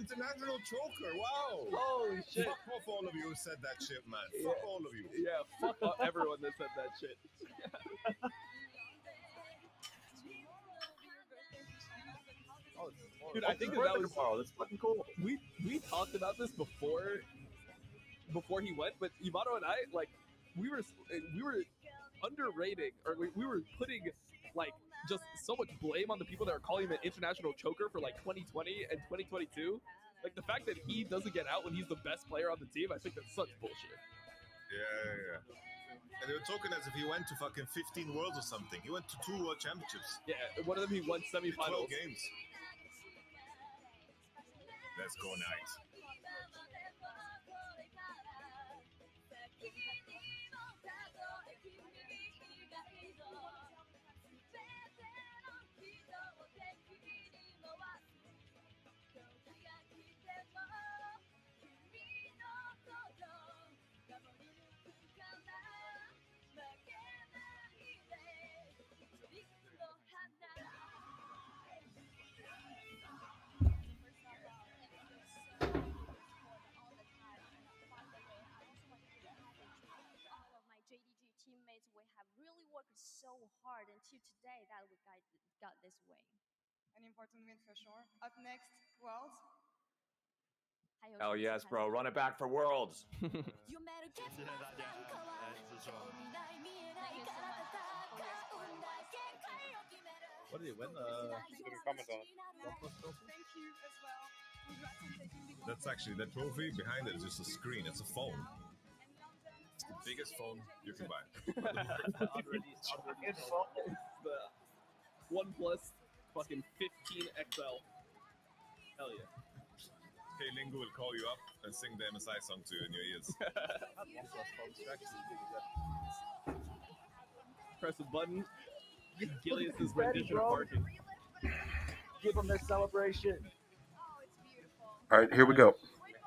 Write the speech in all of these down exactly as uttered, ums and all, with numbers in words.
International choker. Wow. Holy shit. Fuck off all of you who said that shit, man. Yeah. Fuck all of you. Yeah, fuck off everyone that said that shit. Oh, Dude, I think that, that was tomorrow. That's fucking cool. we we talked about this before before he went, but Ivato and I like we were we were underrating or we, we were putting like just so much blame on the people that are calling him an international choker for like twenty twenty and twenty twenty-two. Like the fact that he doesn't get out when he's the best player on the team, I think that's such bullshit. Yeah, yeah, yeah. And they were talking as if he went to fucking fifteen Worlds or something. He went to two World Championships. Yeah, one of them he won semifinals. twelve games. Let's go, Knight. Teammates, we have really worked so hard until today that we got, got this win. An important win for sure. Up next, Worlds. Hell yes, bro. Run it back for Worlds. What did he win? Uh, didn't comment on it. Thank you as well. Congrats on taking the gold. That's actually, that trophy behind it is just a screen. It's a phone. It's the biggest phone you can buy. It's the OnePlus fucking fifteen X L. Hell yeah. Hey, Lingo will call you up and sing the M S I song to you in your ears. Press a button. Gilius' rendition of barking. Give them their celebration. Oh, it's beautiful. All right, here we go.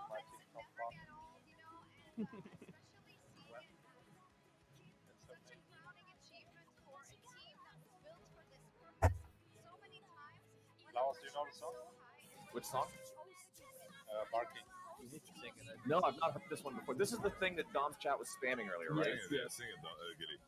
Lars, do you know the song? Which song? Uh, barking. No, I've not heard this one before. This is the thing that Dom's chat was spamming earlier, right? Yeah, yeah, sing it, uh, Gilly.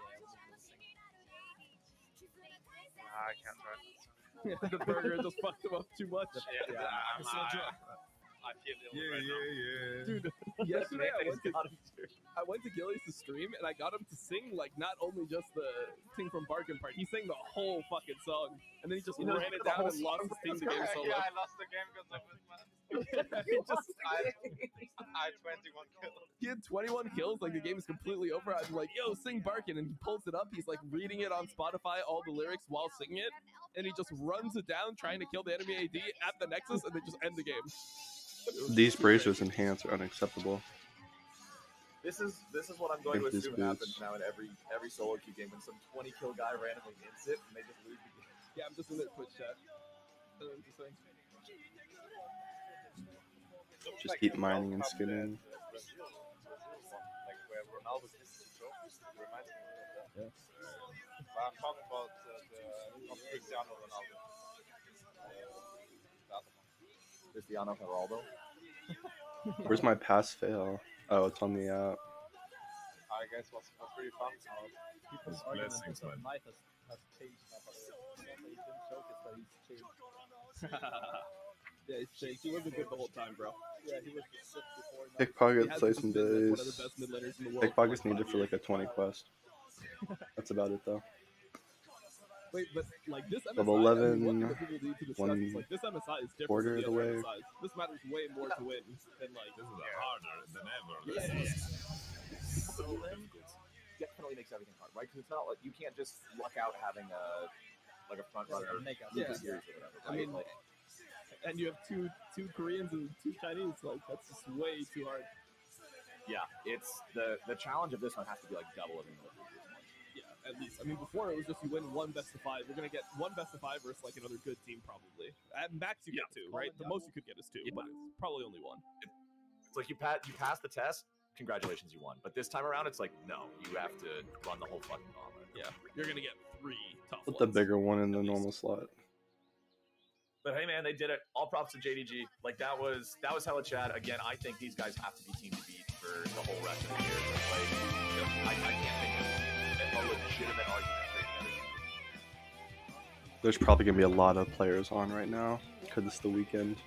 Nah, I can't try. The burger just fucked him up too much. Yeah, Yeah, I'm so drunk. I feel ill Yeah, right yeah, yeah. Dude, yesterday I went to Got him too. I went to Gillies to stream and I got him to sing like not only just the thing from Bargain part, he sang the whole fucking song and then he just You know, ran it the down whole and lost the team the game now. solo. Yeah, I lost the game because I was mad. He just I, I had twenty-one kills. he had twenty-one kills, like the game is completely over. I'm like, yo, sing Barkin, and he pulls it up. He's like reading it on Spotify, all the lyrics while singing it, and he just runs it down, trying to kill the enemy A D at the Nexus, and then just end the game. These bracers enhance are unacceptable. This is this is what I'm going to Think these assume happens boots. now in every every solo queue game when some twenty kill guy randomly hits it and they just lose the game. Yeah, I'm just in the Twitch chat. Uh, just saying. Just keep mining and skinning. Like where Ronaldo gets the trophy. It reminds me of that. Yeah. But I'm talking about uh, the not Cristiano Ronaldo. Uh, the other one. Cristiano Ronaldo. Where's my pass fail? Oh, it's on the app. I guess was was pretty fun. Uh, People's blessings, man. Knight has, has changed now, but uh, he didn't showcase that he's changed. Yeah, he's changed. He wasn't good the whole time, bro. Yeah, he was just sick before. Now. He Pickpocket has play just some been, like, one of days. the best mid laners in the world. Pickpocket's needed for like a twenty quest. That's about it though. Wait, but like this M S I, Level I mean, one eleven, thing that people need to discuss one is like this M S I is different quarter than the of the other way. M S Is. This matters way more to win than like This is harder than ever. Yeah, This yeah. is so difficult. Definitely makes everything hard, right? Because it's not like you can't just luck out having a like a front runner Make up. Yeah. series or whatever. I Right? mean, like, and you have two two Koreans and two Chinese. Like that's just way too hard. yeah, it's the the challenge of this one has to be like double of the Yeah, at least. I mean, before it was just you win one best of five. You're gonna get one best of five versus like another good team probably. At max you get two, right? The most you could get is two, Yeah. but it's probably only one. It's like you pass you pass the test, congratulations, you won. But this time around, it's like no, you have to run the whole fucking gauntlet. Yeah, you're gonna get three tough Put the ones. bigger one in At the least. normal slot. But hey, man, they did it. All props to J D G. Like that was that was hella Chad. Again, I think these guys have to be team to beat for the whole rest of the year. Like, you know, I, I can't think of a legitimate argument for any other team. There's probably gonna be a lot of players on right now because it's the weekend.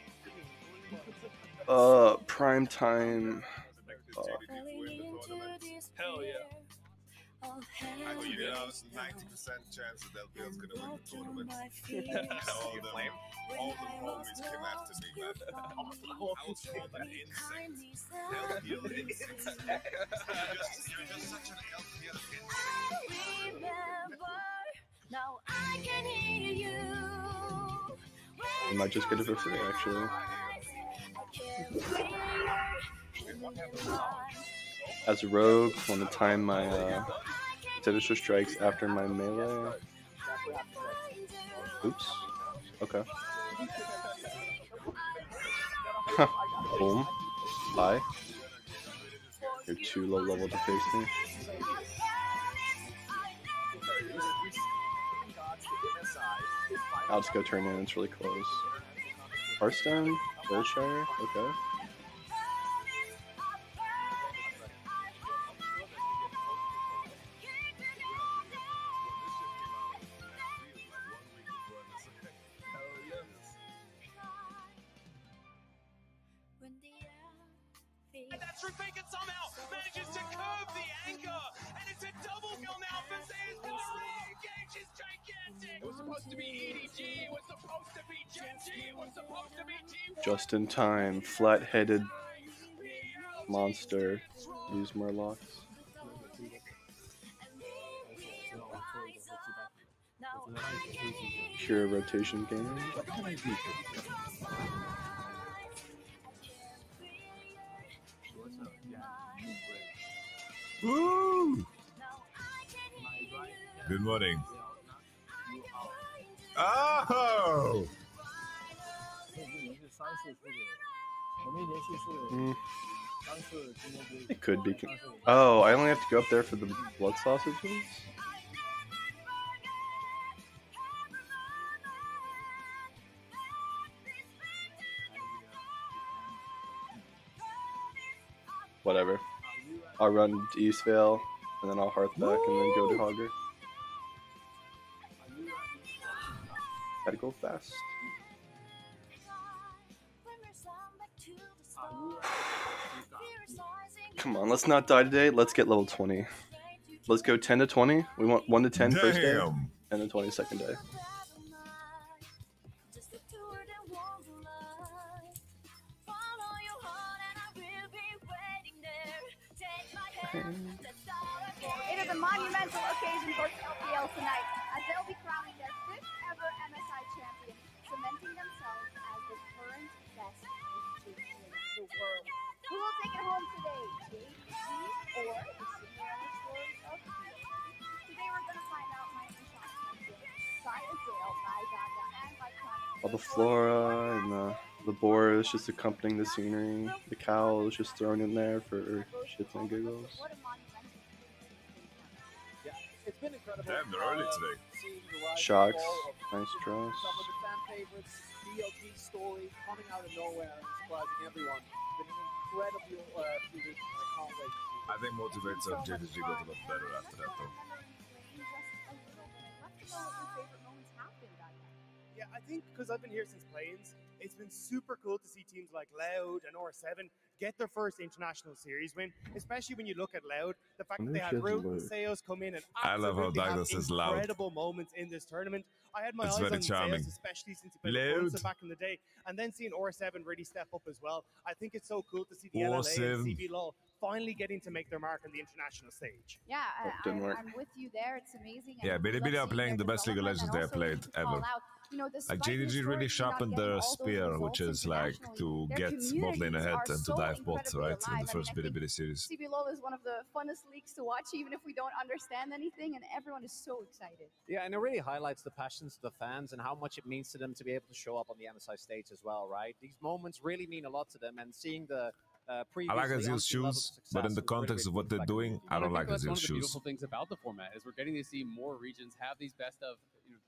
Uh, prime time. Uh, Hell yeah. I think you know, it's ninety percent chance that L P L's gonna win the tournament. all, You them, flame? all the homies came after me, man. I was called an insect. L P L insect. You're just, you're just such an L P L insect. Now I can hear you. I might just get it for free, actually. As a rogue, want to time my uh, Sinister Strikes after my melee. Oops. Okay. Boom. Bye. You're too low level to face me. I'll just go turn in, it's really close. Hearthstone? Goldshire? Okay. And that's Rafika somehow manages to curve the anchor, and it's a double kill now for Zayas. The re-engage is gigantic. It was supposed to be E D G, it was supposed to be Genji, it was supposed to be Team. Just in time. Flat-headed monster. Use Murlocs. Pure rotation game. Woo! Good morning. Oh! Mm. It could be. Oh, I only have to go up there for the blood sausages? Whatever. I'll run to Eastvale, and then I'll Hearth back, and then go to Hogger. Gotta go fast. Come on, let's not die today. Let's get level twenty. Let's go ten to twenty. We want one to ten first day, Damn. and then twenty second day. It is a monumental occasion for L P L tonight, as they'll be crowning their fifth ever M S I champion, cementing themselves as the current best team in the world. Who will take it home today, J D G or the Cinderella story of Phoenix? Today we're going to find out my shot champion, Sai Azale, by Gaga, and by Chronic. All the flora and the the boar is just accompanying the scenery. The cow is just thrown in there for shits and giggles. What a monumental Yeah, it's been incredible. Damn, they're early today. Seeing the rise and Shocks, fall of nice dress. some of the fan favorites, D L G story coming out of nowhere and surprising everyone. It's been an incredible uh, few weeks, and I can't wait to see it. I think motivates of J D G got a lot better after that, though. Yeah, I think because I've been here since Plains, it's been super cool to see teams like Loud and R seven get their first international series win, especially when you look at Loud. The fact that they had Root and Seos come in and I love how absolutely have Douglas says Loud. incredible moments in this tournament. I had my It's eyes very on charming. Seos, especially since he played Loud. Loud back in the day, and then seeing R seven really step up as well. I think it's so cool to see the L L A and Awesome. C B L O L finally getting to make their mark on the international stage. Yeah, Oh, I, didn't I, work. I'm with you there. It's amazing. Yeah, and Bilibili love are seeing playing their the best League of development, Legends they and have also played call ever. out, you know, Like despite J D G really historically not sharpened getting their all those spear, results which is like internationally, to their get bot lane communities ahead are and to so dive bot, incredibly right? In alive. the I first mean, I think Bilibili series. C B L O L is one of the funnest leagues to watch, even if we don't understand anything, and everyone is so excited. Yeah, and it really highlights the passions of the fans and how much it means to them to be able to show up on the M S I stage as well, right? These moments really mean a lot to them, and seeing the uh, I like Azil's shoes, but in the context of what they're doing, I don't like that's one Azil's of the shoes. beautiful things about the format is we're getting to see more regions have these best of you know,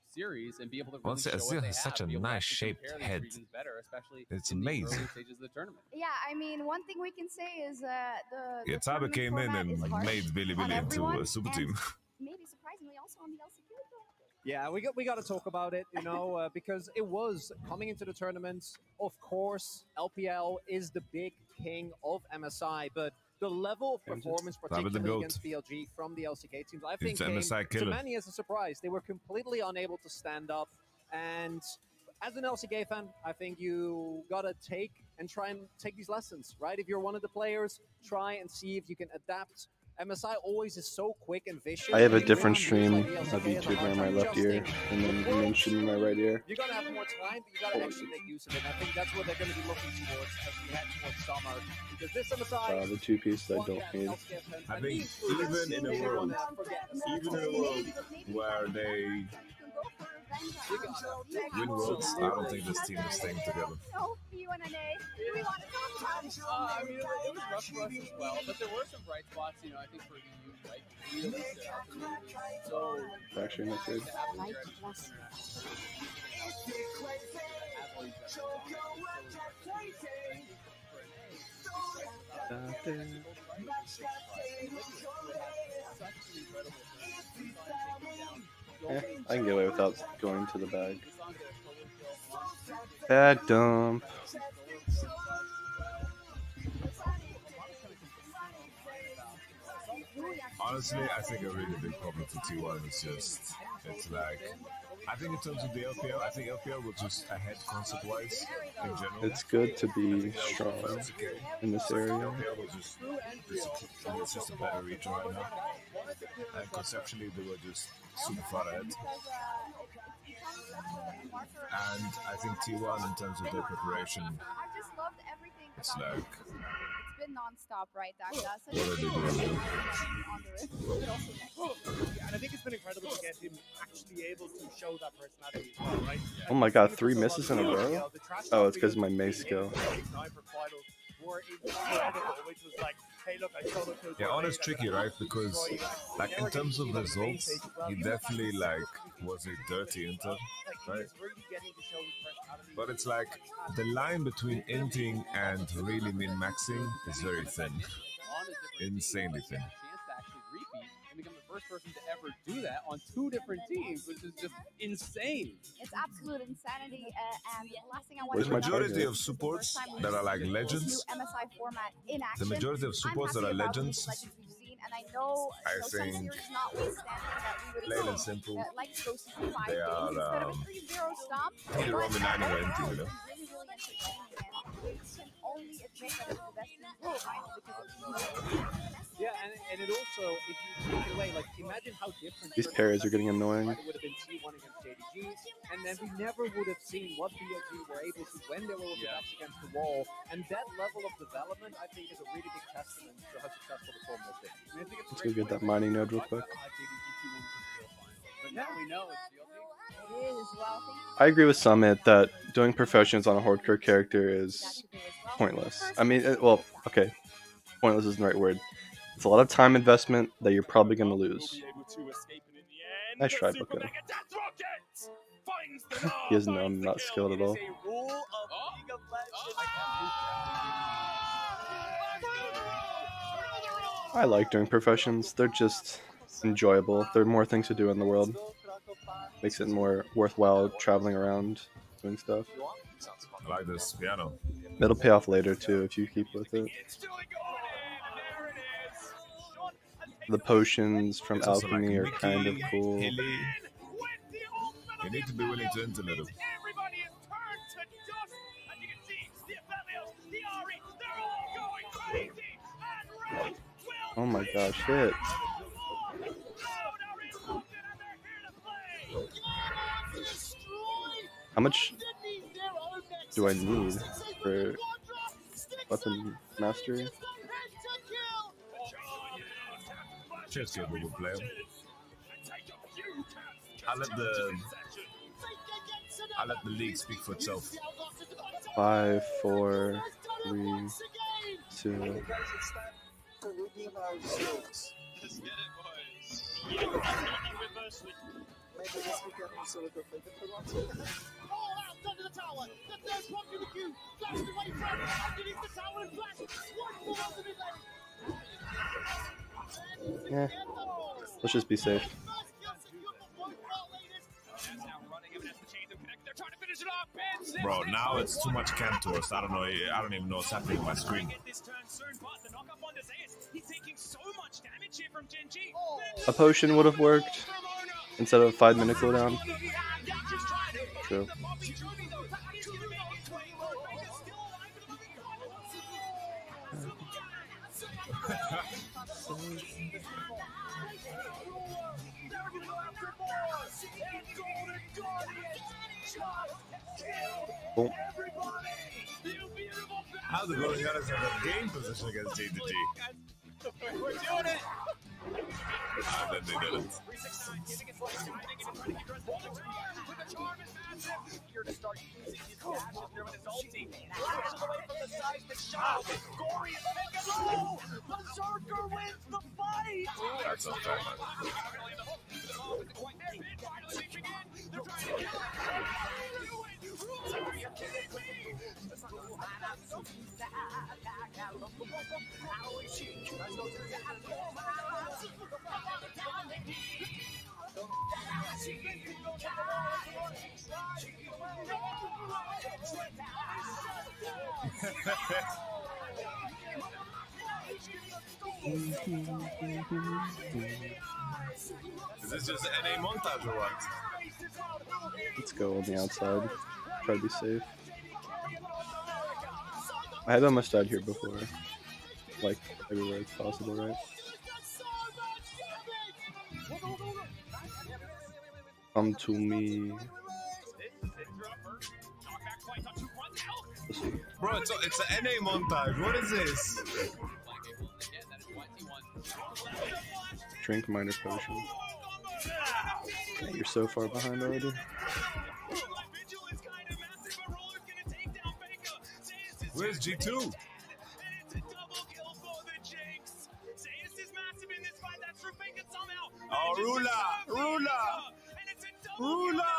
series and be able to really Well, show Azir what they has such have, a be able to nice actually shaped compare these head. regions better, especially It's in the amazing. early stages of the tournament. Yeah, I mean, one thing we can say is uh, the, the Yeah, Taba tournament came in format and is harsh made Billy on Billy into everyone, a super and team. maybe surprisingly also on the L C Q. Yeah, we got we got to talk about it, you know, uh, because it was coming into the tournament. Of course, L P L is the big king of M S I, but the level of performance, Taba the particularly goat. against B L G from the L C K teams, I He's think the came M S I to killer. many as a surprise. They were completely unable to stand up, and as an L C K fan, I think you gotta take and try and take these lessons, right? If you're one of the players, try and see if you can adapt. M S I always is so quick and vicious. I have a You different really stream use, like, the L C of K as a YouTube hard on my time left ear, adjusting. and then the main stream in my right ear. You're gonna have more time, but you gotta actually make use of it. I think that's what they're gonna be looking towards as we head towards summer. Because this M S I, Uh, the two piece I don't need. I think even in a world, even in a world where they win worlds, I don't think this team is staying together. No, you and Ane. Do we want to talk about it? Uh, I mean, it was, it was rough for us as well, but there were some bright spots, you know, I think for the youth, right? Really stood out to me. So, It's actually not good. Eh, I can get away without going to the bag. Bag dump. Honestly, I think a really big problem for T one is just, it's like, I think in terms of the L P L, I think L P L was just ahead concept-wise in general. It's good to be strong in this area. L P L was just, it's, it's just a better region right now. And conceptually, they were just super far ahead. And I think T one, in terms of their preparation, I just loved everything it's about like, it. It's been non-stop, right, Dagda? Such what a are they cool doing? on the wrist, but also next. Yeah, and I think it's been incredible to get him actually able to show that personality as well, right? Oh my god, three misses in a row? Oh, it's because of my mace skill. Were incredible, which was like, hey, look, I solo killed yeah, your honest lane, tricky, I'm right? gonna Because, destroy you. like, in Never terms getting of to see him on the main results, stage as well. he You know, definitely, that's like, super was a dirty inter, Like, he right? is really getting to show his personality. But it's like, the line between inting and really min-maxing is very thin. Insanely thin. chance to actually repeat and become the first person to ever do that on two different teams, which is just insane. It's absolute insanity. Uh, and the last thing I want The to majority of supports that are like legends, M S I format in the action. majority of supports that are I'm happy about legends, these legends we've seen, and I know, I you know some think, series notwithstanding that we would plain and expect, simple, uh, like Ghost Season five they games are, instead of a um, three zero stomp. either on the nine or empty, you know? Really, really entertaining, and we can only admit that it's the best team in the final because it's Yeah, and, and it also, if you take it away, like, imagine how different These parries are getting annoying. it would have been T one against J D G, and then we never would have seen what B L G were able to when they were with their backs against the wall. And that level of development, I think, is a really big testament to how successful the form has been. I mean, I think it's Let's go get that mining node real quick. But now we know it's G L G. It is, well, thank you. I agree with Summit that doing professions on a hardcore character is pointless. I mean, it, well, okay, pointless isn't the right word. It's a lot of time investment that you're probably going to lose. Nice try, Bucko. He doesn't know I'm not skilled at all. I like doing professions. They're just enjoyable. There are more things to do in the world. Makes it more worthwhile traveling around, doing stuff. I like this piano. It'll pay off later too if you keep with it. The potions from It's also like alchemy are Mickey, kind of cool. Hilly. You need to be willing to enter little. Oh my gosh, hit. How much do I need for weapon mastery? Cheers to your Google player. I'll let the I'll let the league speak for itself. Five, four, three, two. Maybe this weekend we sort of go fake it for once. All out under the tower. The third pump to the queue. Flashed away from underneath the tower and flash. One more under mid lane. Yeah. Let's just be safe. Bro, now it's too much cam toast. I don't know. I don't even know what's happening on my screen. A potion would have worked instead of a five minute cooldown. True. Oh. How's it going? You gotta have a game position against J D G. We're doing it. Ah, then they did it. Here to start using his dashes there with his ulti. Flashes away from the seismic shot. Gory is making low. Berserker wins the fight. That's not fair, Is this just N A montage or what? Let's go on the outside. Try to be safe. I have almost died here before. Like, everywhere it's possible, right? Come to me. Bro, it's, a, it's an N A montage. What is this? Drink minor potion. You're so far behind already. Where's G two? Oh, Rula! Rula! Rula!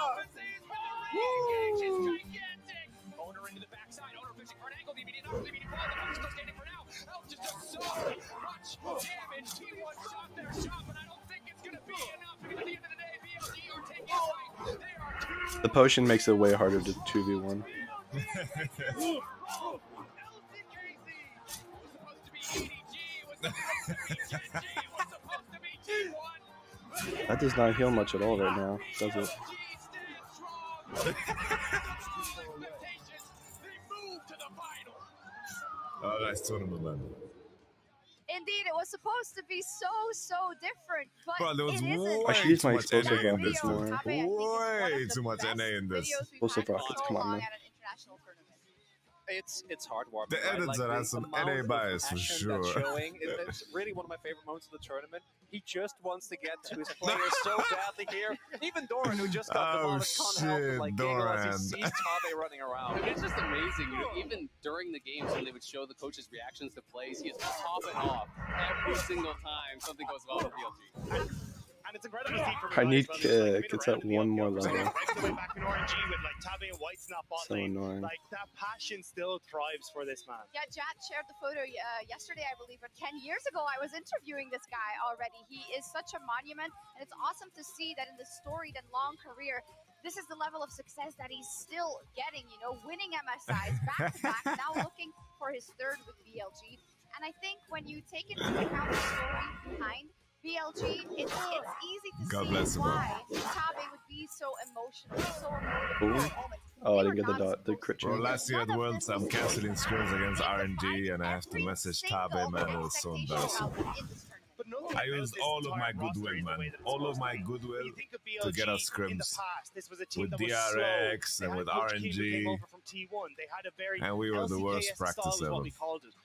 Woo! Owner into the backside. Owner fishing for an angle. D V D not D V D fall. The Bucks still standing for now. Elf just does so much damage. T one shot their shot, but I don't think it's going to be enough. Because at the end of the day, B L G are taking fight. They are two. The potion makes it way harder to two v one. That does not heal much at all right now, does it? Oh, nice tournament, man. Indeed, it was supposed to be so, so different, but Bro, there was it isn't. way I should use my too much N explosive A in rockets this. more. Way too much N A in this. Explosive rockets, come on, man. It's it's hard warming. The right? edits like are the has some amount N A of bias for passion that's sure. Showing, it- it's really one of my favorite moments of the tournament. He just wants to get to his players so badly here. Even Doran, who just got Oh, demolished, can't help but like shit, giggle as Doran. he sees Tabe running around. It's just amazing. You know, even during the games when they would show the coaches' reactions to plays, he is popping off every single time something goes well with B L G. And it's incredible to see from I a need guys, well, kick. It's at one more level. Right away back in R N G with like Tabe and White's not bot So lane. annoying. Like that passion still thrives for this man. Yeah, Jad shared the photo uh, yesterday, I believe, but ten years ago I was interviewing this guy already. He is such a monument, and it's awesome to see that in this storied and long career, this is the level of success that he's still getting, you know, winning M S Is back to back, now looking for his third with B L G. And I think when you take into account the story behind B L G, it's, it's easy to God see bless him, bro. why Tabe would be so emotional, so emotive Ooh. in that moment. Oh, I didn't get the dot. The crit Bro, chance. last year at the Worlds, I'm canceling scrims against R N G, and I have to message Tabe, man. It was so embarrassing. But nothing I about used this all of entire my roster goodwill, is the man. way that it's All of supposed my to be. goodwill You think of to get us B L G scrims in the past, this was a team with that was D R X slow. and They with had Coach King who R N G. came over from T one. They had a very And we were the L C K S worst style practice is what ever. we called it. But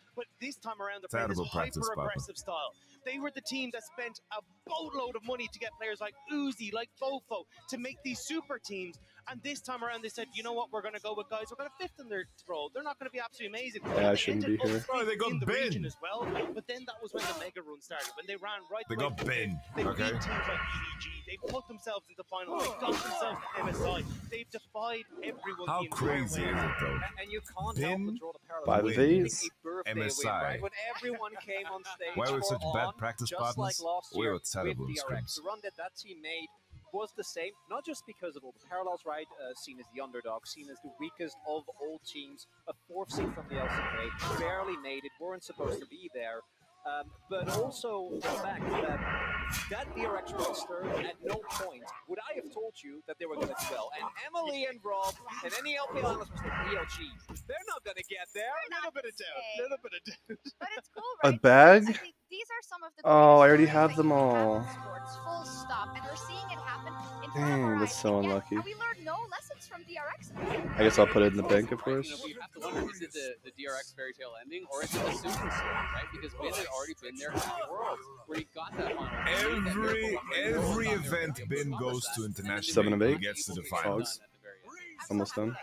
this time around they're playing Terrible this practice, Papa. hyper-aggressive style. They were the team that spent a boatload of money to get players like Uzi, like Bofo, to make these super teams. And this time around, they said, you know what, we're going to go with guys who are going to fifth in their role. They're not going to be absolutely amazing. Yeah, I They shouldn't ended be here. up Oh, they got in the Ben. region as well. But then that was when the mega run started, when they ran right They the way got to the Ben, They okay? beat teams like E D G. They put themselves into finals. They got themselves to M S I. They've defied everyone. How the entire crazy way. is it though? And you can't Ben, help but draw the parallel. Five with of winning these. a birthday M S I. win, right? When everyone came on stage Why were for such bad On, practice just partners? like last We year were terrible in with D R X. scrims. The run that that team made was the same, not just because of all the parallels, right? Uh, seen as the underdog, seen as the weakest of all teams, a fourth seed from the L C K, barely made it, weren't supposed to be there. Um, but also the fact that that D R X roster, at no point would I have told you that they were going to do well. And Emily and Rob and any L P L analysts was like, B L G, they're not going to get there. Little bit of doubt. Little bit of doubt. But it's cool, A right? bag? Because I think these are some of the Oh, I already greatest have stories them that you all. have in sports, full stop. And we're seeing it happen in front of Dang, our that's eyes. so And yet, unlucky. we learned no lessons from D R X. I guess I'll put it in the bank, of course. You know, you have to wonder, is it the, the D R X fairy tale ending, or is it the super story, right? Because Ben had already been there in the world where he got that final. Every every event Ben goes to international, Seven of eight. he gets to the finals. Fogs. Almost done.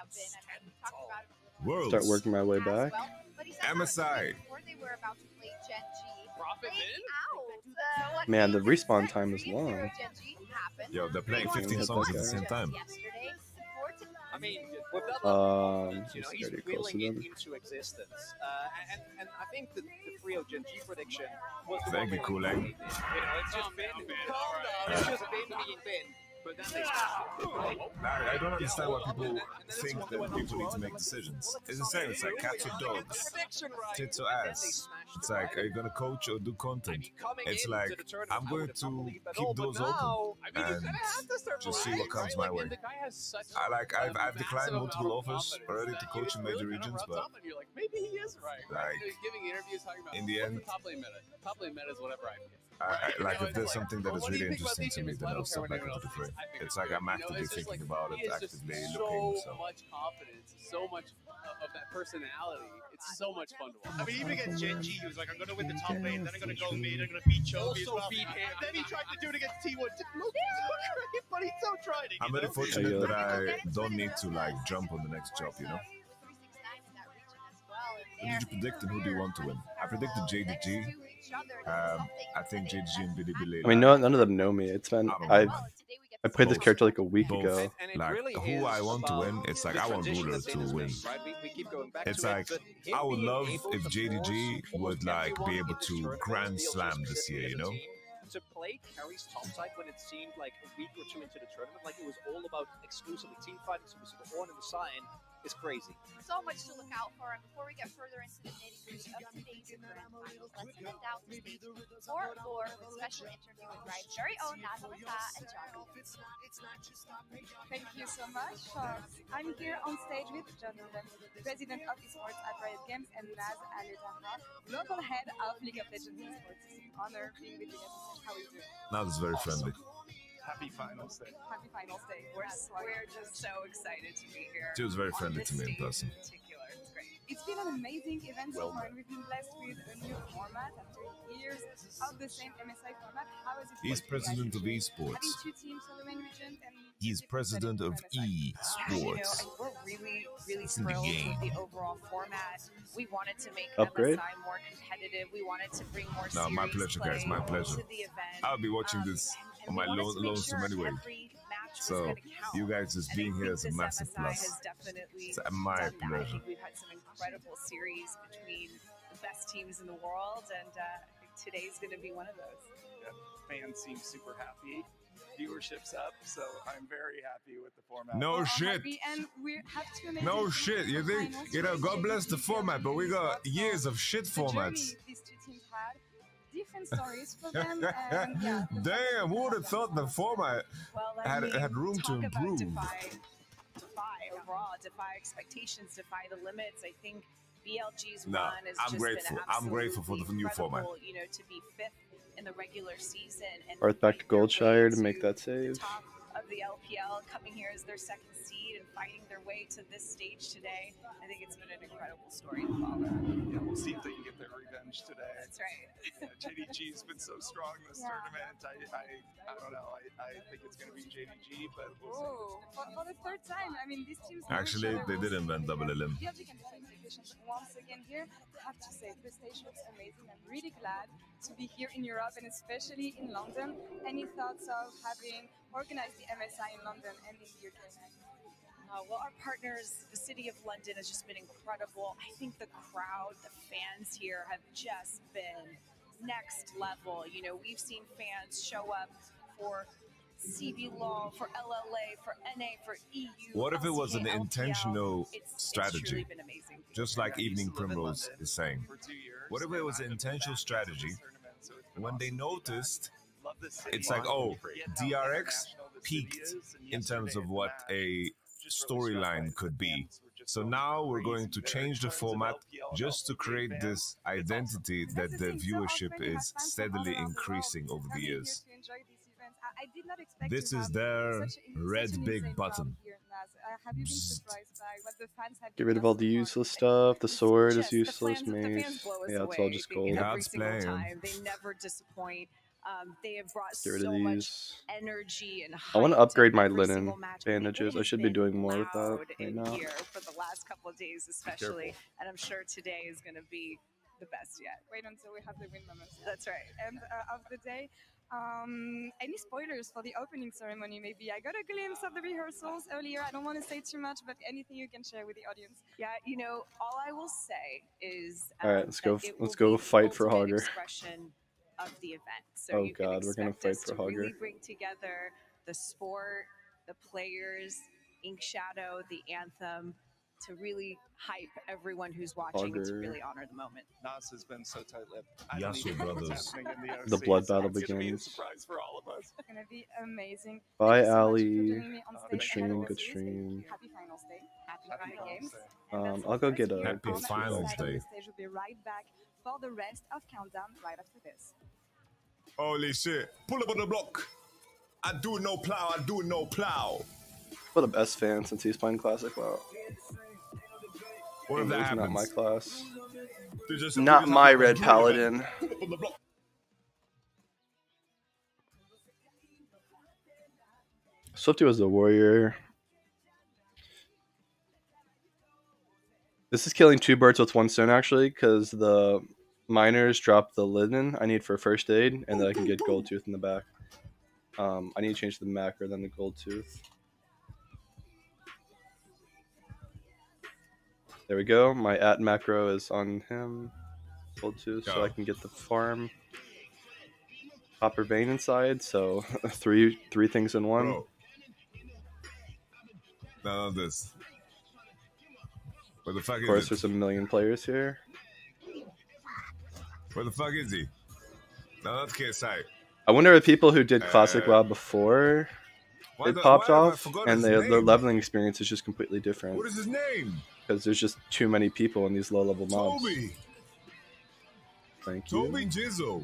Worlds. Start working my way back. M S I. Before they were about to play Gen G, Profit playing out uh, what Man, the made this respawn Gen time is three long. zero Gen G happen. Yo, they're playing They fifteen won songs at that the same just time. yesterday. Fortune- I mean, with that Um, you know, just he's very close to willing it them. into existence. Uh, and, and I think the, the Frio Gen G prediction was the Thank one you, Kool-Aid. You know, it's just been, calm down, it's just been being been. But then they smashed it. I, I don't understand why people think that people need to make decisions. It's the same. It's like cats or dogs, tits or ass. It's like, are you gonna coach or do content? It's like, I'm going to keep doors open and just see what comes my way. I like, I've, I've declined multiple offers already to coach in major regions, but you're like, maybe he is right. Like, right? He's giving interviews talking about in the what's end- the top lane meta. Top lane meta is whatever I get. I, I, like You know, if there's it's something that well, is what do you really think about interesting to Team me, Impact? then I I'll don't step care back what into the anyone fray. else thinks. I It's like I'm You know, actively it's just thinking like, about he it, is just actively so looking. So much confidence, so much of that personality. It's so much fun to watch. I mean, even against Gen G, he was like, I'm going to win the top lane, then I'm going to go mid, I'm going to beat Chovy as Also well. beat him. Then he tried to do it against T one. Didn't look so great, but he so tried it. I'm you very know? fortunate Yeah. that I don't need to like jump on the next job, you know. What did you predict and who do you want to win? I predicted J D G. Um, I think J D G and Bilibili. I mean, no, none of them know me. It's been I I played this character like a week Both. ago. And it Like really who I is want to about win, it's like the I want transition Ruler that Ben to has win. made, right? We, we keep going back It's to like it, but him I would being love able if to J D G force would like everyone be able in the to tournament grand to feel slam just this year, as you a know. team. To play Carrie's topside when it seemed like a week or two into the tournament, like it was all about exclusively team fighting, so we saw the horn and the sign, is crazy. So much to look out for, and before we get further into the nitty-gritty of today's grand finals, let's head down to stage four four with special interview with Riot's very own Natalie and John. Thank you so much. Uh, I'm here on stage with John Nolan, President of Esports at Riot Games, and Naz Aletaha, Global Head of League of Legends Esports. It's an honor being with you guys. How are you doing? Now this is very friendly. Happy finals day. Happy finals day. We're, we're just so excited to be here. She was very on friendly this to me in stage person. In particular. It's great. It's been an amazing event Well so far, and we've been blessed with a new format after years of the same M S I format. How is it? He's for you guys? president of esports. Having two teams on the main region and He's president of Yeah, you know, esports. and we're really, really It's in the thrilled game. with the overall format. We wanted to make Upgrade? M S I more competitive. We wanted to bring more No, my series pleasure, guys. play My pleasure. to the event. I'll be watching Um, this and on we my wanted lo- to make lonesome sure anyway. every match was So gonna count. you guys just And I being here think is a this massive M S I plus. has definitely It's my done that. I pleasure. think we've had some incredible series between the best teams in the world, and uh, I think today's going to be one of those. Yeah, fans seem super happy. Viewership's up, so I'm very happy with the format. No We're all shit. happy, and we have two amazing No teams shit. You in think, finals. you know, God J D bless the G, format, but we got years of shit the journey formats. these two teams had, different stories for them, and yeah. Damn, who would have thought the format Well, let had, me had room to talk about improve? Defy, defy overall, defy expectations, defy the limits. I think B L G's No, run has I'm just grateful. been I'm grateful for the absolutely new format. incredible, You know, to be fifth in the regular season and Earth back to fight their Goldshire way to make that save. top of the L P L, coming here as their second seed and fighting their way to this stage today. I think it's been an incredible story to follow. Yeah, we'll see if they can get their revenge today. That's right. Yeah, J D G's been so strong this Yeah. tournament. I, I, I don't know. I, I think it's going to be J D G, but we'll see. Oh, for, for the third time. I mean, these teams. Actually, they did invent double elim. The object and defense conditions once again here. I have to say, the stage looks amazing. I'm really glad to be here in Europe and especially in London. Any thoughts of having organized the M S I in London and in the U K? Uh, well, our partners, the City of London, has just been incredible. I think the crowd, the fans here have just been next level. You know, we've seen fans show up for C B L O L, for L L A, for N A, for E U. What if it was an L C K, L P L? intentional It's- it's strategy? truly been amazing. Just like Evening Primrose is saying. What if it was an intentional strategy? When they noticed, it's like, oh, D R X peaked in terms of what a storyline could be. So now we're going to change the format just to create this identity that the viewership is steadily increasing over the years. I did not expect This to is have their such a- red such an big insane button. crowd here, Naz. Uh, have you been surprised by what the fans have Get rid of all the useless stuff. The sword is useless. Mace. Yeah, it's all just gold. Every single time. They never disappoint. Um, they have brought Get rid so of much these. energy and I want to hype upgrade my every linen single match. I think bandages. it I has should be been doing more with that loud right in now. here for the last couple of days, especially, and I'm sure today is going to be the best yet. Wait until we have the win moments. That's right. And uh, of the day, um, any spoilers for the opening ceremony? Maybe I got a glimpse of the rehearsals earlier. I don't want to say too much, but anything you can share with the audience. Yeah, you know, all I will say is All right, um, let's go. that it Let's will go be fight for ultimate Hogger. expression of the event. So Oh you can God, we're gonna expect fight us for to really Hogger. bring together the sport, the players, Ink Shadow, the anthem, to really hype everyone who's watching and to Hogger. really honor the moment. Nas has been so tight-lipped. I don't Yasuo even know what's brothers. happening in the O C, The blood so battle it's gonna be a begins. surprise for all of us. It's gonna be amazing. Bye, Thank you so much for Ali. joining me on Good stage ahead stream. of Good the series. stream. Happy finals day. Happy, Happy Final finals games. day. And that's Um, all I'll go for get a. today. Happy On the finals other side of day. the stage, we'll be right back for the rest of Countdown right after this. Holy shit. Pull up on the block. I do no plow. I do no plow. What a S fan since he's playing Classic WoW. What if that He's not my happens? class. They just- Not they my just- red paladin. Pull up on the block. Swifty was the warrior. This is killing two birds with one stone actually, because the miners drop the linen I need for first aid, and then I can get gold tooth in the back. Um, I need to change the macro than the gold tooth. There we go. My at macro is on him. Gold tooth, so Go. I can get the farm. Copper vein inside, so three three things in one. Bro. None of this. Where the fuck Of is course, it? there's a million players here. Where the fuck is he? No, that's K S I. I wonder if people who did Classic Uh, WoW before why it the- popped why have I off, forgotten and his their, their name? leveling experience is just completely different. What is his name? Because there's just too many people in these low-level mobs. Toby. Thank you. Toby Jizzo.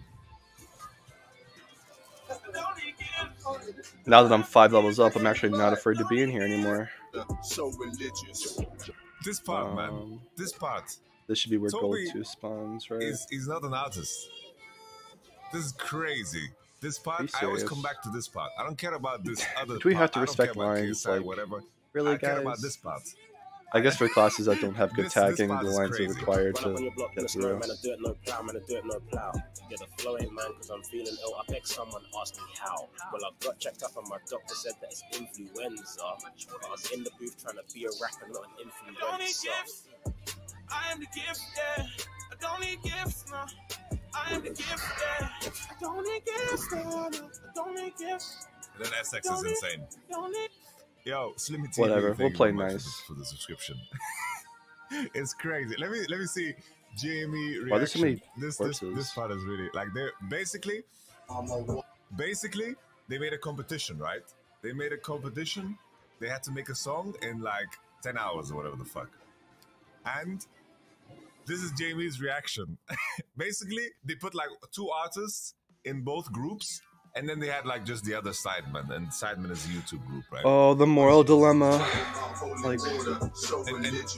Now that I'm five levels up, I'm actually not afraid to be in here anymore. So religious. This part, man. Um, This part. This should be where gold Toby two spawns, right? He's, he's not an artist. This is crazy. This part, Be I always serious. come back to this part. I don't care about this other Do we part. have to I don't respect care about lines, K S I, like, whatever. really, I care about guys? this part. I guess for classes that don't have good This- this tagging, part the is lines are crazy. required Run up on to your block, get no snow, through. man, I do it no plow, man, I do it no plow. Yeah, the flow ain't man, cause I'm feeling ill. I beg someone ask me how. Well, I got checked up and my doctor said that it's influenza. But I was in the booth trying to be a rapper, not an influencer. I am the gift, yeah. I don't need gifts, no. I am the gift, yeah. I don't need gifts, no. I don't need gifts. And then S X is insane. Don't need. Yo, Slimmy T V, Whatever, thank we'll you play very much nice. for the, for the subscription. It's crazy. Let me let me see Jamie reaction. Why there's so many this, this corpses? this part is really like they basically basically they made a competition, right? They made a competition. They had to make a song in like ten hours or whatever the fuck. And this is Jamie's reaction. Basically, they put like two artists in both groups, And then they had like just the other Sidemen, and Sidemen is a YouTube group, right? Oh, the moral dilemma. Like, and, and,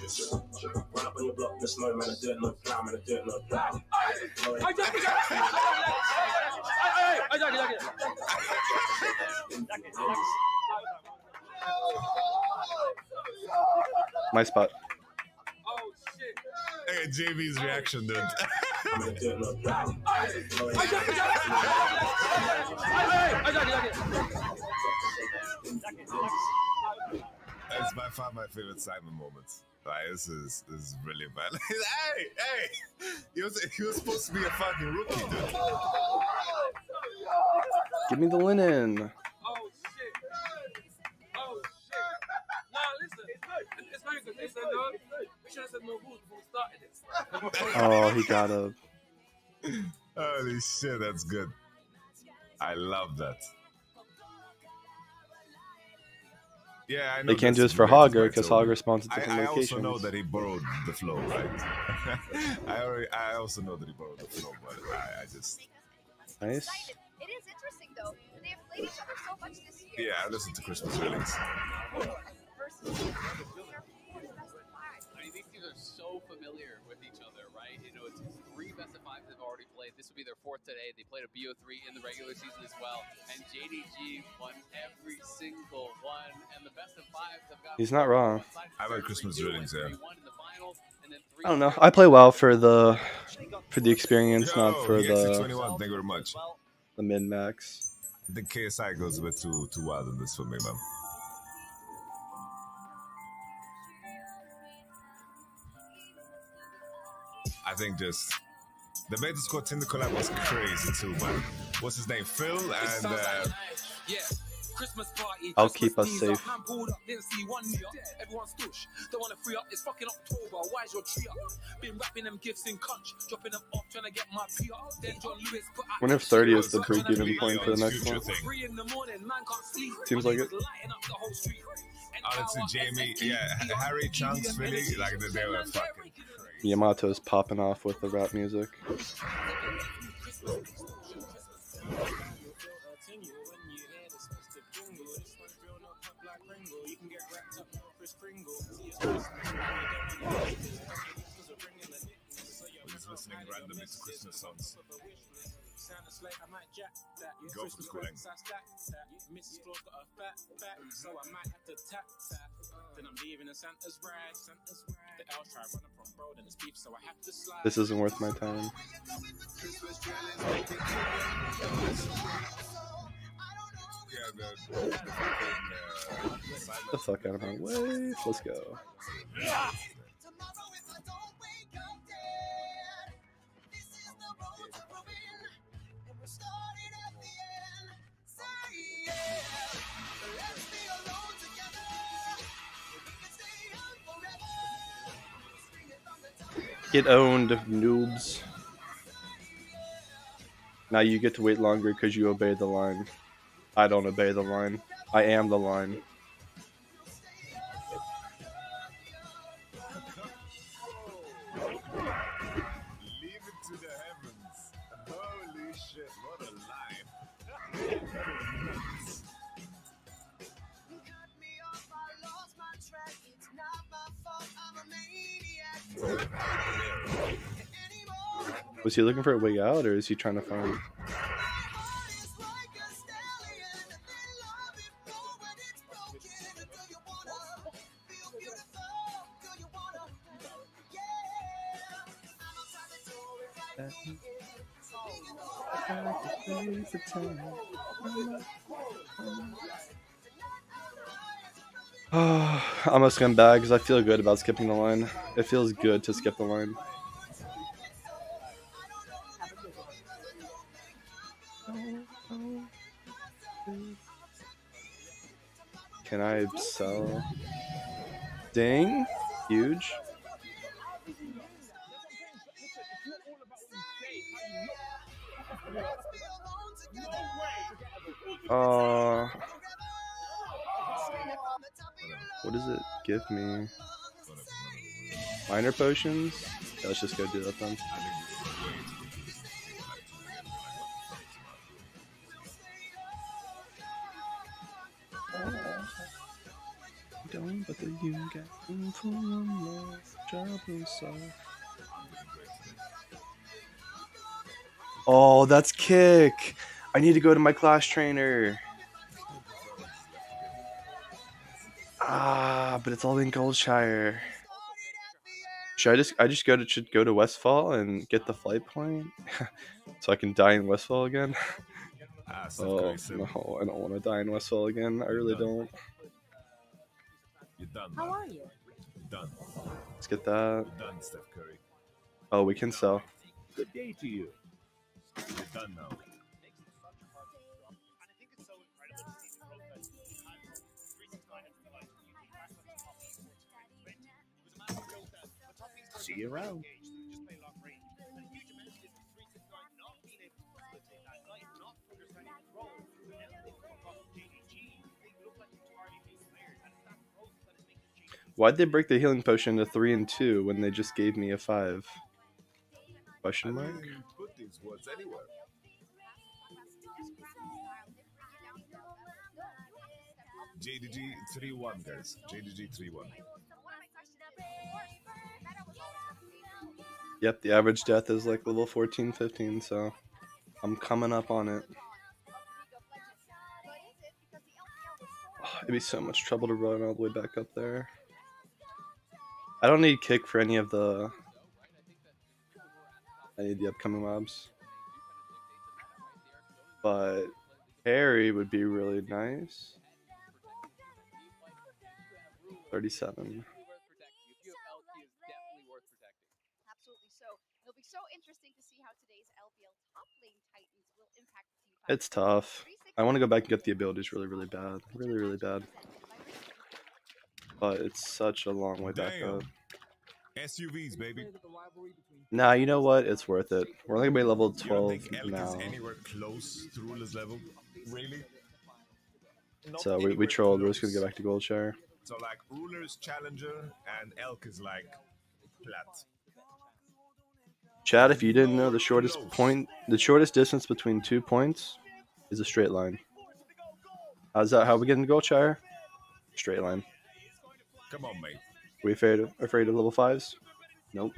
my spot. Hey, J V's reaction, dude. That's by far my favorite Simon moments. Like, this is this is brilliant, man. hey, hey, he was he was supposed to be a fucking rookie, dude. Give me the linen. Oh shit! Oh shit! Nah, listen, it's very good. Listen, no, we should have said no rules before we started this. Oh, he got a. Holy shit, that's good. I love that. Yeah, I know. They can't do that's this for great, Hogger right, because so Hogger spawns at different I, I locations. also know that he borrowed the flow, right? I already, I also know that he borrowed the flow, but I, I just. Nice. It is interesting though. They have played each other so much this year. Yeah, I listened to Christmas Release. I mean, these teams are so familiar with each other, right? You know, it's three best of fives they've already played. This will be their fourth today. They played a B O three in the regular season as well. And J D G won every single one. And the best of fives have got. He's not wrong. I like Christmas Release, yeah. I don't know. I play well for the for the experience, Yo, not for E X the twenty-one, thank you very much. the min max. I think K S I goes a bit too too wild in this for me, man. I think just the Metascore Tinder collab was crazy too, man. What's his name? Phil and uh, Yeah. Christmas party. I'll keep us safe. Man pulled up, didn't see one meter. Everyone's stush. Don't want to free up. It's fucking October. Why's your tree up? Been wrapping them gifts in conch, dropping them off, trying to get my P up. Then John Lewis put out. Wonder if thirty is the break-even point for the next one. Three in the morning, man can't sleep. Seems like it. Lighting up the whole street. honestly, Jamie, yeah, Harry Chunks, really, like they were fucking. Yamato's popping off with the rap music. Listening randomly to Christmas songs. Go for the schooling. Missus Claus got a fat back, so I might have to tap tap. Then I'm leaving in Santa's ride. Santa's ride. The elves try running from road and it's beef, so I have to slide. This isn't worth my time. Yeah, the, the fucking, uh, The fuck out of my way. Let's go. Get owned, noobs. Now you get to wait longer because you obey the line. I don't obey the line. I am the line. Leave it to the heavens. Holy shit, what a line. Was he looking for a way out, or is he trying to find? I'm a scumbag because I feel good about skipping the line. It feels good to skip the line. Can I sell? Ding! Huge. Uh, what does it give me? Minor potions? Yeah, let's just go do that then. going, but the you get in for one more job so. Oh, that's kick. I need to go to my class trainer. Ah, but it's all in Goldshire. Should I just I just go to should go to Westfall and get the flight point so I can die in Westfall again? Ah, Steph Oh Curry, Sim. no, I don't want to die in Westfall again. I really don't. You're done, How man. are you? You're done. Let's get that. You're done, Steph Curry. Oh, we can sell. Good day to you. You're done now. See you around. Why'd they break the healing potion to three and two when they just gave me a five? Question mark. You put these words anywhere. J D G three one, guys. J D G three one. Yep, the average death is like level fourteen, fifteen, so I'm coming up on it. Oh, it'd be so much trouble to run all the way back up there. I don't need kick for any of the... I need the upcoming mobs. But Harry would be really nice. thirty-seven. Absolutely. So it'll be so interesting to see how today's L P L top lane titans will impact the team fight. It's tough. I want to go back and get the abilities really, really bad. Really, really bad. But it's such a long way back Damn. up. S U Vs, baby. Nah, you know what? It's worth it. We're only gonna be level You don't twelve think Elk now. is anywhere close to Ruler's level? Really? Not So we, we anywhere trolled. We're just close. gonna go back to Goldshire. So like Ruler's Challenger and Elk is like plat. Chad, if you didn't know, the shortest point, the shortest distance between two points is a straight line. How's that? How we get into Goldshire? Straight line. Come on, mate. We afraid of, afraid of level fives? Nope.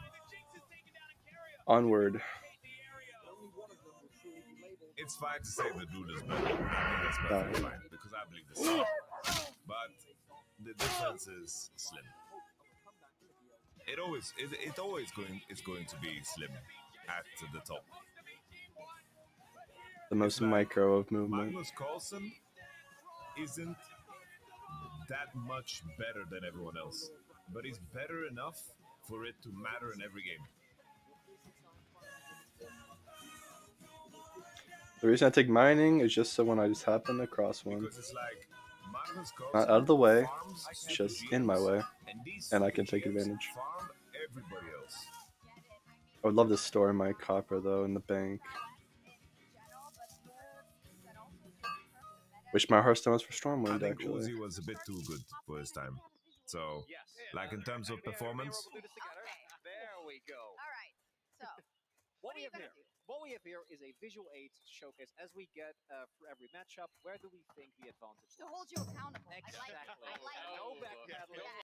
Onward. It's fine to say that Ruler's better. I think that's perfectly fine because I believe the same. But the difference is slim. It always it, it always going it's going to be slim at the top. The most micro of movement. Magnus Carlsen isn't that much better than everyone else, but he's better enough for it to matter in every game. The reason I take mining is just so when I just happen across one, Because it's like Magnus not Carlsen out of the way, farms it's just super in my G Ms, way, and these and I can super take G Ms advantage. farm everybody else. I would love to store my copper though in the bank. Wish my Hearthstone was for I Stormwind think actually. Uzi was a bit too good for his time. So, like in terms of performance, There we go. All right. So What what are we you have gonna here? do? What we have here is a visual aid showcase as we get uh, for every matchup. Where do we think the advantage To lies? hold you accountable. I like it. Exactly. I like it. No backpedaling.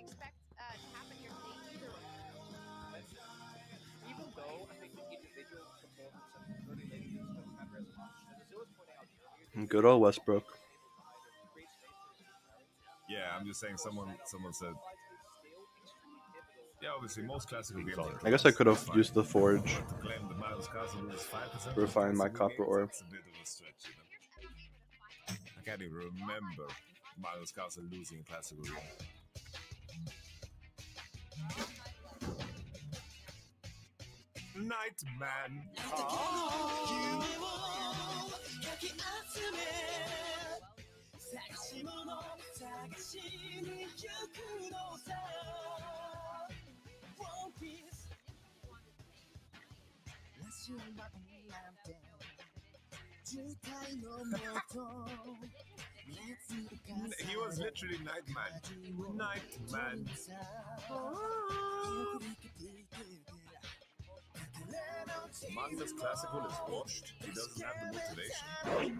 expect uh, to happen here today either way. Even though I think the individual performance of early late games doesn't matter as much, as Azul was pointing out earlier, Good old Westbrook. Yeah, I'm just saying. Someone, someone said. Yeah, obviously, most classical games are. I guess I could have used the forge To claim the Miles Castle is five percent. to refine my copper ore. That's a bit of a stretch, you know. I can't even remember Miles Castle losing a classical game. Nightman. He was literally Nightman. Nightman. Magnus Classical is washed. He doesn't have the motivation.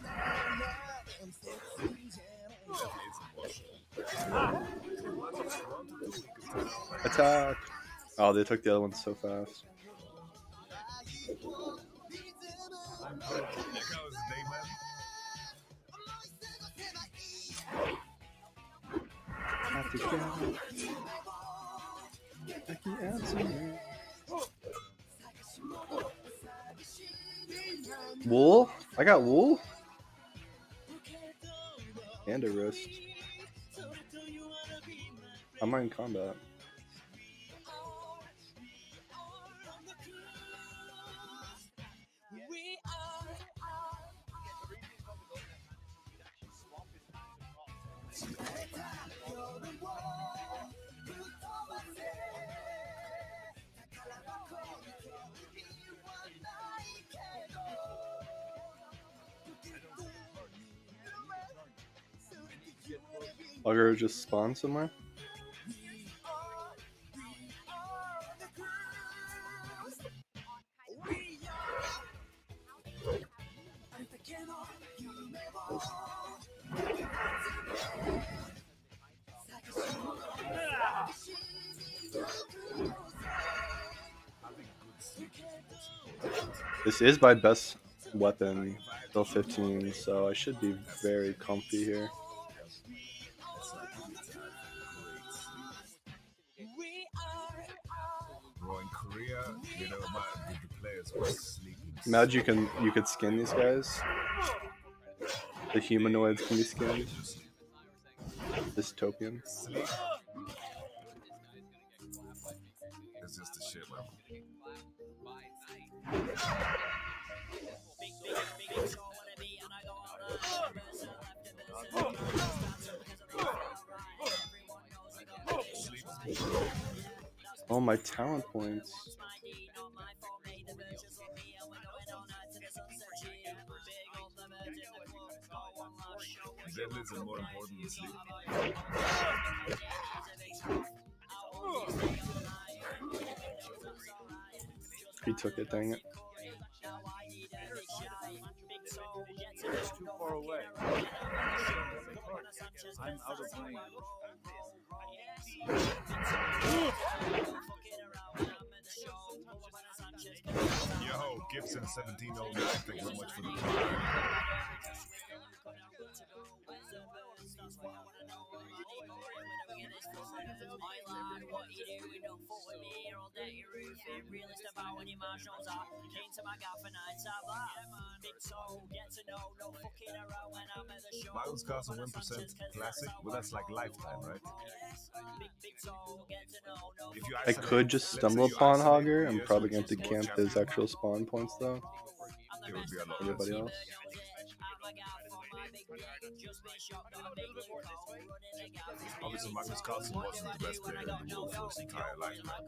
Attack! Oh, they took the other one so fast. Have to get I can answer me. Wool? I got wool? And a wrist. I'm not in combat. Augur just spawned somewhere? This is my best weapon till fifteen, so I should be very comfy here. Bro, in Korea, you know, my, the, the players were sleeping. Imagine you can you could skin these guys. The humanoids can be skinned. Dystopian. Sleep. It's just the shit, man. Oh, my talent points. Deadlifts are more important than sleep. He took it, dang it. It's too far away. I'm out of range. Yo, Gibson seventeen oh nine, thank you very much for the card. Miles Castle one percent classic, well that's like lifetime, right? If you I could just stumble upon Hogger. I'm probably going to camp his actual spawn points though. It would be a lot. Everybody else. Obviously, Magnus Carlsen wasn't the best player in the world for his entire life, man.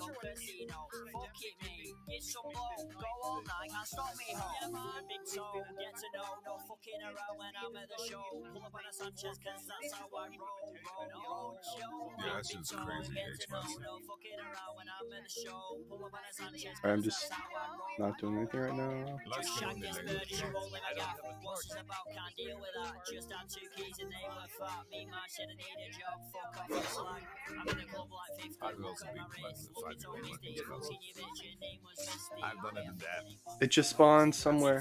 Yeah, that's just crazy. H-Master. Alright, I'm just not doing anything right now. Last game on the language. I will also be I've done it in that. It just spawned somewhere.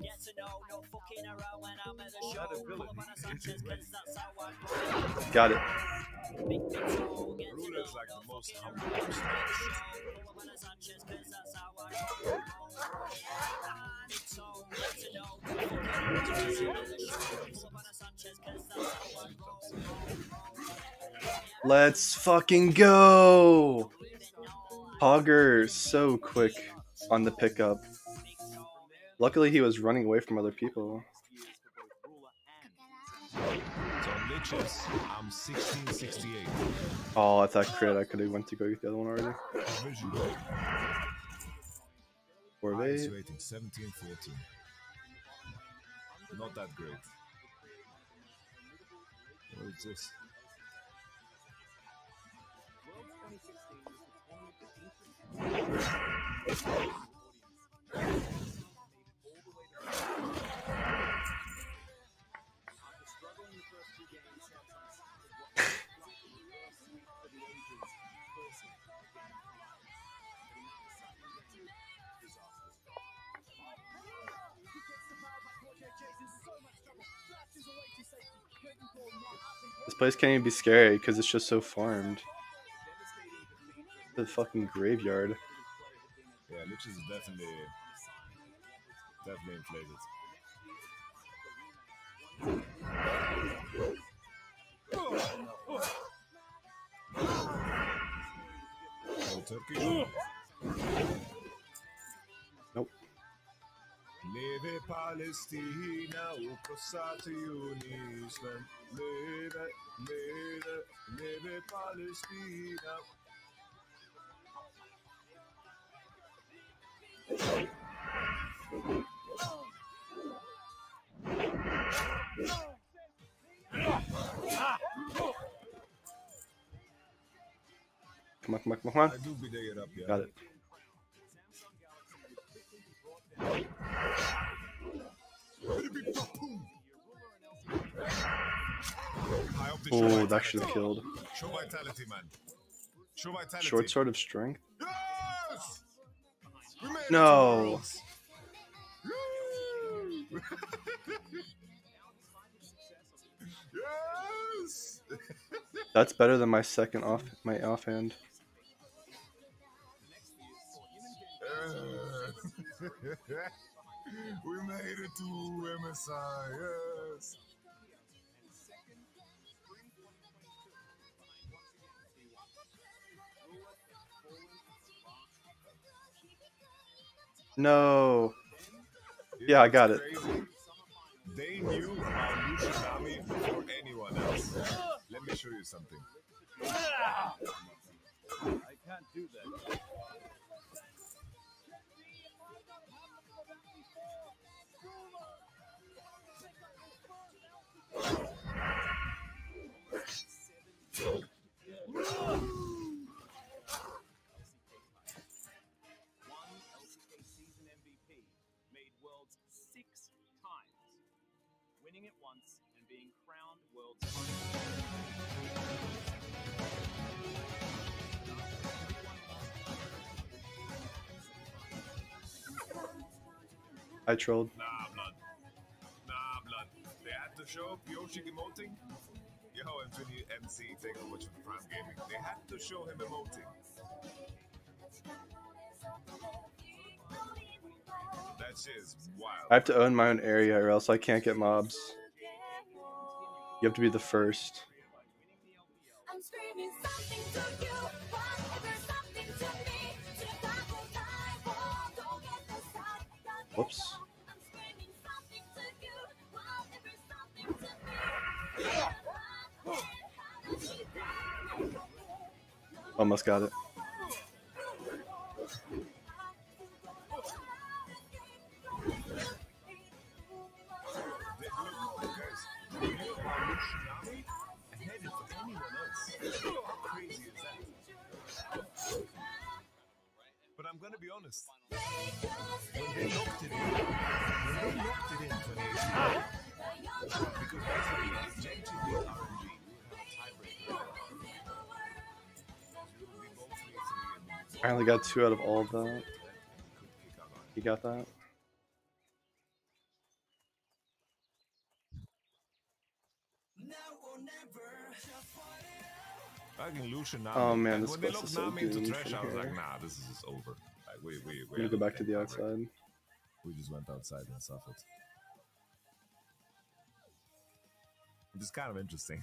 Got it. Ruler is like the most humble person. Let's fucking go! Hogger, so quick on the pickup. Luckily, he was running away from other people. So Liches, I'm sixteen sixty-eight. Oh, that's that crit. I could have went to go get the other one already. Four of eight. Rating seventeen fourteen. Not that great. What is this? This place can't even be scary because it's just so farmed. The fucking graveyard. Yeah, Liches is definitely, definitely inflated. Oh, Turkish. Nope. Leve Palestina, Ucrosatiunismen. Leve, leve, leve Palestina. Come on, come on, come on, come on. I do be there up, yeah. Got it. Oh, that should have killed. Show vitality, man. Show vitality. Short sword of strength? Yes! We made it No. to Yes! That's better than my second off my offhand. We made it to M S I, yes! No. Yeah, I got it. They knew about Yushinami before anyone else. Let me show you something. I can't do that. Winning it once and being crowned world's I trolled. Nah, blood. Nah, blood. They had to show up Yoshi emoting. Yo, M twenty M C take over to the Prime Gaming. They had to show him emoting. That shit is wild. I have to own my own area or else I can't get mobs. You have to be the first. Whoops. Almost got it. Tsunami ahead of anyone else. How crazy is that? But I'm gonna be honest. When they locked it in, when they locked it in twenty eighteen, because basically Gen G beat R N G tiebreaker. I only got two out of all of that. You got that? Fucking Lucian Nami. Oh man, Like, this when they quest looked is so Nami into doomed trash, from I was like, here. nah, this is just over. Like, we, we, we I'm gonna go back to the outside. We just went outside and suffered. It's kind of interesting.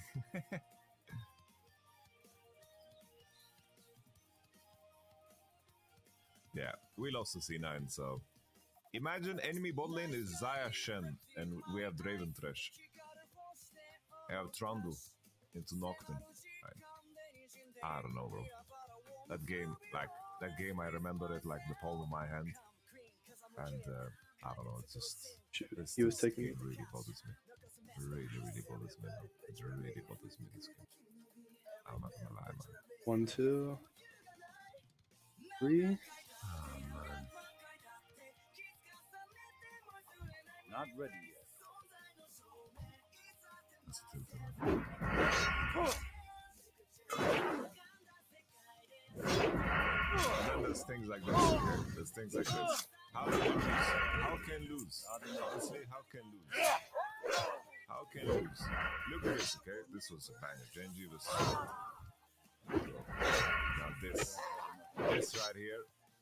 Yeah, we lost to C nine, so imagine enemy bot lane is Xayah Shen, and we have Draven Thresh. I have Trundle into Nocturne. I, I don't know, bro. That game, like that game, I remember it like the palm of my hand, and uh, I don't know. It's just this, He was this taking- game really bothers me. Really, really bothers me. It really bothers me. This game. I'm not gonna lie, man. One, two, three. Oh, man. Not ready yet. That's a tilted, And then there's things like this. Okay? There's things like this. How can lose? How can lose? Honestly, how can lose? How can lose? Look at this, okay? This was a banger. Gen G was. Now this, this right here.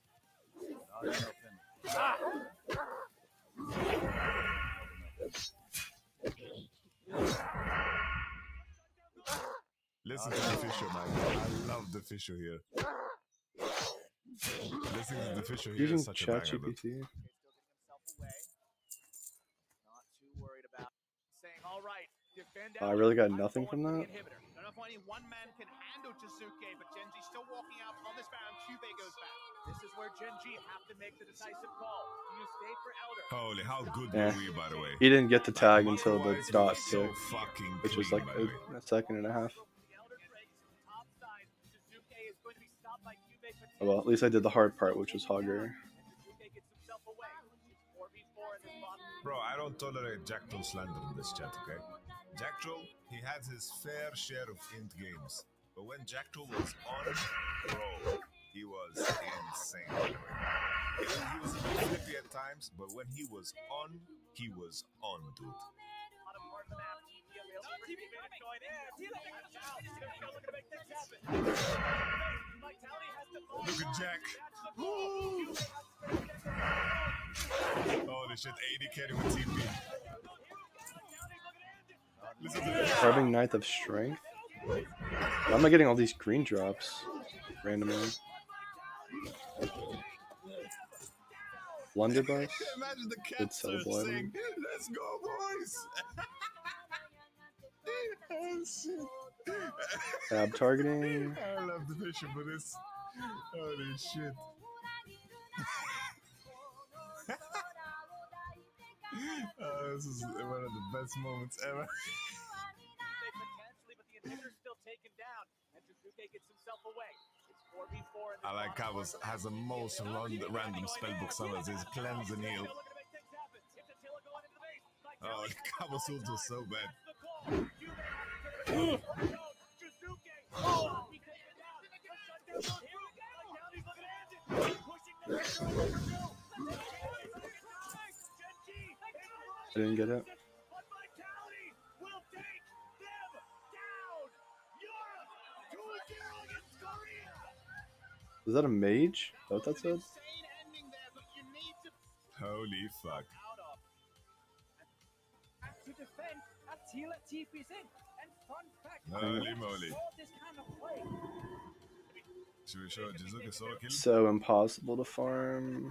Listen to the Fisher, man. I love the Fisher here. Listening to the Fisher here Using is such a banger. dude. ChatGPT. Oh, I really got nothing from that. Don't know if only one man can handle Jizuke, but Gen G still walking out on this round. Cube goes back. This is where Gen G have to make the decisive call. Do you stay for Elder? Holy, how good Yeah. were we, by the way? He didn't get the tag until the Otherwise, we dot were so tick, fucking which was clean, like by the a, a second and a half. Oh, well, at least I did the hard part, which was Hogger. Bro, I don't tolerate Jack Troll slander in this chat, okay? Jack Troll, he had his fair share of int games. But when Jack Troll was on, bro, he was insane, by the way. He was, he was a bit flippy at times, but when he was on, he was on, dude. Look at Jack. Woo! Holy shit, eighty carry with T P. Listen to this. Carving Ninth of Strength? Why am I getting all these green drops randomly? Blunderbuss? Imagine the Good cats are cell saying, let's go, boys. Oh, shit. Tab targeting. I love the Fisher for this. Holy shit. Oh, this is one of the best moments ever. I like Cabos has the most random, random spellbook summons. His cleanse and heal. Oh, Cabos ult was so bad. I didn't get it. Is that a mage? Is that what that said? Holy fuck. To defend, Attila T P's in. And fun fact, Holy moly. this kind of play. Should we show Jizuka solo kill? So impossible to farm.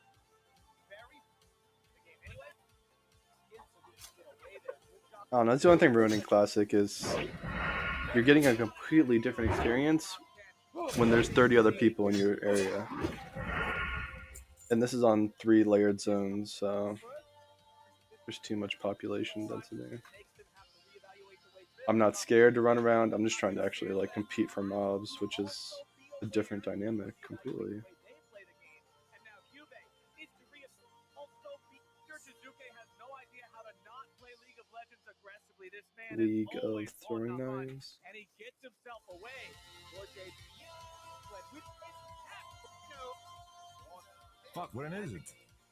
I don't know, that's the only thing ruining Classic is you're getting a completely different experience when there's thirty other people in your area. And this is on three layered zones, so there's too much population density. I'm not scared to run around. I'm just trying to actually like compete for mobs, which is a different dynamic completely. League of Throwing Knives. And he gets himself away. Fuck, where is it?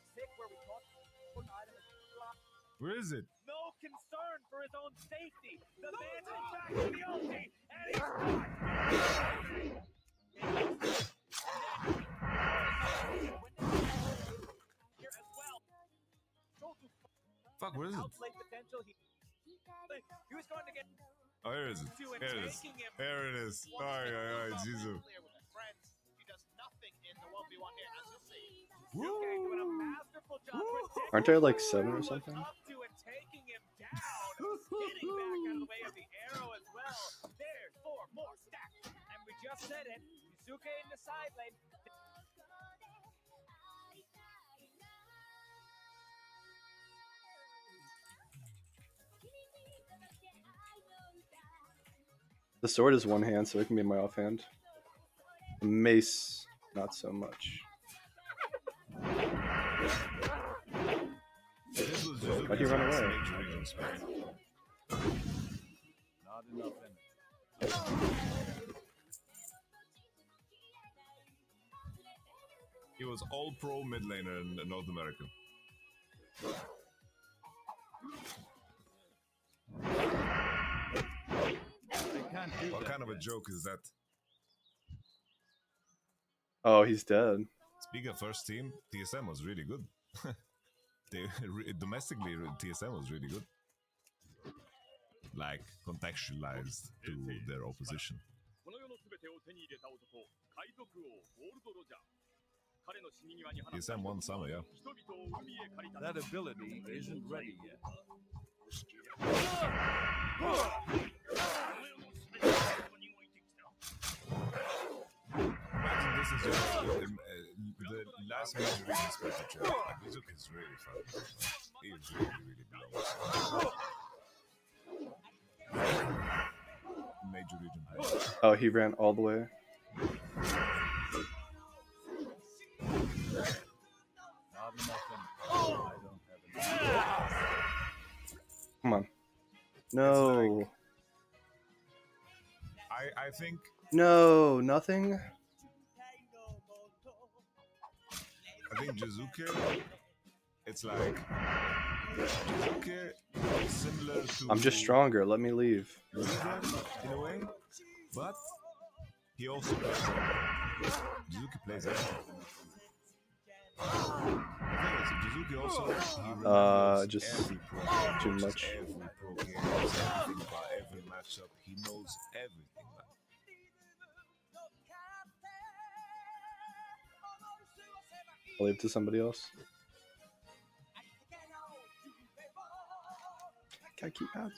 Where is it? No concern for his own safety. The man is back to the ulti, and he's here as well. Fuck, where is it? Outplay potential. He, he was going to get. Oh, here it is. Here it is. Here it is. Alright, alright, alright, Jesus. Aren't there like seven or something? The sword is one hand, so it can be my offhand. The mace, not so much. Why'd you run away? Not enough in it. He was all pro mid laner in North America. What kind of a joke is that? Oh, he's dead. Speaking of first team, T S M was really good. They domestically, T S M was really good. Like contextualized to their opposition. T S M won summer, yeah. That ability isn't ready yet. Imagine this is your, uh, the last major region strategy. Like, this is really fun. He really, really belongs. Major region. Oh, he ran all the way. Not enough in it. I don't have enough. Come on. No. I, I think. No, nothing. I think Jizuke, it's like Jizuke is similar to. I'm just stronger. Let me leave. In a way, but he also plays. Jizuke plays everything. Jizuke also. He Uh, just every pro, too just much. Every pro game, everything about every matchup. He knows everything. Man. I'll leave it to somebody else. Gotta keep ads.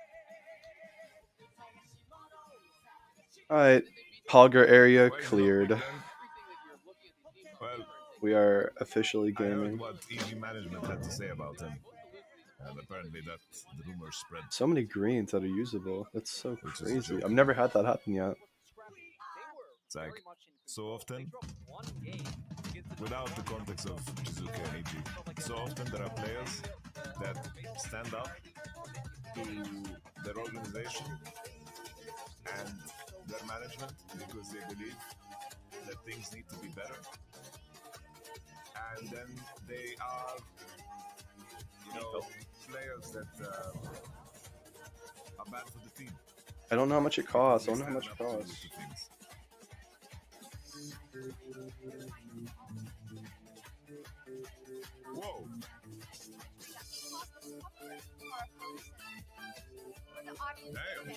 Alright. Hogger area cleared. Well, We are officially I heard gaming. what E G management had to say about him, and apparently that the rumors spread. So many greens that are usable. That's so Which is a crazy. joke. I've never had that happen yet. It's like so often, without the context of Jizuke and E G, so often there are players that stand up to their organization and their management because they believe that things need to be better. And then they are, you know, players that uh, are bad for the team. I don't know how much it costs. I don't know how much it costs. Whoa. Damn.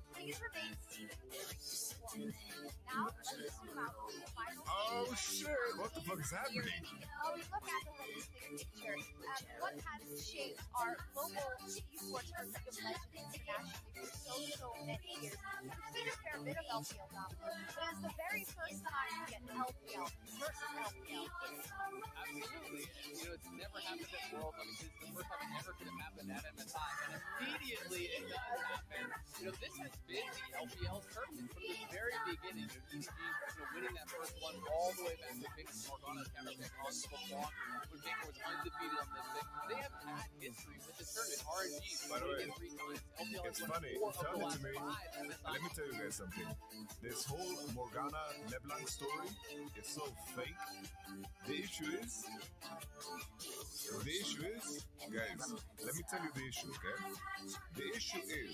Oh shit, what the fuck is happening? Oh, we look at the holistic picture. Um, what has shaped our global esports or League of Legends internationally for so, so many years. I've seen a fair bit of L P L dominance, but it was the very first time you get L P L versus L P L. Absolutely. And, you know, it's never happened at Worlds. I mean, this is the first time it ever could have happened at M S I. And immediately it does happen. You know, this has been the L P L's tournament from the very beginning. You know, E D G, you know, winning that first one all the way back to picking Morgana's counter pick on LeBlanc when Baker was undefeated on this pick. They have had history with this tournament. R N G By the way, three times. L P L it's has won funny. four of the Tell it last to me. five M S I. Let me tell you guys something. This whole Morgana LeBlanc story is so fake. The issue is, the issue is, guys, let me tell you the issue, okay? The issue is,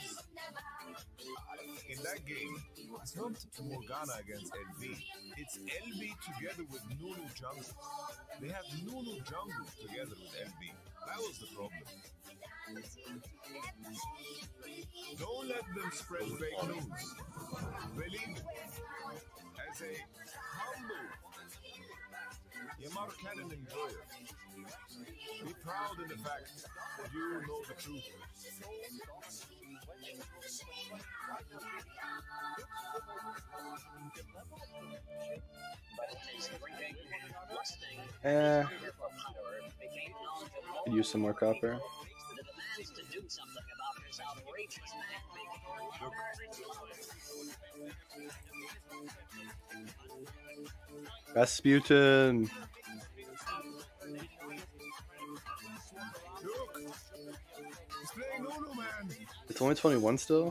in that game, it's not Morgana against L V. It's L V together with Nunu Jungle. They have Nunu Jungle together with L V. That was the problem. Don't let them spread fake news. Believe me, as a humble Yamato can enjoy it. Be proud in the fact that you know the truth. Eh. Could use some more copper. Rasputin. It's only twenty-one still?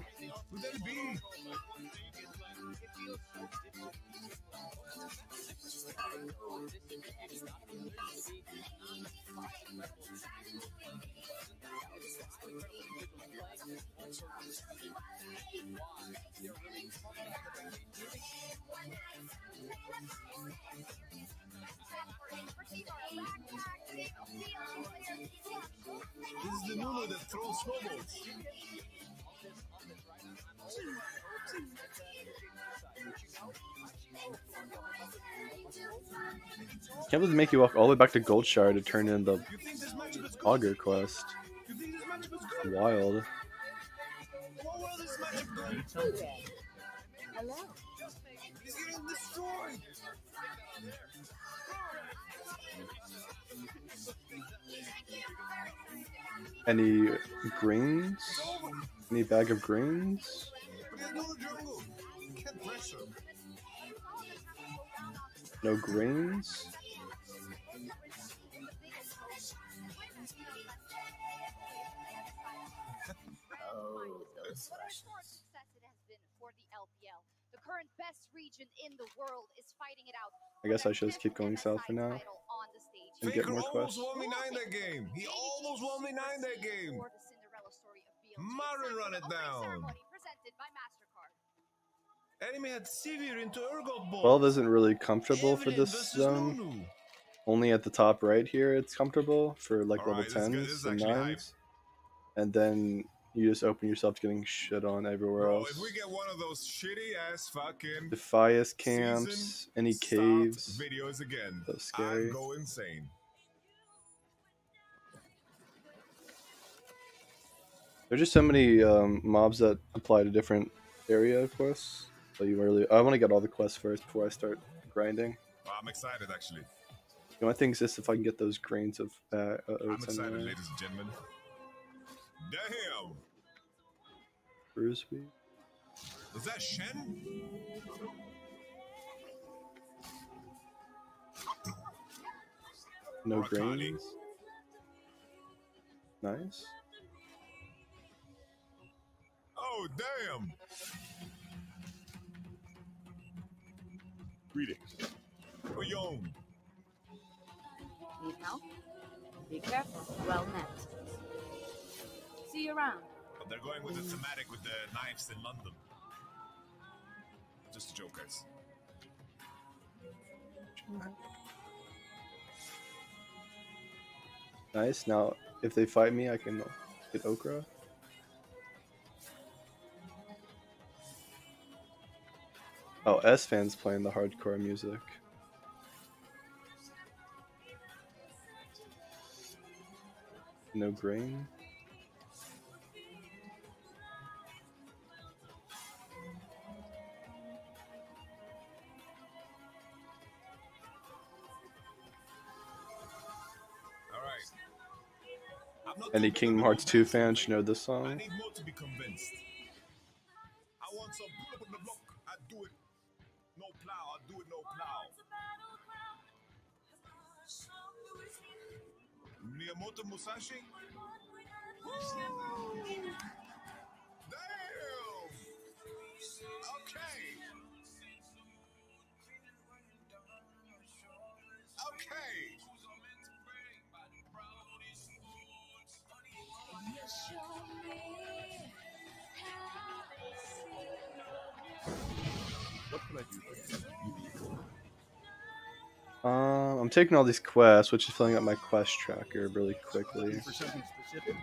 This is the Nunu that throws snowballs. Can't believe they make you walk all the way back to Goldshire to turn in the Augur quest. Wild. Hello. He's getting destroyed. Any greens? Any bag of greens? No greens? The current best region in the world is fighting it out. I guess I should just keep going south for now. And get Faker more almost quests. won me nine that game. He almost won me nine that game. Marin run it down. Enemy had Sivir into Urgot Ball. twelve isn't really comfortable for this zone. Only at the top right here it's comfortable for like level Alright, this is good. This tens is and actually nines. And then you just open yourself to getting shit on everywhere Bro, else. if we get one of those shitty ass fucking Defias camps, any caves. videos again, So scary. I go insane. There's just so many um, mobs that apply to different area quests. So you really, I want to get all the quests first before I start grinding. Well, I'm excited actually. The only thing is just if I can get those grains of uh, uh, I'm oats excited, anyway. ladies and gentlemen. Damn! Bruceby. Was that Shen? No Rakali. grains. Nice. Oh, damn! Greetings. Oyong. Need help? Be careful. Well met. See you around. But they're going with the thematic with the knives in London. Just a joke, guys. Nice. Now, if they fight me, I can get Okra. Oh, S-Fan's playing the hardcore music. No grain. Any Kingdom Hearts two fans should know this I song. need more to be convinced. I want some pull up on the block. I do it. No plow. I do it. No plow. Miyamoto Musashi. Damn. Okay. Okay. What can I do for you? Um, I'm taking all these quests, which is filling up my quest tracker really quickly. For something specific?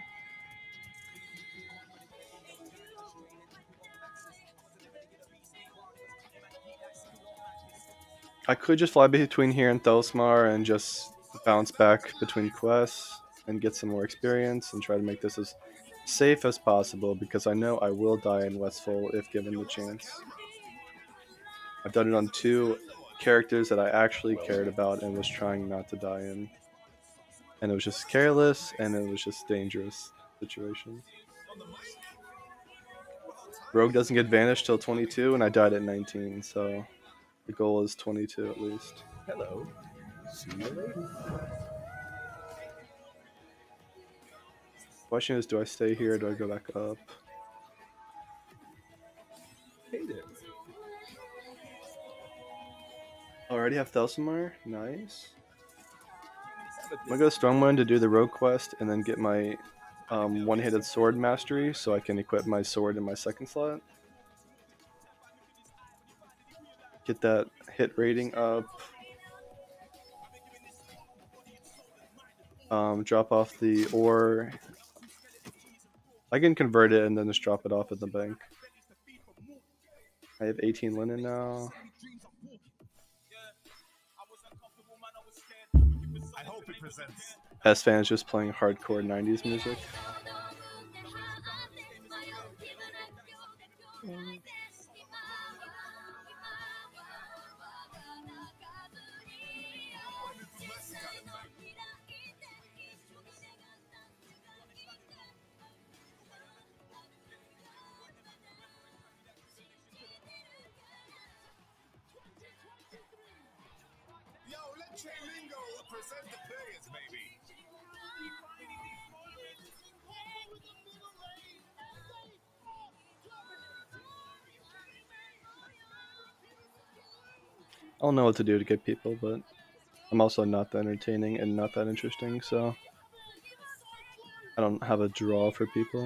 I could just fly between here and Thelsmar and just bounce back between quests and get some more experience and try to make this as safe as possible because I know I will die in Westfall if given the chance. I've done it on two characters that I actually cared about and was trying not to die in. And it was just careless and it was just dangerous situation. Rogue doesn't get banished till twenty-two and I died at nineteen, so the goal is twenty-two at least. Hello. See you later. Question is, do I stay here or do I go back up? Hey there. Already have Thelsmar? Nice. I'm gonna go Strongman to do the rogue quest and then get my um, one-handed sword mastery so I can equip my sword in my second slot. Get that hit rating up. Um, drop off the ore. I can convert it and then just drop it off at the bank. I have eighteen linen now. I hope it presents. S-Fan is just playing hardcore nineties music. Yo, let Chainlingo present the players, baby. I don't know what to do to get people, but I'm also not that entertaining and not that interesting, so I don't have a draw for people.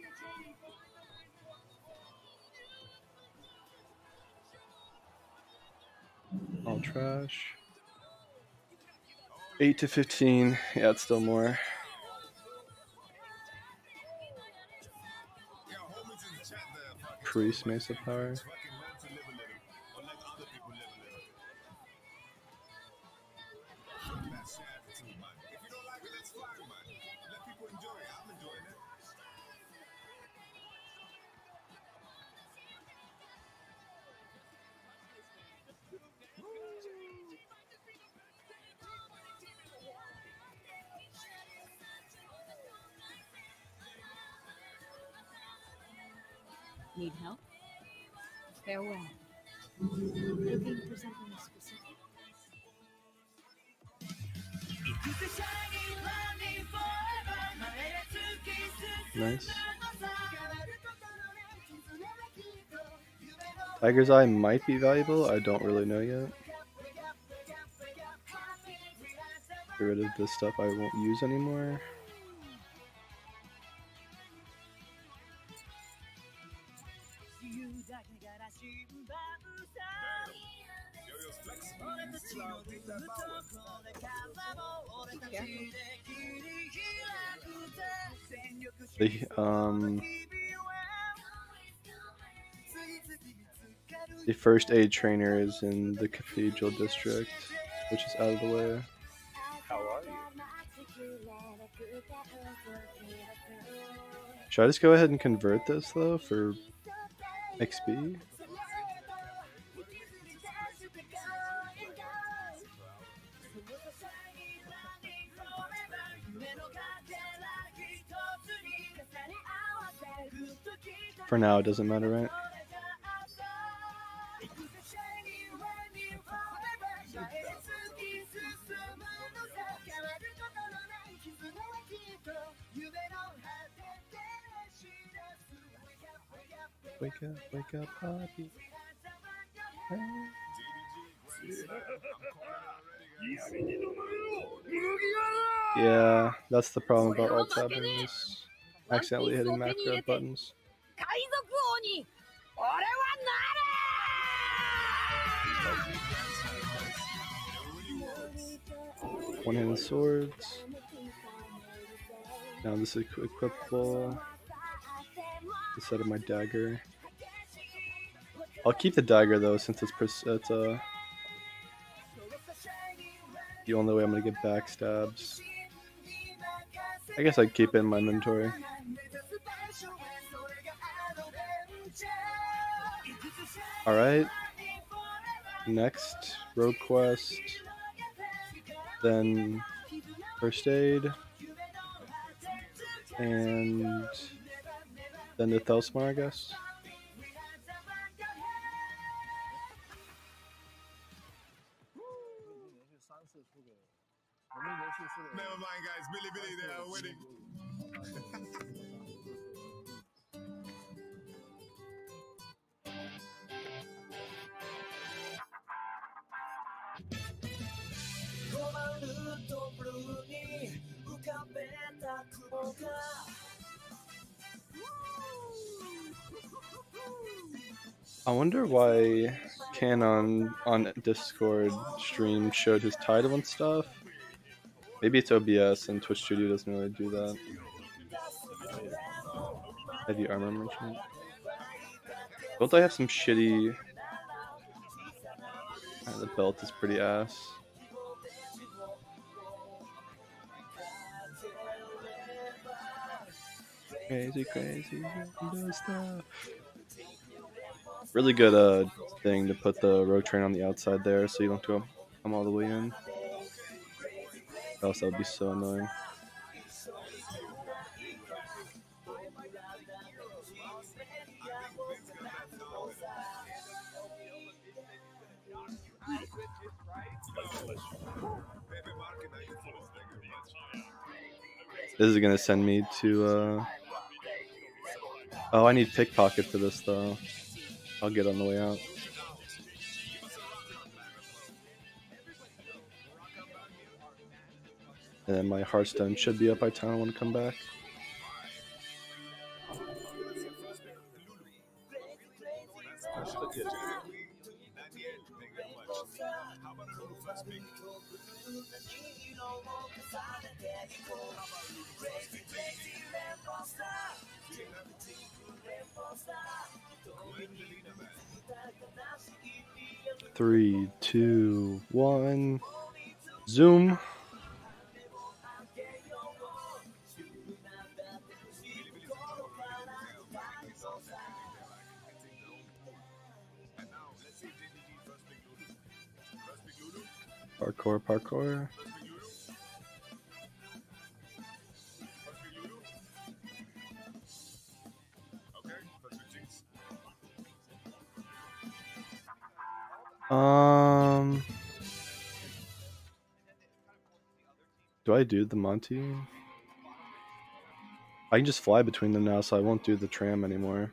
All trash. eight to fifteen. Yeah, it's still more. Priest Mesa Power. Need help? Farewell. Looking for something specific? Nice. Tiger's Eye might be valuable. I don't really know yet. Get rid of this stuff I won't use anymore. The um the first aid trainer is in the Cathedral District, which is out of the way. How are you? Should I just go ahead and convert this though for X P? For now, it doesn't matter, right? Wake up, wake up, Poppy. Yeah, that's the problem about alt tabbing is accidentally hitting macro buttons. One-handed swords. Now this is equipable. Instead of my dagger. I'll keep the dagger though, since it's pers it's uh the only way I'm gonna get backstabs. I guess I'd keep it in my inventory. Alright. Next, rogue quest. Then first aid. And then the Thelsmar, I guess. Never mind, guys. Billy Billy, they are winning. I wonder why Canon on Discord stream showed his title and stuff. Maybe it's O B S and Twitch Studio doesn't really do that. Heavy armor merchant. Don't I have some shitty... Ah, the belt is pretty ass. Crazy, crazy, window stuff. Really good uh thing to put the road train on the outside there, so you don't have to come all the way in. Or else that would be so annoying. This is gonna send me to uh oh, I need pickpocket for this though. I'll get on the way out. And then my Hearthstone should be up by the time I want to come back. Three, two, one, zoom. Parkour, parkour. Um, do I do the Monty? I can just fly between them now, so I won't do the tram anymore.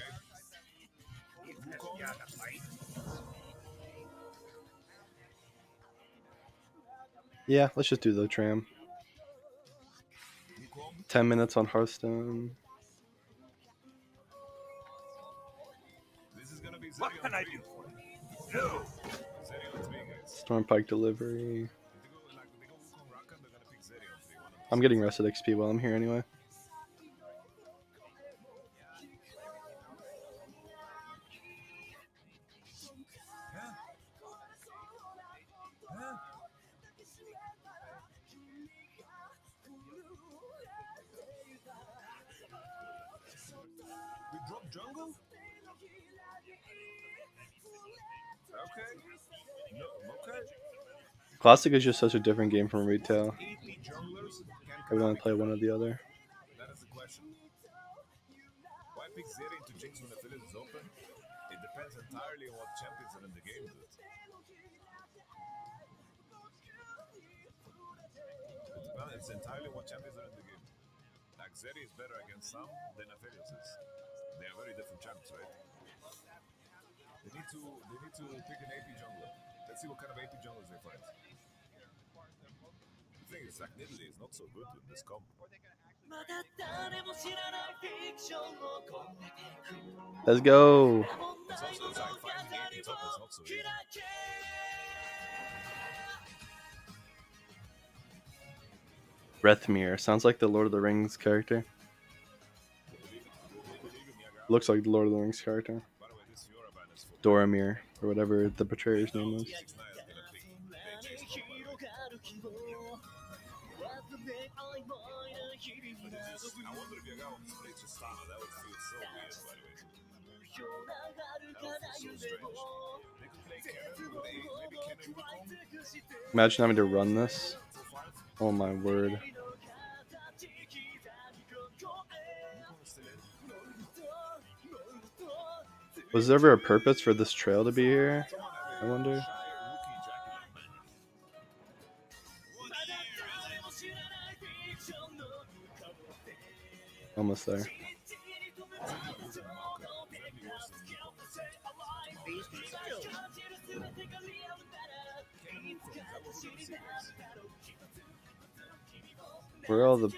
Yeah, let's just do the tram. Ten minutes on Hearthstone. What can I do for you? No. Stormpike delivery. I'm getting rested X P while I'm here anyway. We drop jungle? Okay. No, okay. Classic is just such a different game from retail. I would only play one or the other. That is the question. Why pick Zeri into Jinx when Affiliates is open? It depends entirely on what champions are in the game, dude. It's entirely what champions are in the game. Like Zeri is better against some than Affiliates is. They are very different champs, right? They need to they need to pick an A P jungler. Let's see what kind of A P junglers they find. The thing is, Zach Nidalee is not so good with this comp. Let's go. It's also it's like finding A P top is not so easy. Rethmir sounds like the Lord of the Rings character. Looks like the Lord of the Rings character. Doramir, or whatever the betrayer's name was. I wonder if Yagao plays Tristana. That would feel so weird, by the way. That would feel so strange. They could play Kennen with A, maybe Kennen Wukong. Imagine having to run this. Oh my word. Was there ever a purpose for this trail to be here? I wonder. Almost there. Where are all the...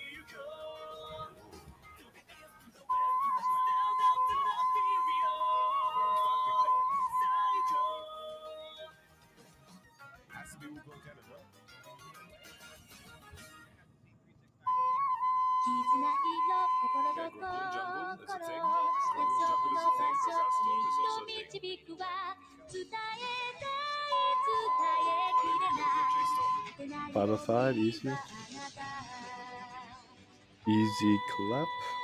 Five of five, easy. Easy clap.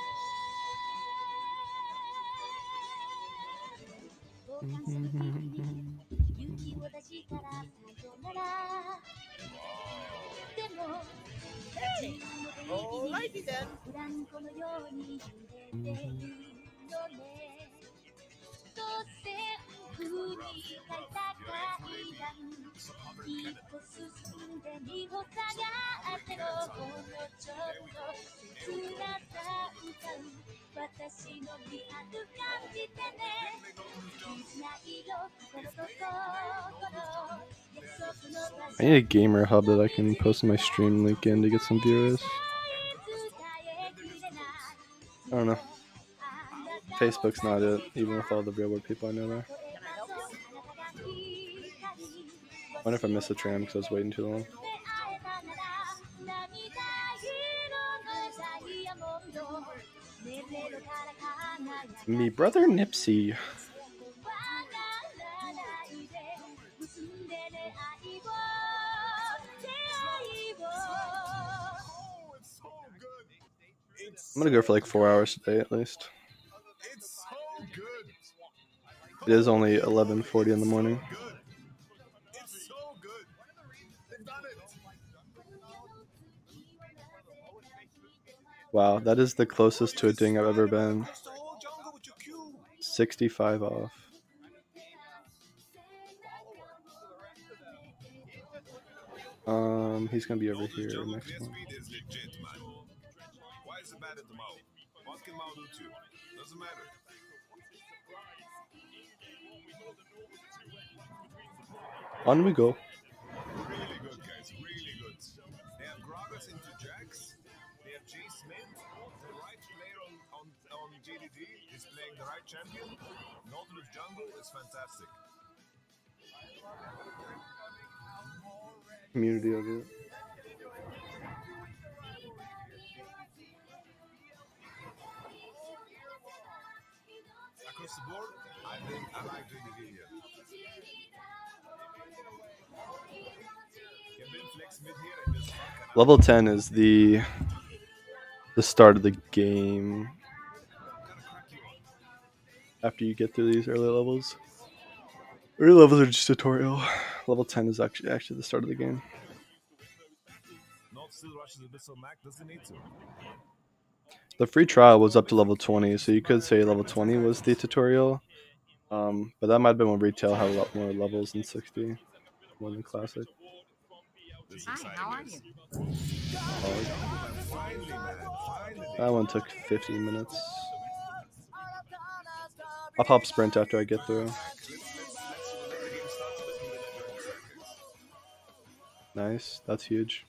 Alrighty then. I need a gamer hub that I can post my stream link in to get some viewers. I don't know. Facebook's not it, even with all the real world people I know there. I wonder if I missed the tram because I was waiting too long. Me brother Nipsey. I'm gonna go for like four hours today at least. It is only eleven forty in the morning. Wow, that is the closest to a ding I've ever been. sixty-five off. Um, he's gonna be over here next one. Why is it bad at the Mao? What can Mao do to you? Doesn't matter. On we go. Really good, guys. Really good. They have Gragas into Jax. They have Jay Smith. The right player on, on, on J D G is playing the right champion. Nautilus jungle is fantastic. Community over it. Across the board, I think I like J D G here. Can Ben flex mid here and just Level ten is the the start of the game. After you get through these early levels. Early levels are just tutorial. Level ten is actually actually the start of the game. Not still rushes a bit so Mac doesn't need to. The free trial was up to level twenty, so you could say level twenty was the tutorial. Um, but that might have been when retail had a lot more levels than sixty, more than classic. Hi, how are you? That one took fifteen minutes. I'll pop sprint after I get through. Nice, that's huge.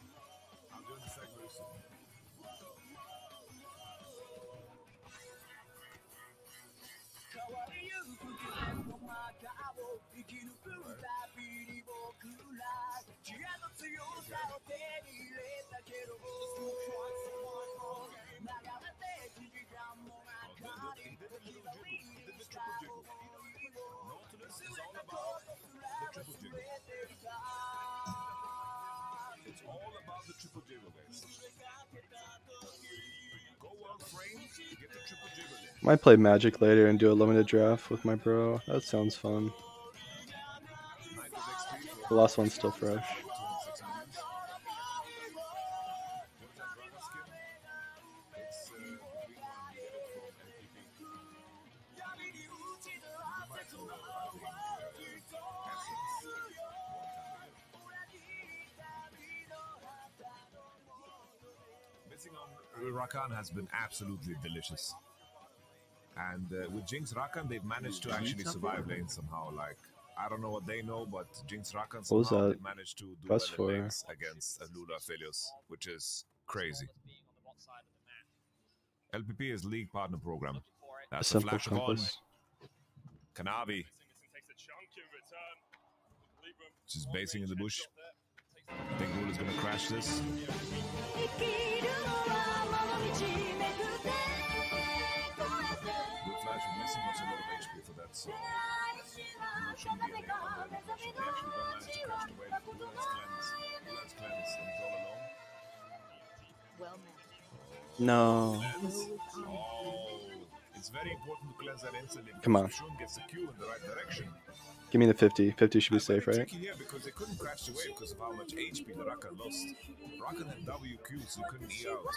It's all about the triple jiggle, guys. Go one frame, get the triple jiggle in. Might play Magic later and do a limited draft with my bro. That sounds fun. The last one's still fresh. Rakan has been absolutely delicious. And uh, with Jinx Rakan, they've managed to actually survive lane somehow. Like, I don't know what they know, but Jinx Rakan What was somehow that? they managed to do Plus well in four. lanes against Lula Aphelios, which is crazy. L P P is League Partner Program. That's A a simple flash of on. compass. Kanavi. She's basing in the bush. I think Lula's gonna crash this. Good flash, we're missing also a lot of H P for that, so Lula shouldn't be in there. They actually don't manage to catch the wave. Lula has cleanse. Lula has cleanse, and he's all alone. Well No. Oh, it's very important to cleanse that instantly. Come on. Because Shun gets the Q in the right direction. Give me the fifty. fifty should be safe, right? Tricky here because they couldn't crash the wave because of how much H P the Rakan lost. Rakan had W Q, so he couldn't E out.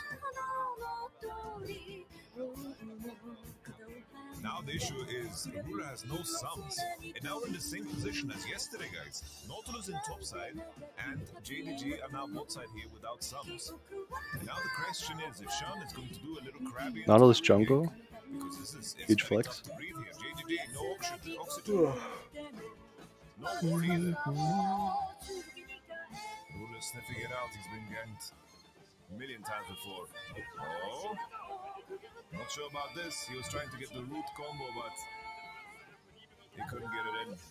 Now the issue is Lula has no sums, and now we're in the same position as yesterday, guys. Nautilus in top side, and J D G are now bot side here without sums. And now the question is if Sean is going to do a little crabby. Nautilus jungle. Because this is it's Huge very flex. tough to breathe here. J D G, no oxygen. oxygen. No ward either. Lula sniffing it out. He's been ganked a million times before. Oh, not sure about this. He was trying to get the root combo, but he couldn't get it in.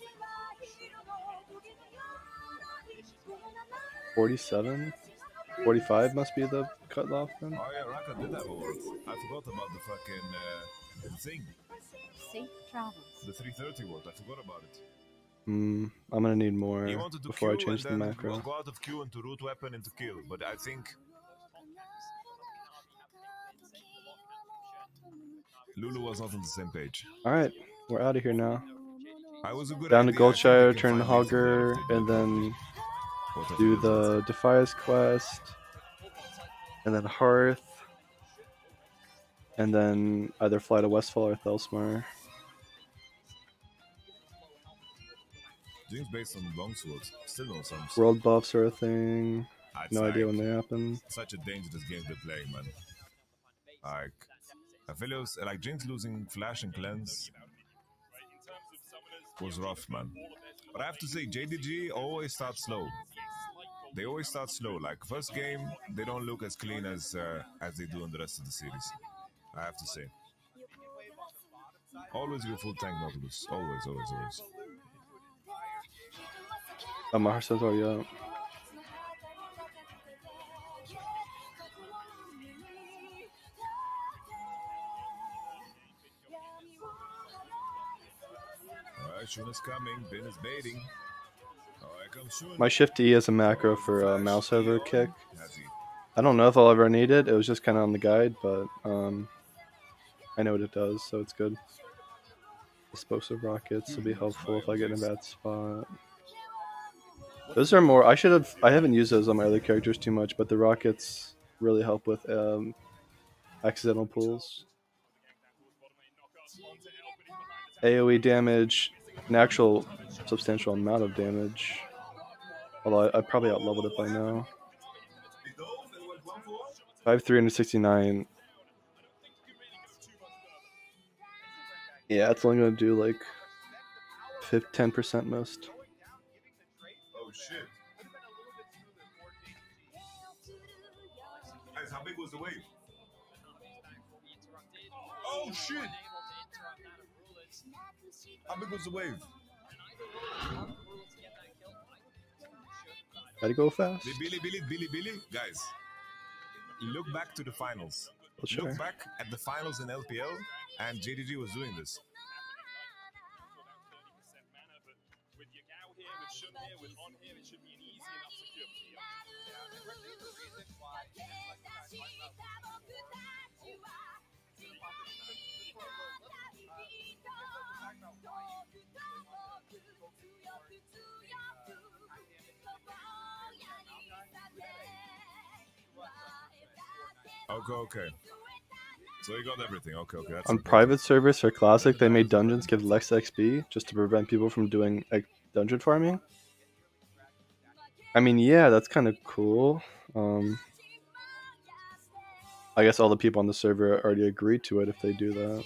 forty-seven? forty-five must be the cutoff then? Oh yeah, Rakan did have a ward. I forgot about the fucking uh, thing. Safe travels. The three thirty ward. I forgot about it. Hmm, I'm gonna need more He wanted to before I Q change the and then macro. go out of Q into root weapon into kill, but I think Lulu was not on the same page. Alright, we're out of here now. I was a good Down to idea. I think Goldshire, they can turn to find ways Hogger, and then do the Defias quest, and then Hearth, and then either fly to Westfall or Thelsmar. Jinx based on longswords. Still no sums. World buffs are a thing. Ah, it's No idea like when they happen. Such a dangerous game they're playing, man. Like, Aphelios, like Jinx losing Flash and Cleanse was rough, man. But I have to say, J D G always start slow. They always start slow. Like, first game, they don't look as clean as uh, as they do in the rest of the series. I have to say. Always go full tank Nautilus. Always, always, always. Oh, my heart says already up. Alright, Shun is coming. Ben is baiting. Alright, comes Shun. My Shift E is a macro for uh, mouse over kick. I don't know if I'll ever need it. It was just kind of on the guide, but um, I know what it does, so it's good. Explosive rockets will be helpful if I get in a bad spot. Those are more. I should have. I haven't used those on my other characters too much, but the rockets really help with um, accidental pulls. AoE damage, an actual substantial amount of damage. Although I, I probably outleveled it by now. five three sixty-nine. Yeah, it's only going to do like ten percent most. Oh shit. Guys, how big was the wave? Oh shit! How big was the wave? Gotta go fast. Billy, Billy, Billy, Billy, guys, look back to the finals. Well, sure. Look back at the finals in L P L, and J D G was doing this. Okay, okay. So you got everything. Okay, okay. That's On okay. private servers for Classic, they made dungeons give less X P just to prevent people from doing like, dungeon farming. I mean, yeah, that's kind of cool. Um, I guess all the people on the server already agreed to it if they do that.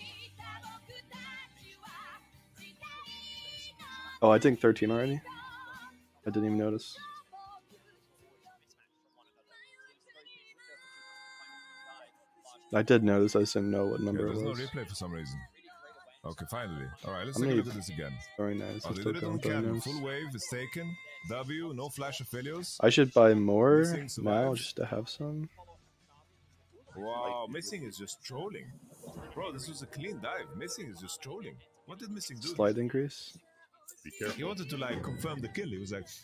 Oh, I think thirteen already. I didn't even notice. I did notice. I just didn't know what number Yeah, it there's was. no replay for some reason. Okay, finally. All right, let's I'm take a gonna- look at this again. Very nice. Oh, I'm they still did it on going very Cannon. nice. Full wave is taken. W, no flash of failures. I should buy more Missing now survives. just to have some. Wow, Missing is just trolling. Bro, this was a clean dive. Missing is just trolling. What did Missing do? Slight increase. Be careful. He wanted to like confirm the kill. He was like,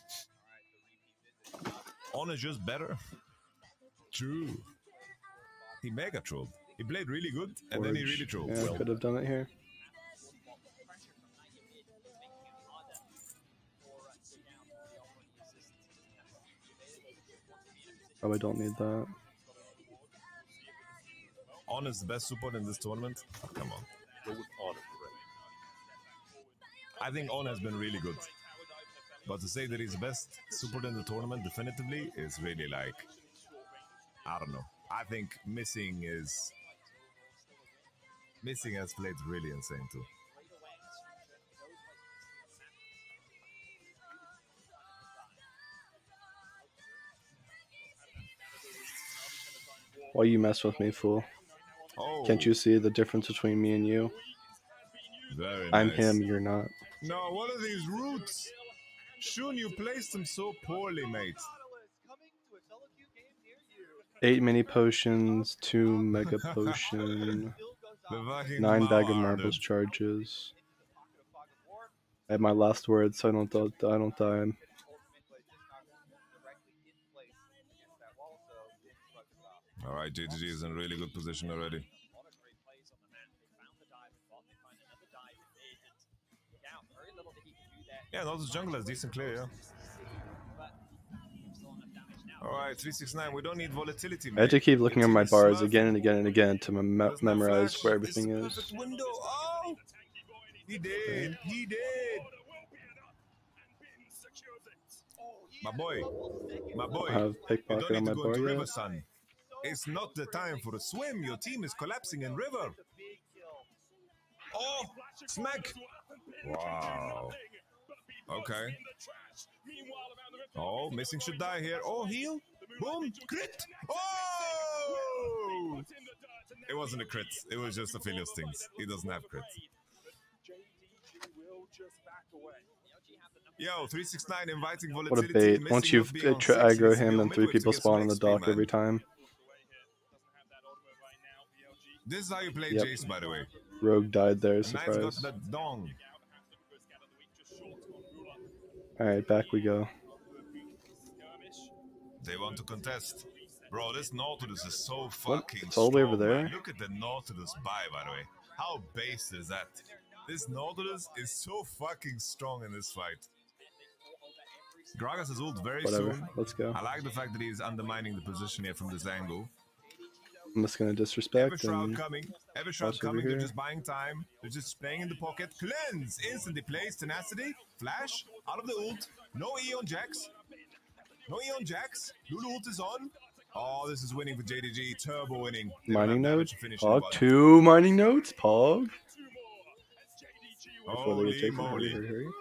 On is just better. True. He mega trolled. He played really good, and then he really trolled. Yeah, I could have done it here. Oh, I don't need that. On is the best support in this tournament. Oh, come on. Go with On. I think On has been really good. But to say that he's the best support in the tournament definitively is really like, I don't know. I think Missing is... Missing has played really insane too. Why you mess with me, fool? Oh. Can't you see the difference between me and you? Very I'm nice. him, you're not. No, what are these roots? Shun, you placed them so poorly, mate. Eight mini potions, two mega potion, The fucking nine bag of Mauer, marbles dude. charges. I have my last word, so I don't I don't die. All right, J T G is in a really good position already. Yeah, Notice Jungle has decent clear, yeah. All right, three six nine, we don't need volatility, I had to mate. keep looking It's at my either bars Smurf- again and again and again to mem- There's no memorize flash. where It's everything the is. perfect window. Oh! He did. He did. My boy. My boy. I have You pickpocket don't on need my to go bar into yet. river, son. It's not the time for a swim. Your team is collapsing in river. Oh, smack. Wow. Okay. Oh, Missing should die here. Oh, heal. Boom. Crit. Oh! It wasn't a crit. It was just a Philios things. He doesn't have crit. Yo, three six nine inviting What a volatility. bait. Missing Once you've will be on tra- six. aggro He's him, still then three midway to people get spawn some on the X P, dock man. every time. This is how you play Yep. Jace, by the way. Rogue died there, Knight's got surprise. that dong. Alright, back we go. They want to contest. Bro, this Nautilus is so What? fucking It's all the way over strong, man. there? Look at the Nautilus buy, by the way. How base is that? This Nautilus is so fucking strong in this fight. Gragas has ult very Whatever, soon. let's go. I like the fact that he's undermining the position here from this angle. I'm just gonna Every disrespect shroud and coming, every shroud watch over coming, they're here. just buying time. They're just playing in the pocket. Cleanse! Instantly plays Tenacity. Flash, out of the ult. No Eon Jax. No Eon Jax. Lulu ult is on. Oh, this is winning for J D G. Turbo winning. They don't Mining have node. damage to finish in Pog. one. Two mining nodes. Pog. Before they Holy get taken. Hurry, moly. hurry, hurry.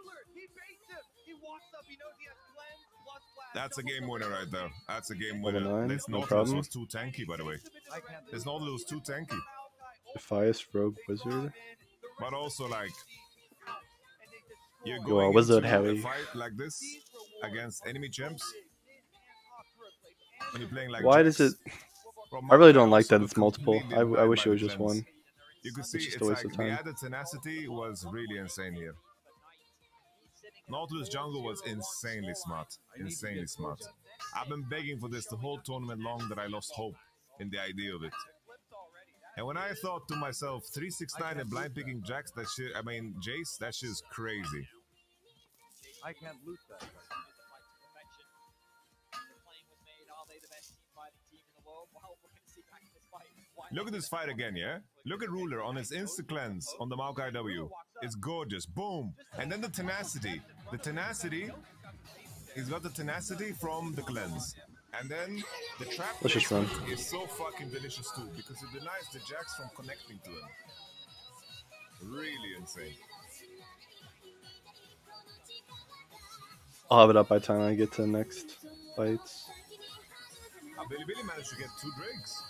That's a game winner right there. That's a game Level winner. nine, This no Nautilus problem. was too tanky, by the way. This Nautilus was too tanky. Defias Rogue Wizard. But also, like, you're Go going on, Wizard into a heavy. fight like this against enemy champs. When you're playing like Why Jax, does it? from I really my don't like that also it's multiple. completely I, I denied wish by it was the just cleanse. one. You can It's see just it's a waste like of the time. added tenacity was really insane here. Nautilus jungle was insanely smart. Insanely smart. I've been begging for this the whole tournament long that I lost hope in the idea of it. And when I thought to myself, three six nine and blind picking Jax, that shit, I mean, Jace, that shit is crazy. I can't loot that. Look at this fight again, yeah? Look at Ruler on his insta cleanse on the Maokai W. It's gorgeous. Boom. And then the tenacity. The tenacity, he's got the tenacity from the cleanse. And then the trap Let's just run. placement is so fucking delicious too because it denies the Jax from connecting to him. Really insane. I'll have it up by the time I get to the next fights. Ah, Billy Billy managed to get two drakes.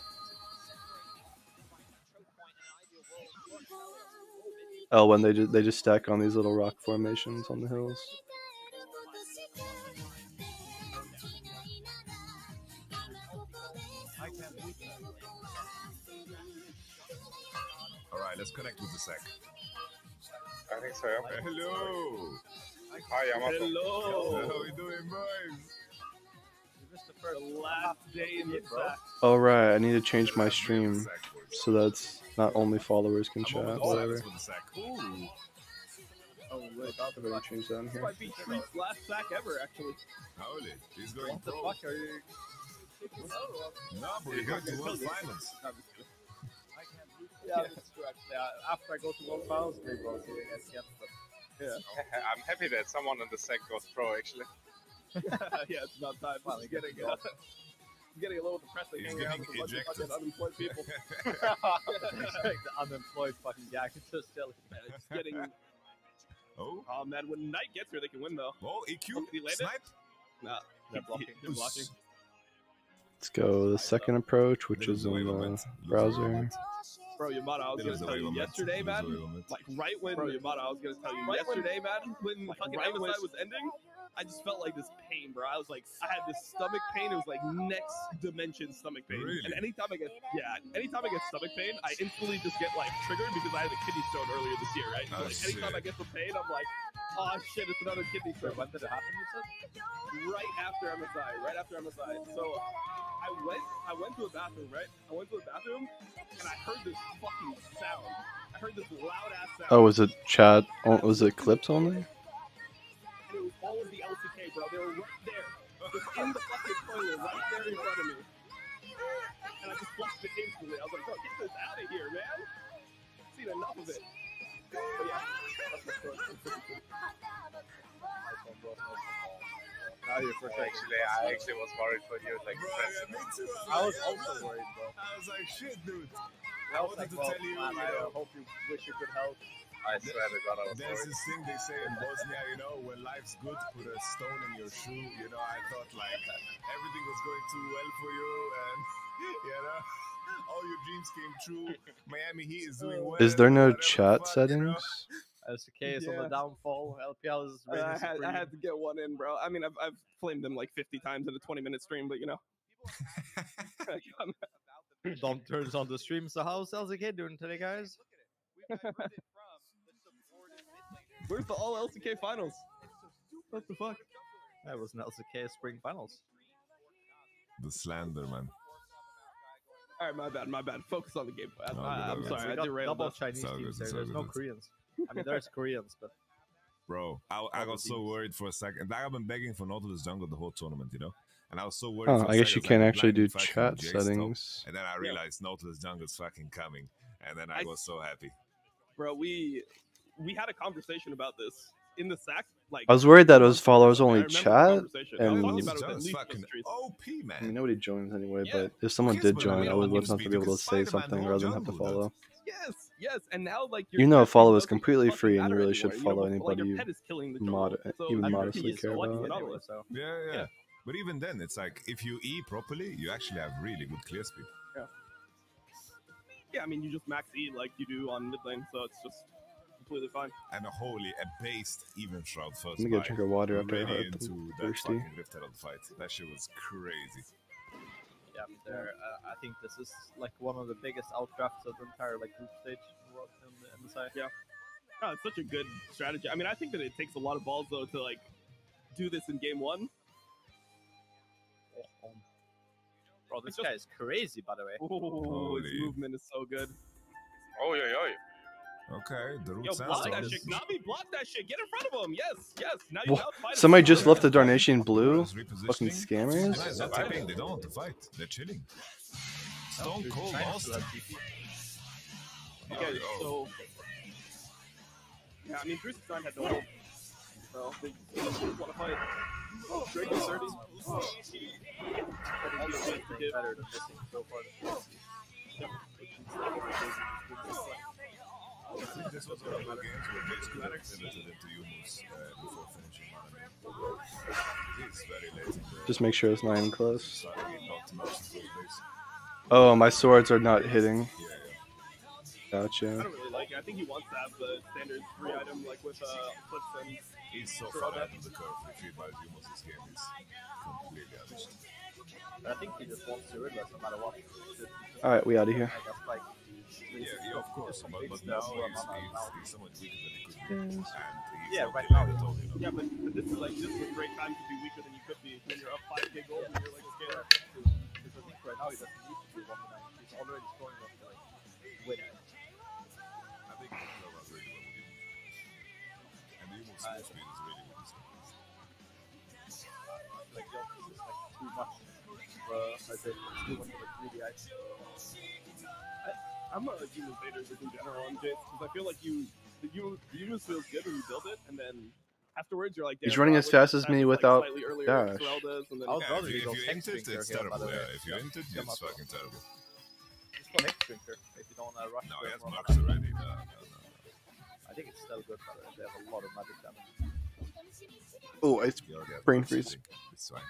Oh, when they just they just stack on these little rock formations on the hills. I can't loot that. Alright, let's connect with the sec. I think so, yeah. Hello! Hi, Yamato. Hello. How we doing, boys? The last day in the sack. Oh right, I need to change my stream so that's not only followers can chat. Whatever. Ooh. Oh wait, I'm gonna change that in this here. might be Treat's last sack ever, actually. Holy, he's going What the pro. fuck are you? No, but we got to World Finals. Yeah, that's true. Actually, uh, after I go to World Finals, we go to S C F. But Yeah. I'm happy that someone in the sec goes pro, actually. Yeah, it's about time. I'm getting, uh, I'm getting a little depressing He's hanging out getting with a bunch of ejected. fucking unemployed people. like the unemployed fucking guy can just tell Yeah, it's getting. Oh. Oh man, when Knight gets here, they can win though. Oh, E Q? Did he land Snipe? it? Nah, they're blocking. They're blocking. Let's go the second approach, which is in the browser. Bro, Yamato, I was Lose gonna the tell you moment. yesterday, Lose man. the moment. Like right when, bro, Yamato, I was gonna tell you Right when- yesterday, man. When Like, fucking right M S I when- was ending, I just felt like this pain, bro. I was like, I had this stomach pain. It was like next dimension stomach pain. Really? And anytime I get, yeah, anytime I get stomach pain, I instantly just get like triggered because I had a kidney stone earlier this year, right? Oh, like anytime shit. I get the pain, I'm like, oh shit, it's another kidney stone. When did it happen? You said? Right after M S I. Right after M S I. So I went, I went to a bathroom, right? I went to a bathroom, and I heard this fucking sound. I heard this loud ass sound. Oh, was it chat? Oh, was it clips only? And it was all of the L C K, bro. They were right there. Just in the fucking toilet, right there in front of me. And I just flushed it instantly. I was like, bro, get this out of here, man. I've seen enough of it. But yeah, that's my story. Now you're actually, I actually was worried for you. Like, Bro, that's- yeah, me too. I was also worried, bro. I was like, shit, dude. I I was wanted like, to well, tell you, man, you I know, hope you wish you could help. I swear to God, I was there's worried. this thing they say in Bosnia, you know, when life's good, put a stone in your shoe. You know, I thought like everything was going too well for you, and you know, all your dreams came true. Miami Heat is doing well. Is there no whatever chat the fuck, you know? settings? S K is on Yeah. the downfall. L P L is Uh, reigning I had, I supreme. had to get one in, bro. I mean, I've, I've flamed them like fifty times in a twenty minute stream, but you know. Dom turns on the stream. So how's L C K doing today, guys? Where's the all L C K finals? What the fuck? That was an L C K spring finals. The slander, man. All right, my bad, my bad. Focus on the game. I, No, I, good, I'm good. sorry, we I got derailed double us. Chinese It's all teams good, there. it's all There's good, no it's- Koreans. I mean, there's Koreans, but Bro, I, I Double got so teams. worried for a second. Like, I've been begging for Nautilus jungle the whole tournament, you know? And I was so worried. Oh, for a I guess second, you can't like, actually do blinding fight from chat Jace top, settings. And then I realized Nautilus Jungle's fucking coming. And then I, I- was so happy. Bro, we we had a conversation about this in the sack. Like I was worried that it was months followers ago. I only remember the chat, conversation. I was and talking about it with at Just least fucking streets. O P, man. I mean, nobody joins anyway. Yeah. But if someone Yes, did but I join, mean, I on would love to Newsfeed, be able to because say Spider-Man something whole rather than have to jungle does. follow. Yes, yes, and now like your You know, chat feed follow is doesn't completely fucking free, and you matter really should anymore, follow you know? Like, anybody your you pet is killing the mod- jungle, so even I think modestly he's care lucky about. with Nautilus. So Yeah, yeah, Yeah. But even then, it's like if you E properly, you actually have really good clear speed. Yeah. Yeah, I mean, you just max E like you do on mid lane, so it's just completely fine. And a holy, a based even shroud first. Let me get a buy. drink of water after I Really heard into them. that Thirsty. fucking Rift Herald fight. That shit was crazy. Yeah, there. Uh, I think this is like one of the biggest outdrafts of the entire like group stage in the world in the M S I. Yeah. No, it's such a good strategy. I mean, I think that it takes a lot of balls though to like do this in game one. Bro, this It's just- guy is crazy, by the way. Oh, his Holy. movement is so good. Oh, yeah, yeah. Okay, the root Yo, block that sandstorm. shit. Navi, block that shit. Get in front of him. Yes, yes. Now you Wha- now fight him. Somebody just left the Darnation blue. Brothers Fucking repositioning. scammers. Guys, they're tipping. They don't want to fight. They're chilling. Stone Cold Austin. Okay, so yeah, I mean, three six nine had no hope. So they just want to fight. Oh, Drake is thirty. Oh. Better than missing so far. I think this was one of the games where Jace could have pivoted into Yumus uh, before finishing Maname. It is very late in the Just make sure it's not even close. start to get knocked much into place. Oh, my swords are not hitting. Yeah, yeah. I Gotcha. don't really like it. I think he wants to have the standard three item like with uh, flips and. He's so For far all that. ahead of the curve. If he buys Yumus, this game is completely unleashed. I think he just wants to Riddler no matter what. All right, we out of here. I guess like. Yeah, yeah, of course. But, but now he's, he's, he's so much weaker than he could be. And he's Yeah, not right getting now it he's- all, you know. Yeah, but, but this is like this is a great time to be weaker than you could be when you're up five K gold and you're like scared. Because I think right now he doesn't need to do one to nine. He's already scoring up to like win it. I think he's still runs really well with Yumus. And the Yumus skill speed is really good. Like the opposite is like too much. Uh, I said it's too much of a greedy ice. I'm a Human Vader just in general on Jace because I feel like you the you the Humus feels good when you build it and then afterwards you're like He's damn, running bro, as I wish fast this as me had, like, without slightly earlier dash. Sorrel does, and then I would Yeah, rather if you you, go if you Hex int it, Drinker it's here, by terrible. the way. Yeah, if you int it, Come it's up. fucking terrible. Just go Hex Drinker if you don't want to rush No, them he has from- marks already. No, no, no. I think it's still good, by the way. They have a lot of magic damage. Oh, it's He already has brain marks, I freeze. think. It's fine.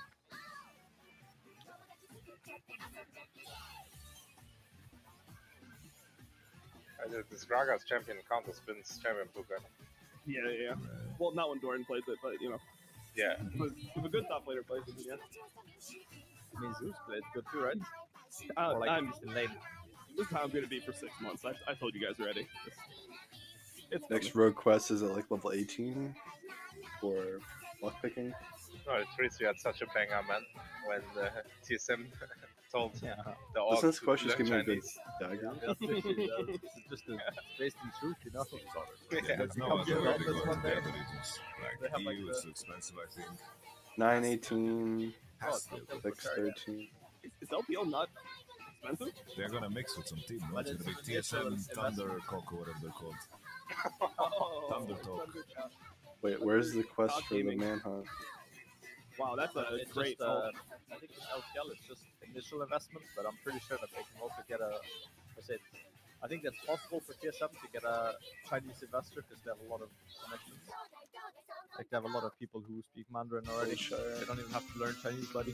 I did this Gragas champion counter spins champion book. yeah, yeah, yeah. Well, not when Doran plays it, but you know, Yeah. if, if a good top laner plays it, yeah. I mean, Zeus plays good too, right? Uh, Or like I'm, he's in lane. this is how I'm gonna be for six months. I, I told you guys already. It's, it's Next coming. rogue quest is at like level eighteen for luck picking. No, it's Ritsu had such a banger, man. When uh, T S M told Yeah. the orc Doesn't this to quest just learn give me a good Chinese. dagger? That's literally the- it's just a, it's based in truth, you know. Yeah, there's no Come other here, way on to this go one to there. the other regions. They Like, have, E like, U the- is too expensive, I think. nine eighteen, Has to be able to- six thirteen. Is, is L P L not expensive? They're gonna mix with some team, no? But It's gonna be it's- T S M, it's a- Thunder, Coco, whatever they're called. Oh, Thunder Talk. Wait, where's the quest Cloud for the gaming. manhunt? Wow, that's a It's great. just, uh, I think in L P L it's just initial investment, but I'm pretty sure that they can also get a. I said, I think that's possible for T S M to get a Chinese investor because they have a lot of connections. Like they have a lot of people who speak Mandarin already. They don't even have to learn Chinese, buddy.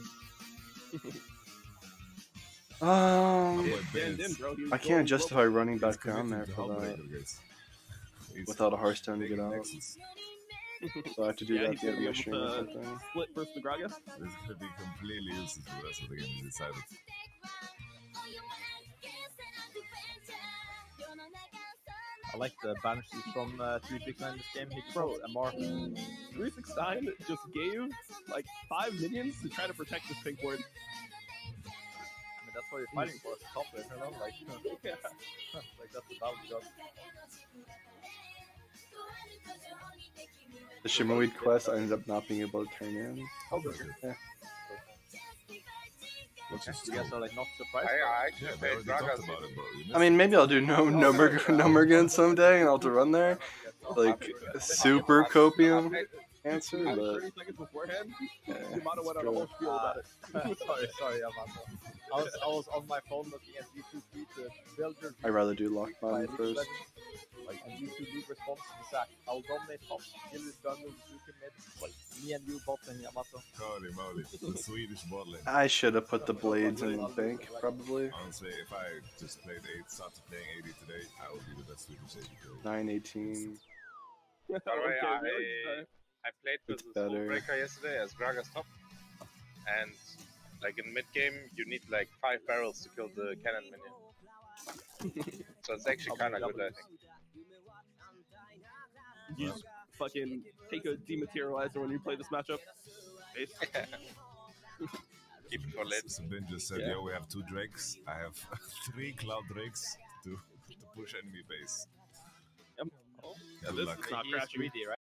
Um, Yeah, Dan Benz. Din, bro, he was I going can't justify global. running He's back down committed there to for that Hellbreaker, guys. He's without a Hearthstone to taking get out. Nexus. So I have to do Yeah, that he's at the end gonna of be my able stream or to something. split versus the Gragas. This is gonna be completely useless for the rest of the game. He decided. I like the banishes from uh, three six nine this game. He Bro, just M R. three six nine just gave like five minions to try to protect this pink ward. I mean, that's what you're fighting for. It's top lane, you know? Like, like that's the battle job. The Shimmerweed quest I ended up not being able to turn in. Oh, Yeah. Which is You guys are like not surprised? I, I Yeah, actually they played already talked Gragas. about it, bro. You I mean, maybe I'll do no no Murg- no Murgan someday, and I'll have to run there, like super copium answer. Like But thirty seconds beforehand, yeah, Yamato went on a screw whole it. spiel about it. sorry, sorry, Yamato. I was I was on my phone looking at YouTube feed to build your. I'd rather do lock by bottom League of first. Legends. Like, and YouTube League response to Zach. I'll dominate top, Gillis jungle, Zuki mid, like me and you bot and Yamato. Holy moly, the Swedish bot lane. I should have put the blades in the bank, probably. Honestly, if I just played eight, started playing eighty today, I would be the best Swedish A D player. nine eighteen. By the way, Okay, I, really? I played with It's the better. Soulbreaker yesterday as Gragas top, and like in mid game, you need like five barrels to kill the cannon minion. So it's actually kind of good, I think. You just fucking take a dematerializer when you play this matchup. Ace. Keep it for lit. Sabin just said, Yeah. yo, we have two drakes. I have three cloud drakes to, to push enemy base. Yep. Yeah, Good this luck. is not crashing. Greedy, right?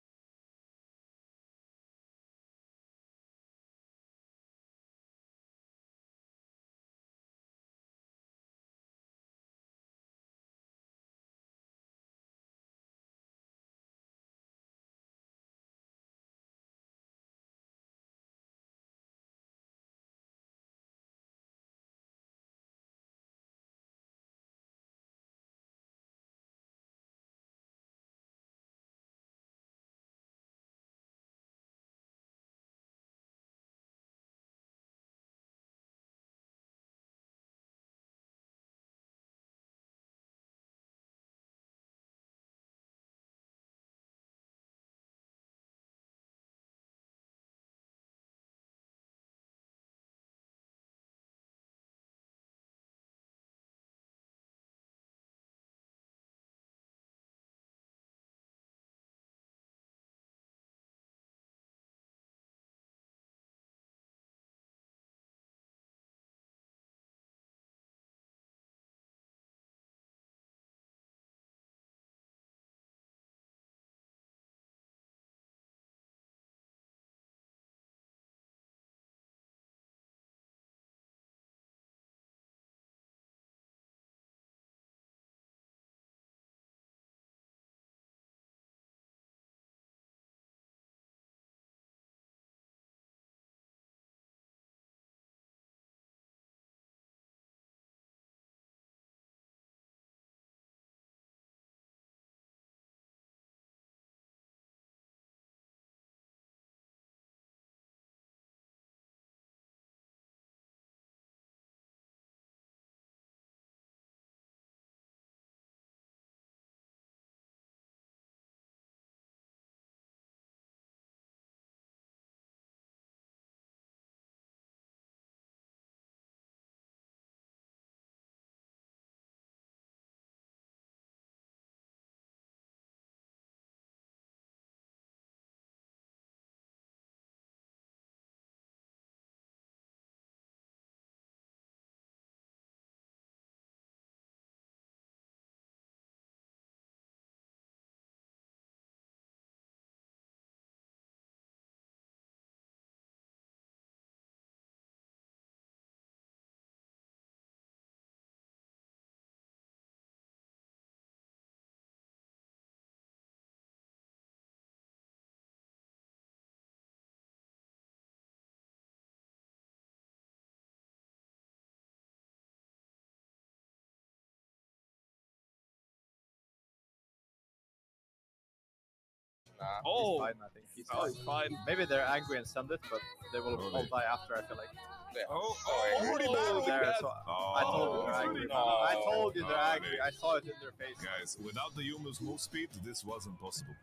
Nah. Oh, He's fine, I think. He's oh, fine. he's fine. Maybe they're angry and send it, but they will Oh, all they- die after, I feel like. Yeah. Oh, oh, already Oh, bad. There, so Oh, I told you they're angry. no. I told you they're Oh, angry. they- I saw it in their face. Guys, without the Yumu's move speed, this wasn't possible.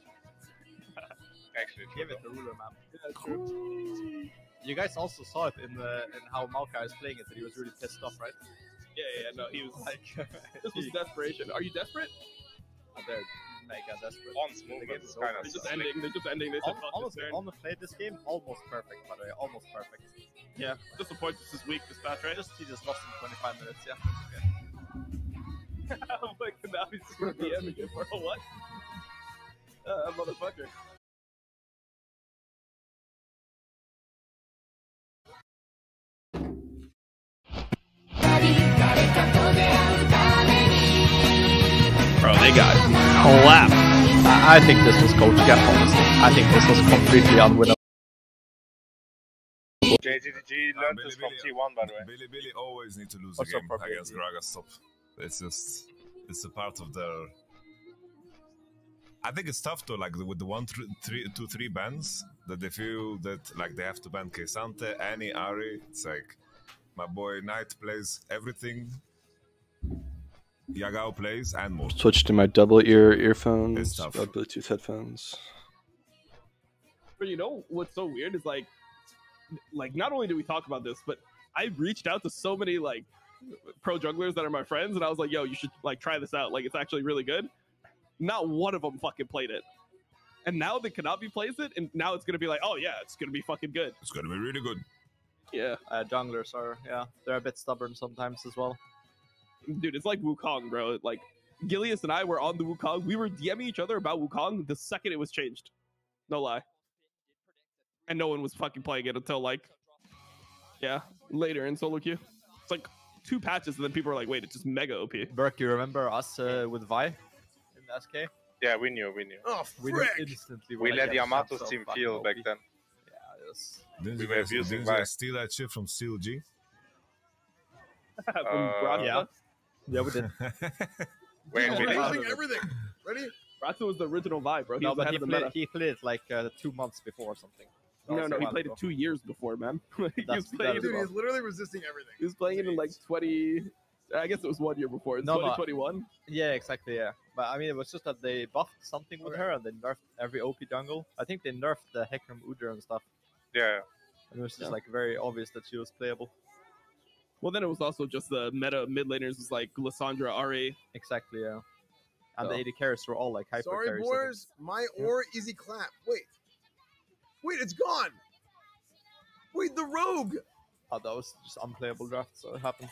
Actually, Give it the ruler, man. Yeah, true. You guys also saw it in the in how Maokai is playing it, that he was really pissed off, right? Yeah, yeah, no, he was Like, this was desperation. Are you desperate? they're mega desperate. On's The game movement is is kind over. of They're just ending. They're just ending. They said, Hon- "Fuck this Honestly, turn." on the play this game, almost perfect, by the way, almost perfect. Yeah, disappointed this is weak dispatch, right? Just he just lost in twenty-five minutes, yeah. Okay. I'm like, now he's just gonna D M me for a what? Uh, motherfucker. they got clapped. I, I think this was coach gap, honestly. I think this was completely unwinnable. J G G learned this from T one, by the way. Billy Billy always need to lose What's a up, game Papa? against Gragas top. It's just, it's a part of their. I think it's tough though, like with the one, three, three, two, three bans that they feel that like they have to ban Kesante, Annie, Ari. It's like my boy Knight plays everything. Yagao plays and more. Switch to my double ear earphones, It's tough. uh, Bluetooth headphones. But you know what's so weird is like, like not only do we talk about this, but I reached out to so many like pro jugglers that are my friends, and I was like, "Yo, you should like try this out. Like, it's actually really good." Not one of them fucking played it, and now the Kanabi plays it, and now it's gonna be like, "Oh yeah, it's gonna be fucking good." It's gonna be really good. Yeah, Uh, junglers are, yeah, they're a bit stubborn sometimes as well. dude, it's like Wukong, bro. Like Gilius and I were on the Wukong. We were DMing each other about Wukong the second it was changed. No lie. And no one was fucking playing it until like, yeah, later in solo queue. It's like two patches, and then people are like, "Wait, it's just mega O P." Burke, you remember us uh, with Vi in S K? Yeah, we knew, we knew. Oh, We knew frick! instantly. We were let like, yeah, Yamato's so team fucking feel O P. back then. Yeah, it was. Didn't We you were guys, abusing didn't you Vi. guys steal that shit from Steel G? From Uh, Braxa. Yeah. Yeah, we did. Wait, We're we losing everything. Ready? Braxa was the original vibe, bro. He No, was but ahead he of the played, meta. he played like uh, two months before or something. That No, was no, a he while played ago. it two years before, man. he was That's- playing that it. is Dude, he's literally resisting everything. He was playing it in like twenty. I guess it was one year before. It's No, no. twenty twenty-one. Yeah, exactly, yeah. But I mean, it was just that they buffed something with Okay. her and they nerfed every O P jungle. I think they nerfed the Hecarim Udra and stuff. Yeah. And it was just Yeah. like very obvious that she was playable. Well, then it was also just the meta mid laners was like Lissandra, Ari. Exactly, yeah. And So- the A D carries were all like hyper Sorry, carries. I think. boys. My or easy clap. Wait. Wait, it's gone. Wait, the rogue. Oh, that was just unplayable draft, so it happens.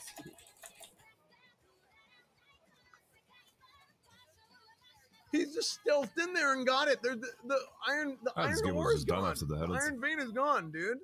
He's just stealthed in there and got it. There's the, the iron. The Ah, this iron game was ore is just done gone. after the The Heralds. iron vein is gone, dude.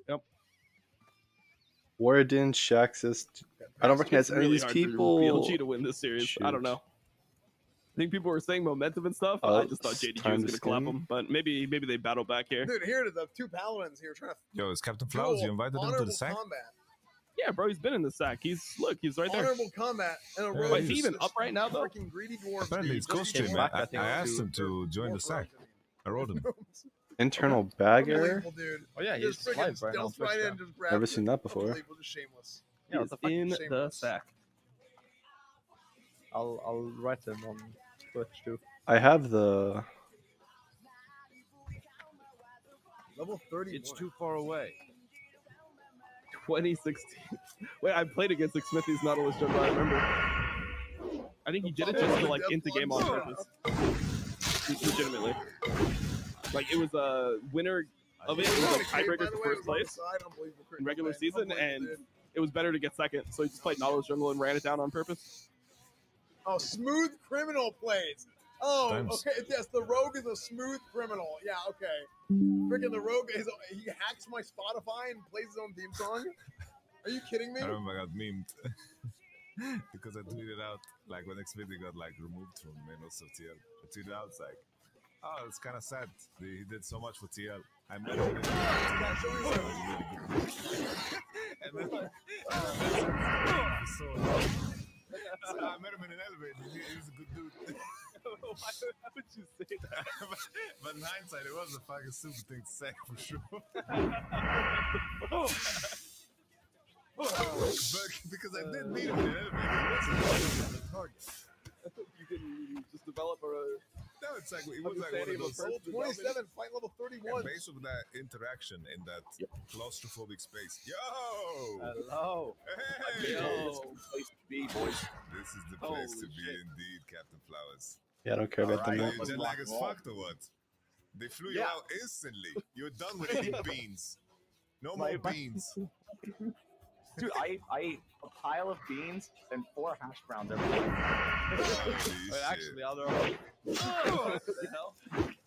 Warden, Shaxis. I don't recognize It's any of really these hard for people. B L G to win this series. I don't Shoot. know. I think people were saying momentum and stuff. Oh, I just thought it's J D G time was to going to clap skin. them, but maybe maybe they battle back here. Dude, here it is. The two paladins here trying to Yo, it's Captain Flowers. duel You invited him to honorable the sack? combat. Yeah, bro, he's been in the sack. He's look, he's right there. Honorable combat and a Yeah, rogue. Wait, is he he's even up right now though? Freaking greedy dwarf. Apparently, it's Ghost came Stream. back, I, I think, I asked to- him to join the sack. I wrote him. Internal bag error? Unbelievable, dude. Oh yeah, He he's just freaking live right now. on stealthed Twitch, right yeah. in, just grabbed Never it. seen that before. Unbelievable, just shameless. Yeah, what He's the fuck? in the Shameless. sack. I'll I'll write him on Twitch too. I have the. Level thirty. It's too far away. twenty sixteen. Wait, I played against like Smithy's Nautilus Jungle. I remember. I think he did it just to like into game on purpose. Legitimately. Like it was a winner of it. It was like tiebreaker for first place in regular season, and it was better to get second. So he just played Nautilus Jungle and ran it down on purpose. Oh, smooth criminal plays. Oh, Thanks. okay. Yes, the rogue is a smooth criminal. Yeah, okay. Freaking the rogue is he hacks my Spotify and plays his own theme song. Are you kidding me? I remember I got memed because I tweeted out like when Xfinity got like removed from main host of T L. I tweeted out it's like, oh, it's kind of sad. He did so much for T L. I met him. In and then, so, so I met him in an elevator. He, he was a good dude. Why would you say that? but, but in hindsight, it was a fucking stupid thing to say for sure. but because I did meet him in an elevator, it wasn't a target. You can just develop a. No, it's like it was like one understanding of of a those. person. Level twenty-seven, fight level thirty-one. And based on that interaction in that claustrophobic space. Yo! Hello. Hey! Yo. Place to be, boys. This is the Oh, place to be shit. indeed, Captain Flowers. Yeah, I don't care about Are them. you jet lag as fucked or what? They flew you Yeah. out instantly. You're done with eating beans. No My- more my- beans. Dude, I ate, I ate a pile of beans and four hash browns every day. Holy Wait, shit. actually, other. What the hell?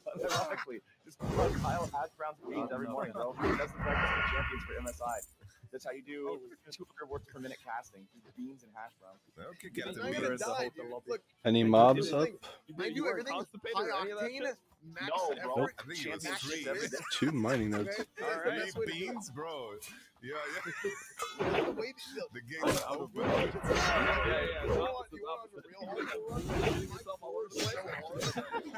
Ironically, just a pile of hash browns and beans every morning, bro. That's the breakfast of champions for M S I. That's how you do two hundred words per minute casting. Beans and hash browns. Okay, Captain I'm gonna die, dude. Look, Any mobs up? I do everything high octane, max No, bro. effort, I think it was max three. risk. Two mining nodes. Okay? Three beans, bro. Yeah, yeah. The way that The game's over. Yeah, yeah. you want you want a real hardcore run?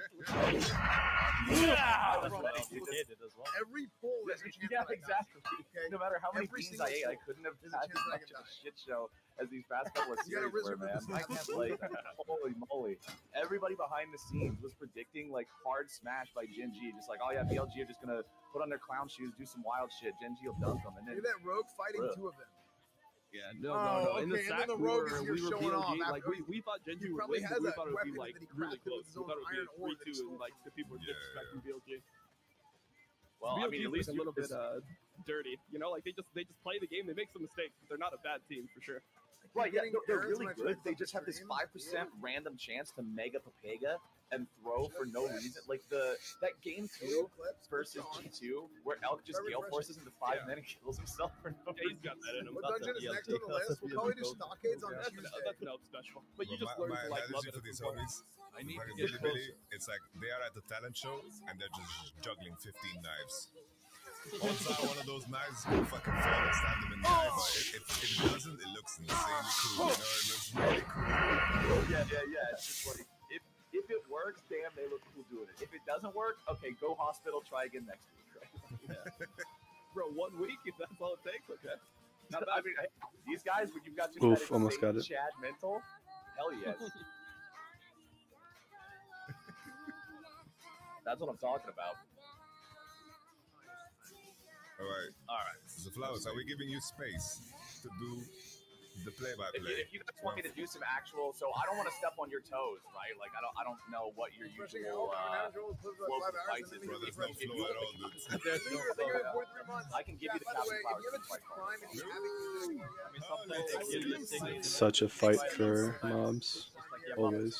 Yeah, that's what I did. Every pull is a chance Yeah, that I die. exactly. Okay? No matter how many Every beans single I ate, I pull couldn't have is a had chance as that I much can of a die. shit show as these past couple of You gotta series were, reserve man. the I can't play. Holy moly. Everybody behind the scenes was predicting like hard smash by Gen G. Just like, oh yeah, B L G are just gonna put on their clown shoes, do some wild shit. Gen G will dunk them. And then Look at that rogue fighting Bruh. two of them. Yeah, no, Oh, no, no. In the okay, and then sack, the we rogue were, is here we were showing B L G. off Like, after- we, we thought Gen G he would probably win, has but we that thought it would be weapon like that he really crafted with close. his We own thought it would be iron like ore three that two, he and like the people were Yeah. disrespecting B L G. well, I mean, at least a you- little bit this- uh, dirty. You know, like they just they just play the game. They make some mistakes, but they're not a bad team for sure. Right, yeah, getting no, they're errors really when I try good. to They flip just the have this screen. five percent random chance to mega Papega and throw for no reason. Like the that game two versus G two, where Elk just Very gale refreshing. forces into five men and kills himself for no Yeah, he's got that in him. What dungeon is next on the list? We'll probably do stockades on That's, Tuesday. that's no special. But you But just my, learn my to like love analogy it. for at these some point. homies, I need to fucking get Billy Billy, it's like they are at the talent show and they're just juggling fifteen knives. Also, one of those knives will fucking fall and stab them in the eye, but if, if, if it doesn't, it looks insanely cool. You know, it looks really cool. Yeah, yeah, yeah. It's just funny. If if it works, damn, they look cool doing it. If it doesn't work, okay, go hospital, try again next week. Right? Bro, one week if that's all it takes. Okay. Not I mean, I- these guys, when you've got just Oof, that almost insane got it. Chad mental, hell yes. That's what I'm talking about. All right. All right. So, Flowers, are we giving you space to do the If you, play-by-play? if you guys want me to do some actual, so I don't want to step on your toes, right? Like I don't, I don't know what your usual uh, flow of advice is. Bro, there's If no you- if flow you- at all, dude. There's no flow at all. I can give you the By the way, Captain if you have a Flowers. cheap prime and you haven't used it yet, Such a fight for mobs. Always.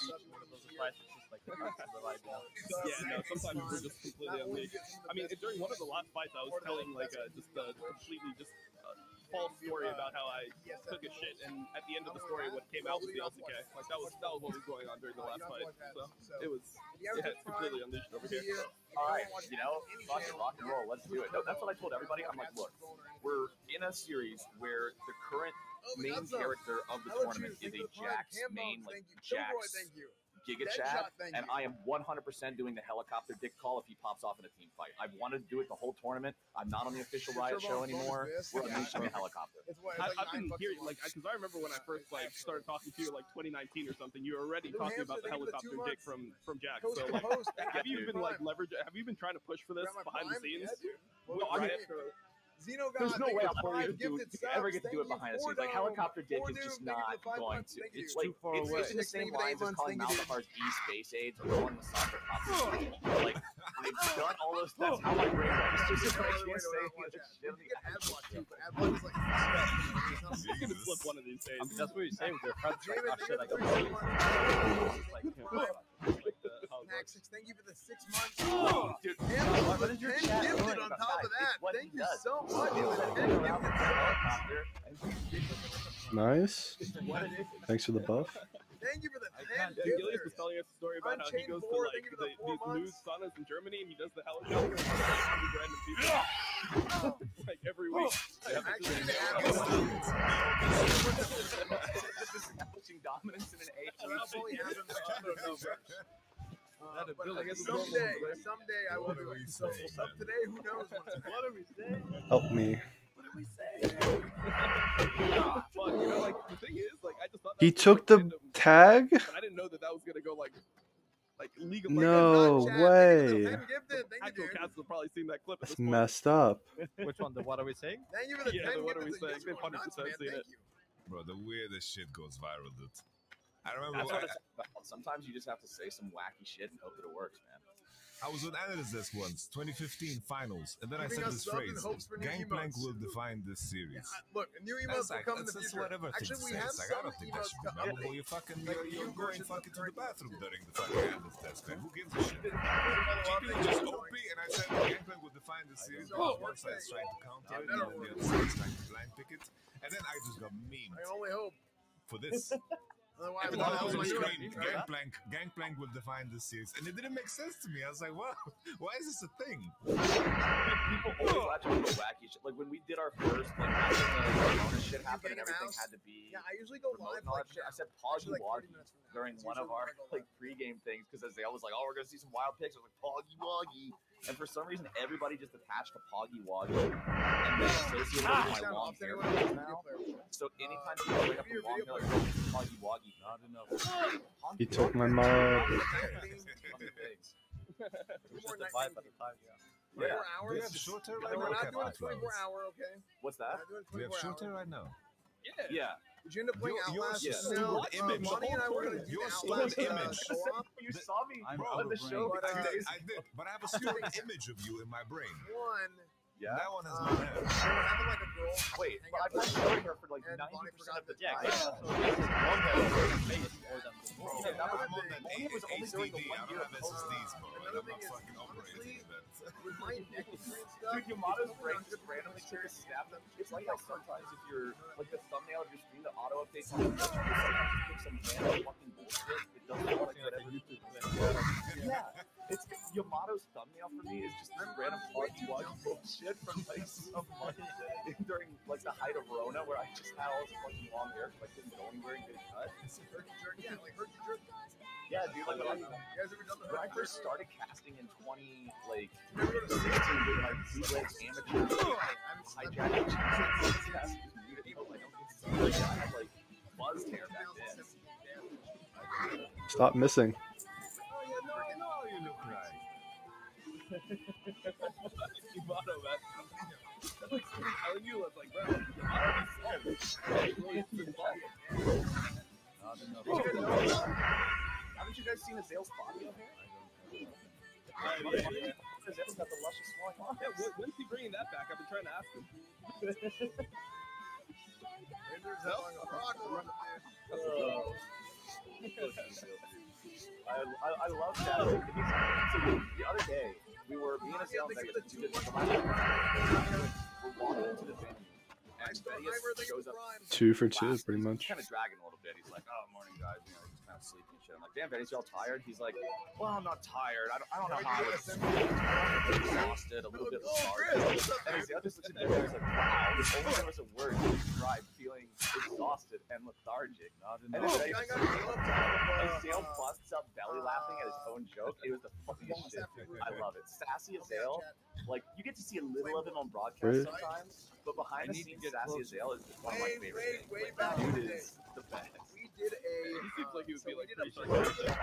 Yeah, no, sometimes we're just completely unleashed. I mean, during one of the last fights, I was telling like a, just a completely just uh, false story about how I took a shit, and at the end of the story, what came out was the L C K. Like that was that was what was going on during the last fight. So it was yeah, it's completely unleashed over here. All right, you know, fucking rock and roll. Let's do it. No, that's what I told everybody. I'm like, look, we're in a series where the current main character of the tournament is a Jax main, like Jax Giga Chad, and I am one hundred percent doing the helicopter dick call if he pops off in a team fight. I've wanted to do it the whole tournament. I'm not on the official Riot show anymore. We're unleashing the helicopter. I, I've been hearing like because I remember when I first like started talking to you like twenty nineteen or something. You were already talking about the helicopter dick from from Jack. So like, have you been like leverage? Have you been trying to push for this behind the scenes? Well, I mean, Zeno got there's no way I'm five ever do it, gifted ever subs. get to do it Thank behind the you. scenes. Like Four helicopter dick Four is just Doom, not thank you for the five going months. to. Thank you. It's like Two it's, it's in the Six, same thank you for lines eight as calling months. Thank Malzahar's E space aids or calling the soccer pop. Like I've done all those. That's how my brain works. It's just I can't say the shit. You're gonna flip one of these days. I mean, that's what you say with their friends. Like, Jamin, oh, shit, I got thank you for the Like, the, how it works. Max, thank you for the six months. Oh, dude, And what is your ten chat gifted doing on about top that? of that. It's what Thank he you does. so much. It was for a the ten helicopter gifted helicopter, and Nice. it's what it is. Thanks for the buff. Thank you for the ten Yeah, Gilius gifted. was telling us a story about how he Unchained goes to Four, like thank you for the, the four these nude months. saunas in Germany and he does the helicopter and like random people like every week. Actually, the Just establishing dominance in an A. Probably happens. I don't know, bro. Uh, but I guess it's someday, normal, right? someday I will What do are it. we So, saying, up today, who knows what's What are we saying? Help me. What are we saying? Fuck, you know, like the thing is, like I just thought that He was took the random, tag? but I didn't know that that was gonna go like like legal. Like, No way. ten gifted. Thank Actual you, dude. cats have probably seen that clip at That's this point. messed up. Which one? The what are we saying? Thank you for the Yeah, ten the what are we gifted. saying? It's going one hundred nuts, percent man. seen Thank it. you. Bro, the weirdest shit goes viral, dude. I remember That's what I, it's about. Sometimes you just have to say some wacky shit and hope that it works, man. I was on Analyst Desk once, twenty fifteen finals, and then I Giving said us this subs phrase: and hopes for new Gangplank emotes. will define this series. Uh, look, new That's emotes like, will come in that's, the that's future. whatever thing Actually, to we say. have It's like, I some don't think that emotes should be coming. memorable. You're fucking, Like you're, you're new going versions fucking of to the Drake. bathroom during the fucking Analyst Desk, man. Who gives a shit? G P just O P, and I said Gangplank will define the series because one side's trying to counter it, and then the other side's trying to blind pick it, and then I just got memed. I only hope. For this. Otherwise, Every what time I else was am on I screen, doing? Gangplank, Gangplank will define the series, and it didn't make sense to me. I was like, wow, why is this a thing? People always latch on to wacky shit. Like when we did our first, like after the Corona shit happened and everything had to be. Yeah, I usually go remote live and all like that shit. I said actually, Poggy like, Woggy during one of our like pregame things because they always like, oh, we're gonna see some wild picks. I was like Poggy Woggy, and for some reason everybody just attached to Poggy Woggy and then associated Ah! with my long hair now. So anytime people bring up the long hair, like oh, Poggy Woggy, not enough. He took my mob. Just a vibe at the time, yeah. Yeah. twenty-four hours? We have shorter right We're now. not doing a Captain twenty-four Flowers. hour, okay? What's that? We're not doing We have twenty-four shorter hours. right now. Yeah. Yeah. Did you end up playing Your- Outlast? your No, stolen uh, image. Monty and I were going to do Your the stolen Outlast uh, image. co-op. You saw me I'm on the show But, two uh, days I did, but I have a stolen image of you in my brain. One, Yeah. That one has uh, not happened. they were having like a girl. Wait, hang but out I've been with showing her for like and ninety Bonnie percent of forgot the to time. tie. Long hair was amazing. Bro, Yeah, that was I'm on that only- it was only H D during the D. one I year don't have of S S Ds, bro. Another And I'm thing not is, fucking operating honestly, that. with my neck injury and stuff. Dude, Yamato's brain just randomly took a snap. It's like how sometimes if you're like the thumbnail of your stream, the auto updates on the Twitch, you sometimes pick some random fucking bullshit. It doesn't look like whatever you do. Yeah, it's Yamato's thumbnail for me is just this random Poggy Woggy bullshit from like some month during like the height of Rona, where I just had all this fucking long hair because I couldn't go anywhere and get it cut. Herky jerk, yeah, like herky jerk. Yeah, dude. Like when I, You guys ever done the when I herky first jerk? started casting in twenty like Never go to sixteen, with my bootleg amateur hijacking cast muted people. I don't think so. I had like buzzed hair back then. Stop missing. Oh, yeah, no, I know how you look like. Yamato, man. That looks pretty telling you, it's like, bro, Yamato is slow. It really is pretty slow. Not enough. Did you guys know, uh, haven't you guys seen Azale's Fabio hair? Azale's got the luscious flowing locks. Yeah, when, when's he bringing that back? I've been trying to ask him. I, I, I love that. So the other day, we were, me and Azale and Vegas, we did the last we're walking into the venue, and Vegas shows up. Two for two, pretty much. Kind of dragging a little bit. He's like, "Oh, morning, guys. You know, just kind of sleepy and shit." I'm like, "Damn, Vegas, y'all tired?" He's like, "Well, I'm not tired. I don't, I don't know how I was exhausted, a little bit lethargic." And Azale just looks at me and he's like, "Wow, there's only there was a word to describe feeling exhausted and lethargic." And then Vegas, Azale busts up belly laughing at his own joke. It was the funniest shit, dude. I love it. Sassy Azale, like you get to see a little of him on broadcast Right. sometimes, but behind the scenes, Sassy Azale is one of my Way, favorite way, things. way Like, back that in dude the is the best. We did a. He seems like he would so be we like did a pretty podcast. sure.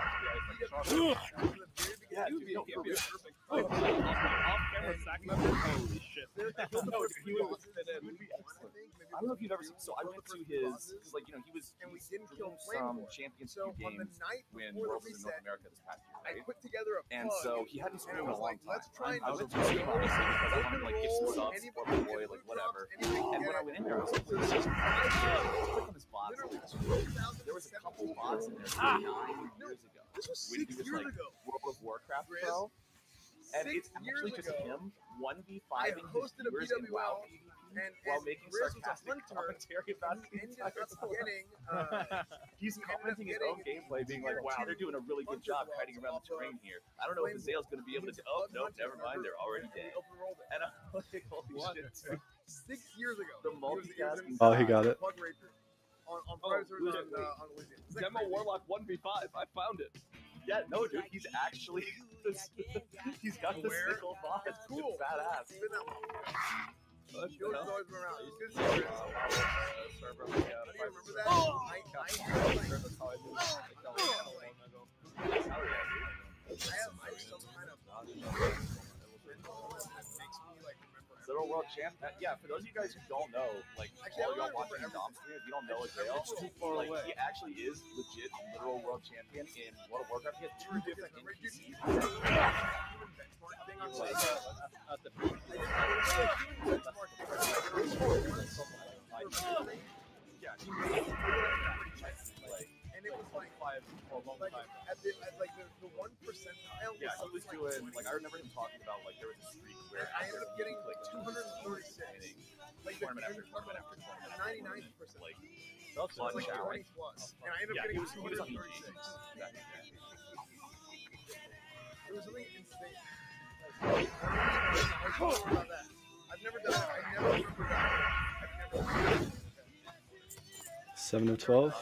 Yeah, He would dude, be, no, he for would be a real. perfect off-camera sack member. Holy shit. No, dude, he would fit in. I don't know if you've ever seen. So I went to his, because like you know he was And we he's didn't kill doing some Flameboy. championship So on the games night when before the Worlds in North reset, America this past year, I right? put together a And plug, so he hadn't and streamed I in a was long like, time. let's try and I do went to it. stream obviously because I wanted to like get some Roll, subs for anybody my can boy, get like loot whatever. drops, anybody can And when get I went in there, I was like, wait, this is click on his bots. There was a couple bots in there Ah. nine years ago. This was when six he was years like ago. World of Warcraft Chris, pro. And six it's actually years just ago, him one v I five in his hosted a viewers B in W L, WoW PvP and, while and making Riz was a sarcastic hunter, commentary about and the he ended entire up time. getting. Uh, He's commenting his own gameplay, being like, "Wow, they're doing a really good job kiting around the terrain here. I don't know if Azale's going to be able to." Oh, no, never mind. They're already dead. And I'm like, "Holy shit!" dude. Six years ago. The he was- he was in multitasking. Oh, he got it. Bug Racer on on Oh, Predators wait, on, wait. uh, on Elysium. Isn't that Demo crazy? Warlock one v five. I found it. Yeah, no, dude, he's actually he's got the Where? sickle bot. That's cool. It's badass. Spin that one. Let's Joe's go. always been around. You should see Chris. How do you remember that? Oh! I, I had like, That's how I do it. Like, that was Yeah, so like- long ago. Hell yeah, dude. I have like some kind of ritual that makes me like remember. Literal world champ. uh, Yeah, for those of you guys who don't know, like Actually, all I y'all don't watching remember Dom stream, if you don't know Azale, like he actually is legit literal world champion in World of Warcraft. He has two different N P Cs. Benchmark thing on Like, like, At the peak. I did a benchmark thing. yeah, he made it like And it was like, Five for a long like time. at the at like the, the one percentile. yeah, was he was something like doing like I remember him talking talking about like there was a streak where I ended up getting like two hundred thirty-six. Like the tournament after tournament after tournament, ninety-ninth percent. like That's clutch like out. twenty plus, and I ended up Yeah, he getting was, he was on two E G. hundred thirty-six. Exactly. It was something insane. I don't know about that. I've never done it. I never remember that. I've never done it. Seven of twelve.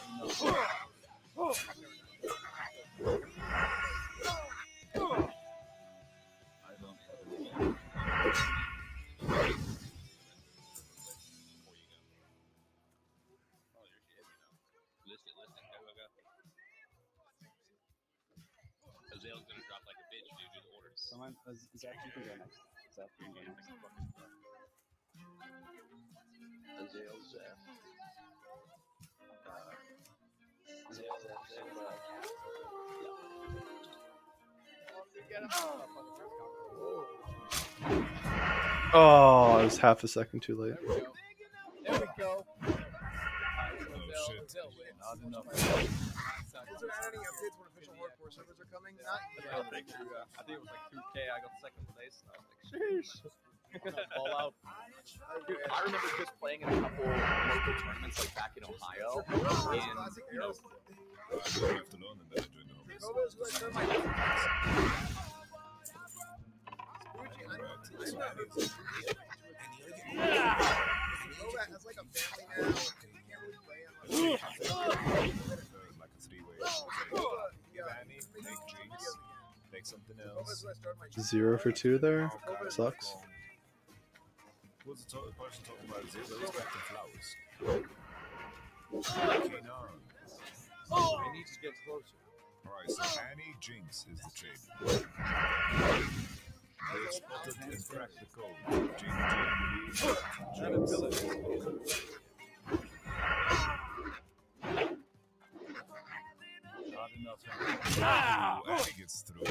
List it, list it, go, go, go. Azale's gonna drop like a bitch, dude. Do the orders. Someone, uh, Zach, you can go next. Zach, you can go next. Azale, Zach. Uh, Azale, Zach, Zach, Oh, I was half a second too late. There we go. Oh shit. Not enough. Is there any updates when official hardcore servers are coming? Not I don't think so, yeah. I think it was like two K. I got second place. And I was like, sheesh. Ball out. Dude, I remember just playing in a couple local tournaments like back in Ohio. And, you know, I left alone and then I joined the home. Nova's who I started my Nova has like a family now. He can't really play unless Like a three-way. Vanny, make drinks, make something else. Zero for two there. Sucks. What's the to- person talking about? Zero is Captain Flowers. Okay, now. I need to get closer. Alright, so Annie Jinx is the trade. They spotted and cracked the code. Jinx, Jinx, Not enough. Ah! Annie gets through.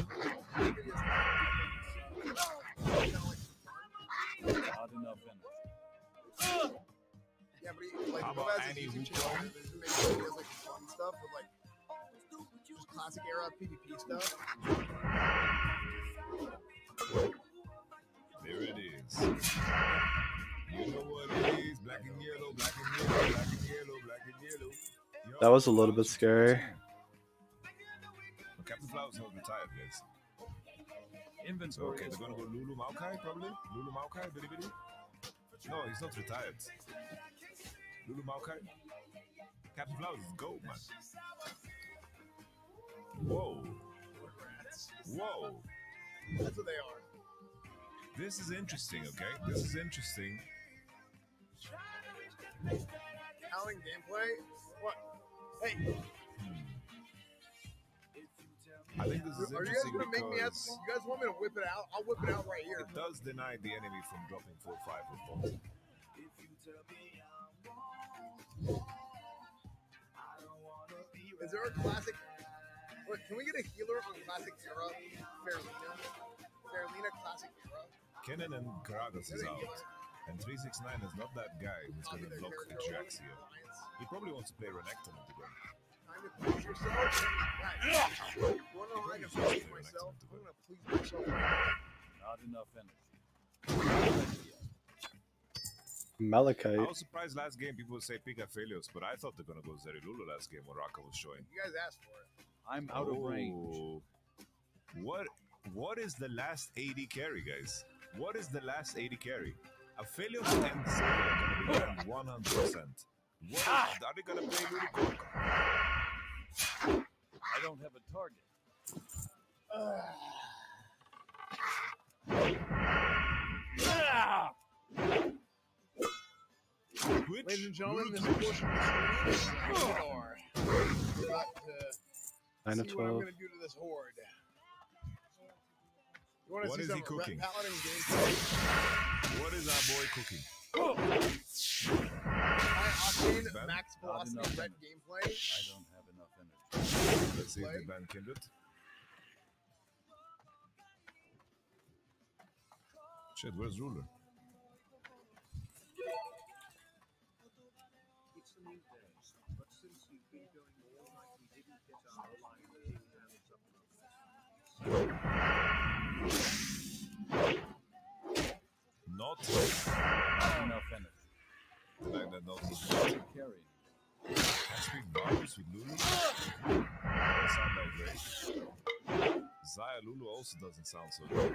Not enough in it. Yeah, but he, like, How Nova about has Annie his YouTube Wukong? channel. He makes videos like fun stuff with like just classic era PvP stuff. There it is. You know what it is. Black and yellow, black and yellow, black and yellow, black and yellow. Yo, That was a little bit scary. But Captain Flowers not retired, guys. Inventory. Okay, they're gonna go Lulu Maokai, probably? Lulu Maokai, bitty bitty? No, he's not retired. Lulu Maokai? Captain Flowers is gold, man. Whoa. Whoa. That's what they are. This is interesting, okay? This is interesting. Howling gameplay? What? Hey, I think this is are you guys interesting gonna make me have? because You guys want me to whip it out? I'll whip it out right here. it does deny the enemy from dropping four five with bombs. Is there a classic? Wait, can we get a healer on classic era? Farlina. Farlina classic era. Kennen and Gragas is out, and three six nine is not that guy who's gonna block the Jax here. He probably wants to play Renekton again. Time to please yourself. Right. You wanna know how I can please myself? I'm gonna please myself right now. Not enough in it. Malachite. I was surprised last game people would say Pika Phelios, but I thought they're gonna go Zerilulu last game when Raka was showing. You guys asked for it. I'm out of range. Oh. What what is the last A D carry, guys? What is the last A D carry? Aphelios and Zeri are gonna be banned one hundred percent. What is, are they gonna play Lulu Cook? I don't have a target. Which Ladies and gentlemen, this portion of the stream is Horde. We're about to Nine of see what I'm twelve. gonna do to this horde. You want to What see is some he cooking? Red Paladin gameplay? What is our boy cooking? High octane, Ben? max Not velocity enough red in gameplay. I don't have enough in it. Let's see if they ban Kindred. Shit, where's Ruler? It's a new day, but since you've been going all night, we didn't get our line king hands up. speak Varus with Lulu? Doesn't sound that great. Zaya Lulu also doesn't sound so great.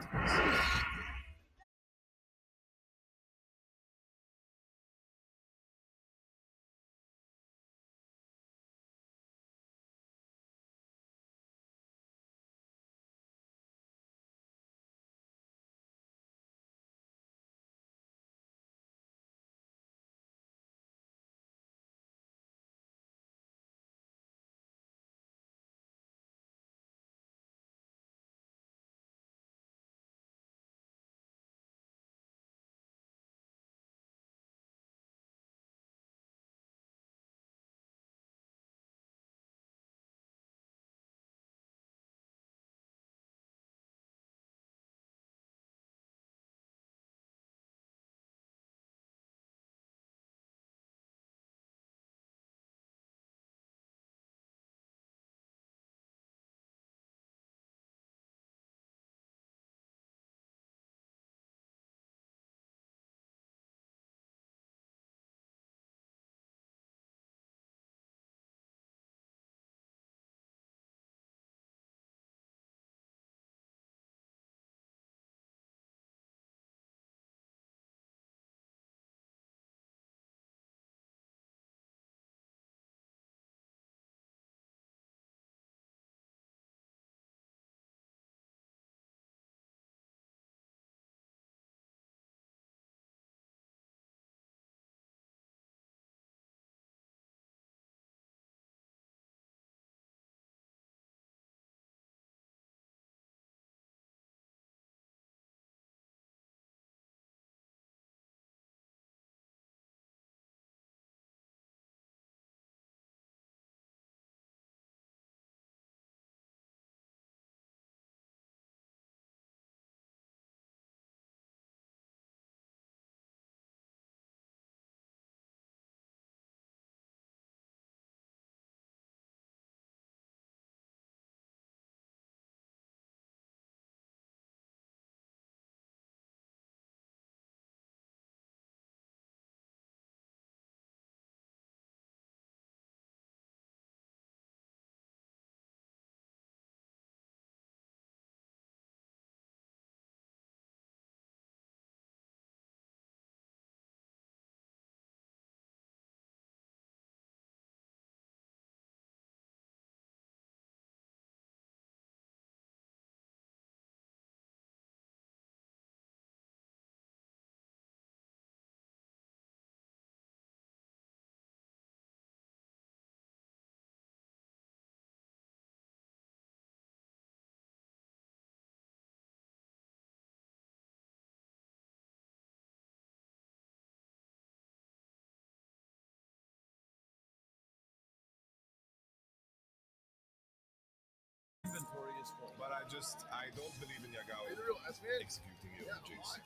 Inventory is full. But I just, I don't believe in Yagao executing you on Jinx.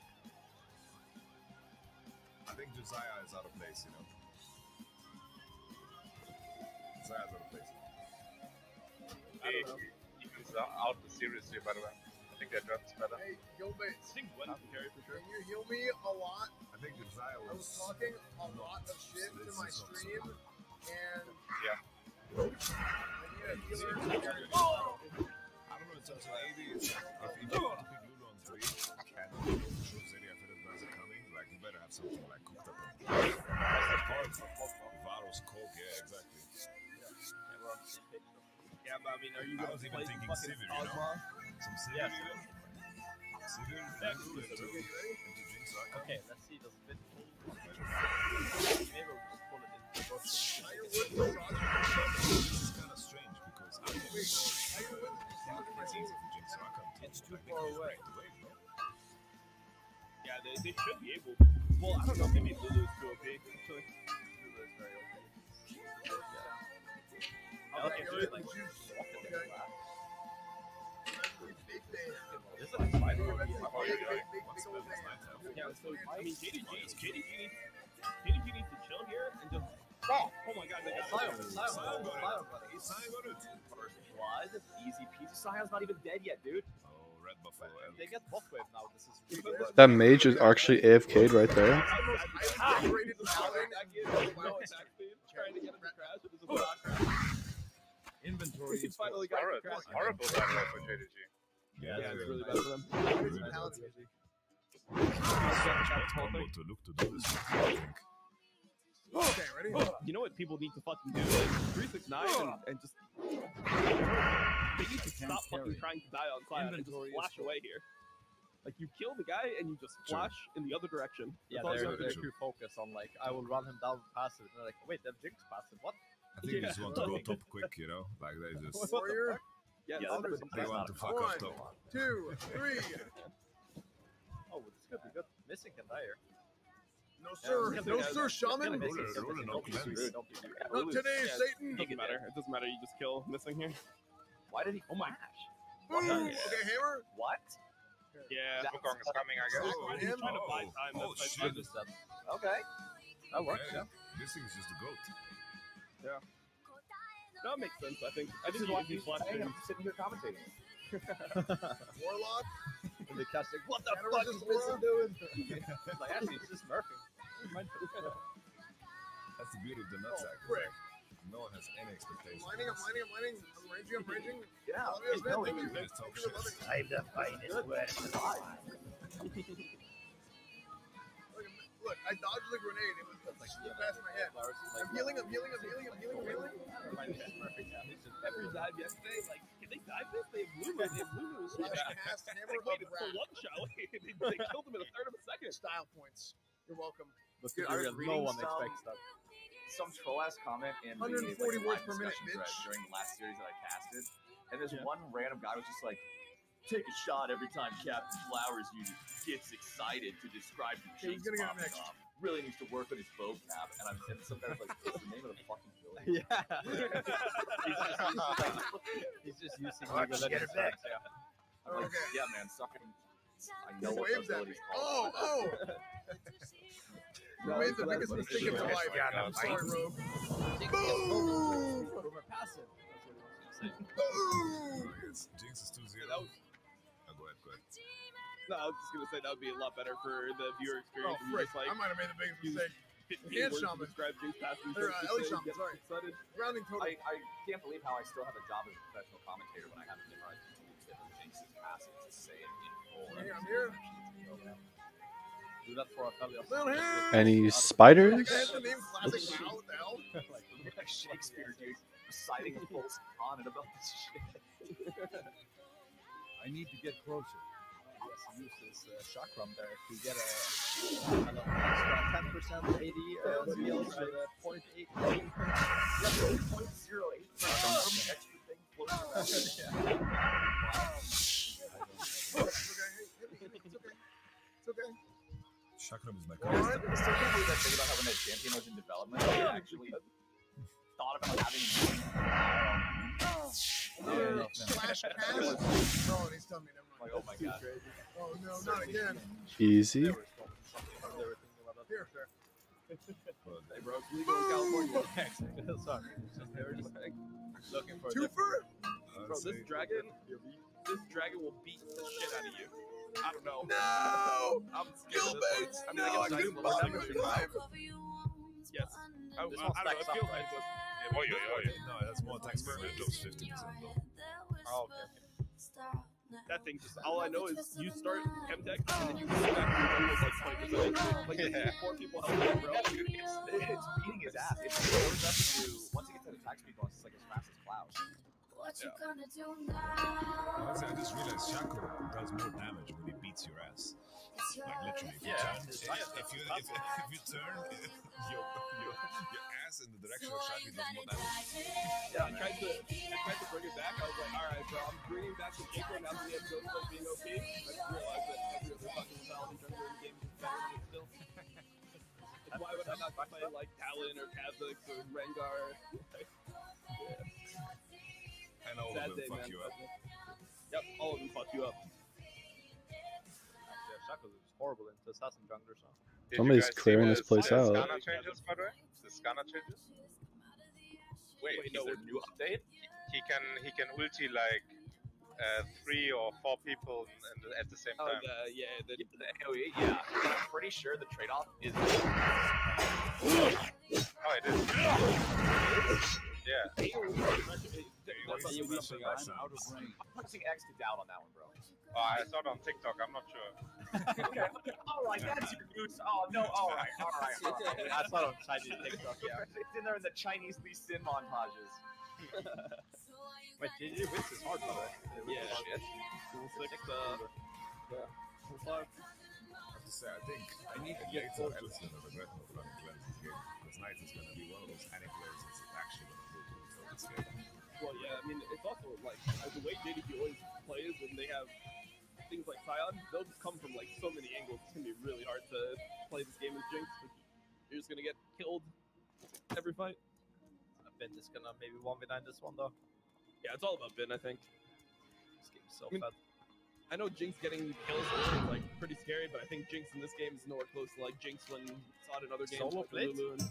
I think Josiah is out of place, you know. Josiah's out of place. He, he was out seriously, by the way. I think that drops better. Hey, Gilbert. I think Gwen can carry for sure. Can you heal me a lot? I think Josiah was... I was talking a lot of shit to my stream, and... Yeah. I don't know, it's also maybe it's like, if you want to pick Lulu on three and shows any of it as are coming, like you better have something like cooked up on Varus, Coke, yeah, exactly. Yeah, but I mean, are you I going was to even play thinking fucking Sivir, you know? Cosmo? Some Sivir, Yeah. you know? Sivir, Lulu, into, into Jinx, Raka. Okay, let's see. Does it fit? Maybe we'll just pull it in. This is kind of strange because I think it's easy for Jinx, Raka. It's too far away. Yeah, they, they should be able. Well, I don't know. Maybe Lulu is too O P. Actually, Lulu is very O P. Yeah. Okay, so it's like walking in the glass. This is like five more people. Yeah, so I mean, K D G, K D G needs, K D G needs to chill here and just. Oh, oh my God! They got Sion, Sion. Sion, Sion got Sion it. Sion got it. First blood, easy peasy. Sion's not even dead yet, dude. Oh, Red Buffalo. They get buff wave now. This is That mage is actually A F K'd right there. Ah, that kid, no attack speed, trying to get him to crash with his Inventory He is finally got Horrible, the crash. horrible battle for J D G. Yeah, Yeah, it's really bad for them. Combo to look to do this. I think. Okay, ready? You know what people need to fucking do? Like three six nine and, and just they need to stop fucking trying to die on side and just flash away here. Like you kill the guy and you just flash in the other direction. Yeah, That's all you they're, have to they're do. too focused on like I will run him down with passive. And they're like, wait, they've Jinx passive. What? I think they just want to go top quick, you know? Like they just Warrior. Yeah, Yeah, that's that's they not want to a fuck One, up top. two, three. Oh, this could be good. Missing can die here. No sir, Yeah, no yeah, sir, yeah. shaman. Missing, Ruler, missing, ruler, no don't be cleanse. rude, don't be rude. Not today, Yeah, Satan. It doesn't matter. It doesn't matter. You just kill missing here. Why did he Oh my. Boom. Yeah. Okay, hammer. What? Yeah. Wukong is coming, I guess. Oh, He's trying to Oh, buy time. oh, That's shit. I just Okay. That works, Okay. yeah. This thing is just a goat. yeah. That makes sense. I think. I This think is why he he's flashed playing. in. I'm sitting here commentating. Warlock. And the cat's like, what the Counter fuck is resist Missing aura. doing? It's like, actually, it's just Murphy. That's the beauty of the nutsack. Oh, frick. No one has any expectations. I'm lining, I'm lining, I'm lining. I'm ranging, I'm ranging. Yeah, Oh, yes, man, no, thank you. You guys talk Thank you for shit. loving it. Time to fight is where it's alive. Look, look, I dodged the grenade. It was like flew past my head. I'm healing, I'm healing, I'm healing, I'm healing, I'm healing. Every dive yesterday, like, can they dive this? They have Lulu. They have Lulu. Slash cast hammer They waited of for wrath. one shot. they, they killed him in a third of a second. Style points. You're welcome. Let's Dude, be I was real, no reading one some- expects that. Some troll ass comment in the one hundred forty like, words live per minute, discussion thread bitch. during the last series that I casted, and this Yeah. one random guy was just like, "Take a shot every time Captain Flowers uses gets excited to describe the Okay, cheeks who's gonna get popping next? off. Really needs to work on his vocab." And I'm and some guys like, "What's the name of the fucking building?" Yeah. He's just using Let's legal get it letters, back. yeah. I'm like, Okay. "Yeah, man, sucking." I know Who what the waves at me? ability's called. Oh, oh! You made the biggest mistake of your life. I'm sorry, Rogue. Boom! Boomer passive. That's what he wants to say. Boom! Yes, Jinx is two zero. That was- Oh, go ahead, go ahead. No, I was just gonna say that would be a lot better for the viewer experience. Oh, if you frick. just, like, I might have made the biggest use mistake. fifteen Hand words to shaman. describe Jinx passing. Or, uh, just Ellie to shaman, get sorry. excited. Grounding total. I, I can't believe how I still have a job as a professional commentator when I have to memorize Jinx's passing to say it in full. I'm here, I'm here. Do that for Aphelios. Little hand. Any I spiders? think I had the name Classic Wow. What the hell? Like Shakespeare, dude, reciting a full sonnet about this shit. I need to get closer. Yes, use this uh, chakram there to get a kind of extra ten percent eighty uh, skills with a point eight. Yeah, point zero eight extra thing floating around. It's okay. Hey, hit me, hit me. It's okay. It's okay. Chakram is my One. car. I still can't believe that thing about how when that champion was in development, they actually thought about having Another flash pass. Oh, and he's telling me never mind. like, oh my god. Oh no, not again. Easy. Here, Hey, bro, can we go to California? Sorry, it's just they were just looking for a Twofer? Bro, this dragon, this dragon will beat the shit out of you. I don't know. No! I'm scared of this Gilbates! one. No, I think it's couldn't more bother damage to than climb. Yes. I, I, I This don't one know. It stacks up, feels right? like this. Yeah, oi, oi, oi. No, that's more tax per minute. It drops fifty percent though. Oh, okay. That thing just, all I know is you start Chemtech and then you get back to your almost like twenty percent. Like, Yeah. four people help you, bro. Dude, it's, it's beating his ass. It's goes up to, once he gets to attack people, it's like as fast as clouds. Honestly, I just realized Shaco does more damage when he beats your ass. Like literally, if you Yeah. turn, if, if you if, if you turn your, your your ass in the direction of Shaco, it does more damage. Yeah, I tried to, I tried to bring it back. I was like, all right, bro, I'm bringing back the April now that we have Jones like being O P. I just realized that every other fucking Paladin jungler in the game is better than me still. Like, why would I not play like Talon or Kha'Zix or Rengar? Yeah. And all Sad of them day, fuck man. you up. Yep, all of them fuck you up. Yeah, Shaco is horrible into assassin jungler, so. Did you Somebody's guys see clearing the- this place the out. Scanner changes, by the way? The scanner changes? Wait, Wait, is no, there a new update? He can he can ulti like uh, three or four people in the, at the same Oh, time. the, yeah, the, Yeah, the AoE, yeah. But I'm pretty sure the trade-off is. Oh, it is. Yeah. That's That's a a weak thing. I'm out of range. I'm pressing X to doubt on that one, bro. Oh, I saw it on TikTok. I'm not sure. okay, okay, all right, that's your news. Oh no, all right, all right, all right. I saw it on Chinese TikTok. Yeah. It's in there in the Chinese Lee Sin montages. Wait, J J Witz is hard, by the way. Yeah. Shit. Cool six. Uh, yeah. Cool five. I have to say, I think I need to get to Ellison or regret not running Cleanse this game because Knight is going to be one of those any players that's actually going to move for this game. Well, yeah, I mean, it's also like uh, the way J D G always plays when they have things like Scion, they'll just come from like so many angles. It's gonna be really hard to play this game as Jinx. You're just gonna get killed every fight. I bet it's gonna maybe one v nine this one though. Yeah, it's all about Bin, I think. This game's so I mean, fun. I know Jinx getting kills is like pretty scary, but I think Jinx in this game is nowhere close to like Jinx when saw it in other games. Solo like plate? Lulu and...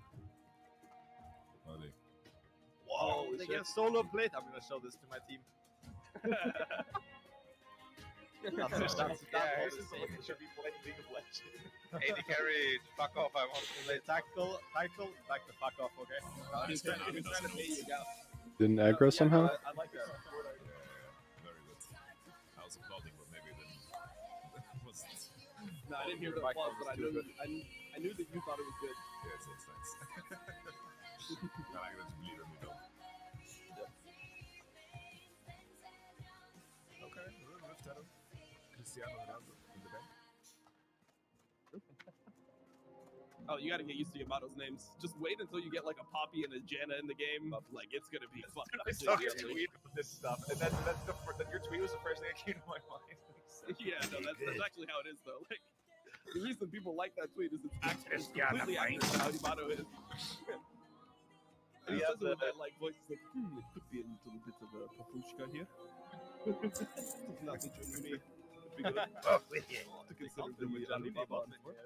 Oh, they. Whoa, Holy they shit. get solo plate. I'm gonna show this to my team. That's, that's, that's, Yeah, that's this is the what same. it should be playing League of Legends. A D carry, fuck off. I want to play. Tackle, tackle, back the fuck off, okay? He's trying, he's trying to pay you out. Didn't aggro somehow? I, I like that. Very good. I was applauding, but maybe it didn't. wasn't. No, I didn't hear the applause, but I knew, I, knew- I knew that you thought it was good. Yes, that's nice. I like that you believe in me, though. Okay, left arrow. Cristiano Ronaldo in the bank. Oh, you gotta get used to Yamato's names. Just wait until you get like a Poppy and a Janna in the game. Like, it's gonna be fun. I saw your tweet with this stuff, and that's, that's the fir- that your tweet was the first thing that came to my mind. Yeah, no, that's, that's actually how it is, though. Like, the reason people like that tweet is it's actually it's Cristiano completely Ronaldo. accurate how Yamato is. And he Yeah, says it with the- that, like, voice, like, hmm, it could be a little bit of a papushka here. It's nothing to me. It'd be good Oh, to consider the Alibaba on board.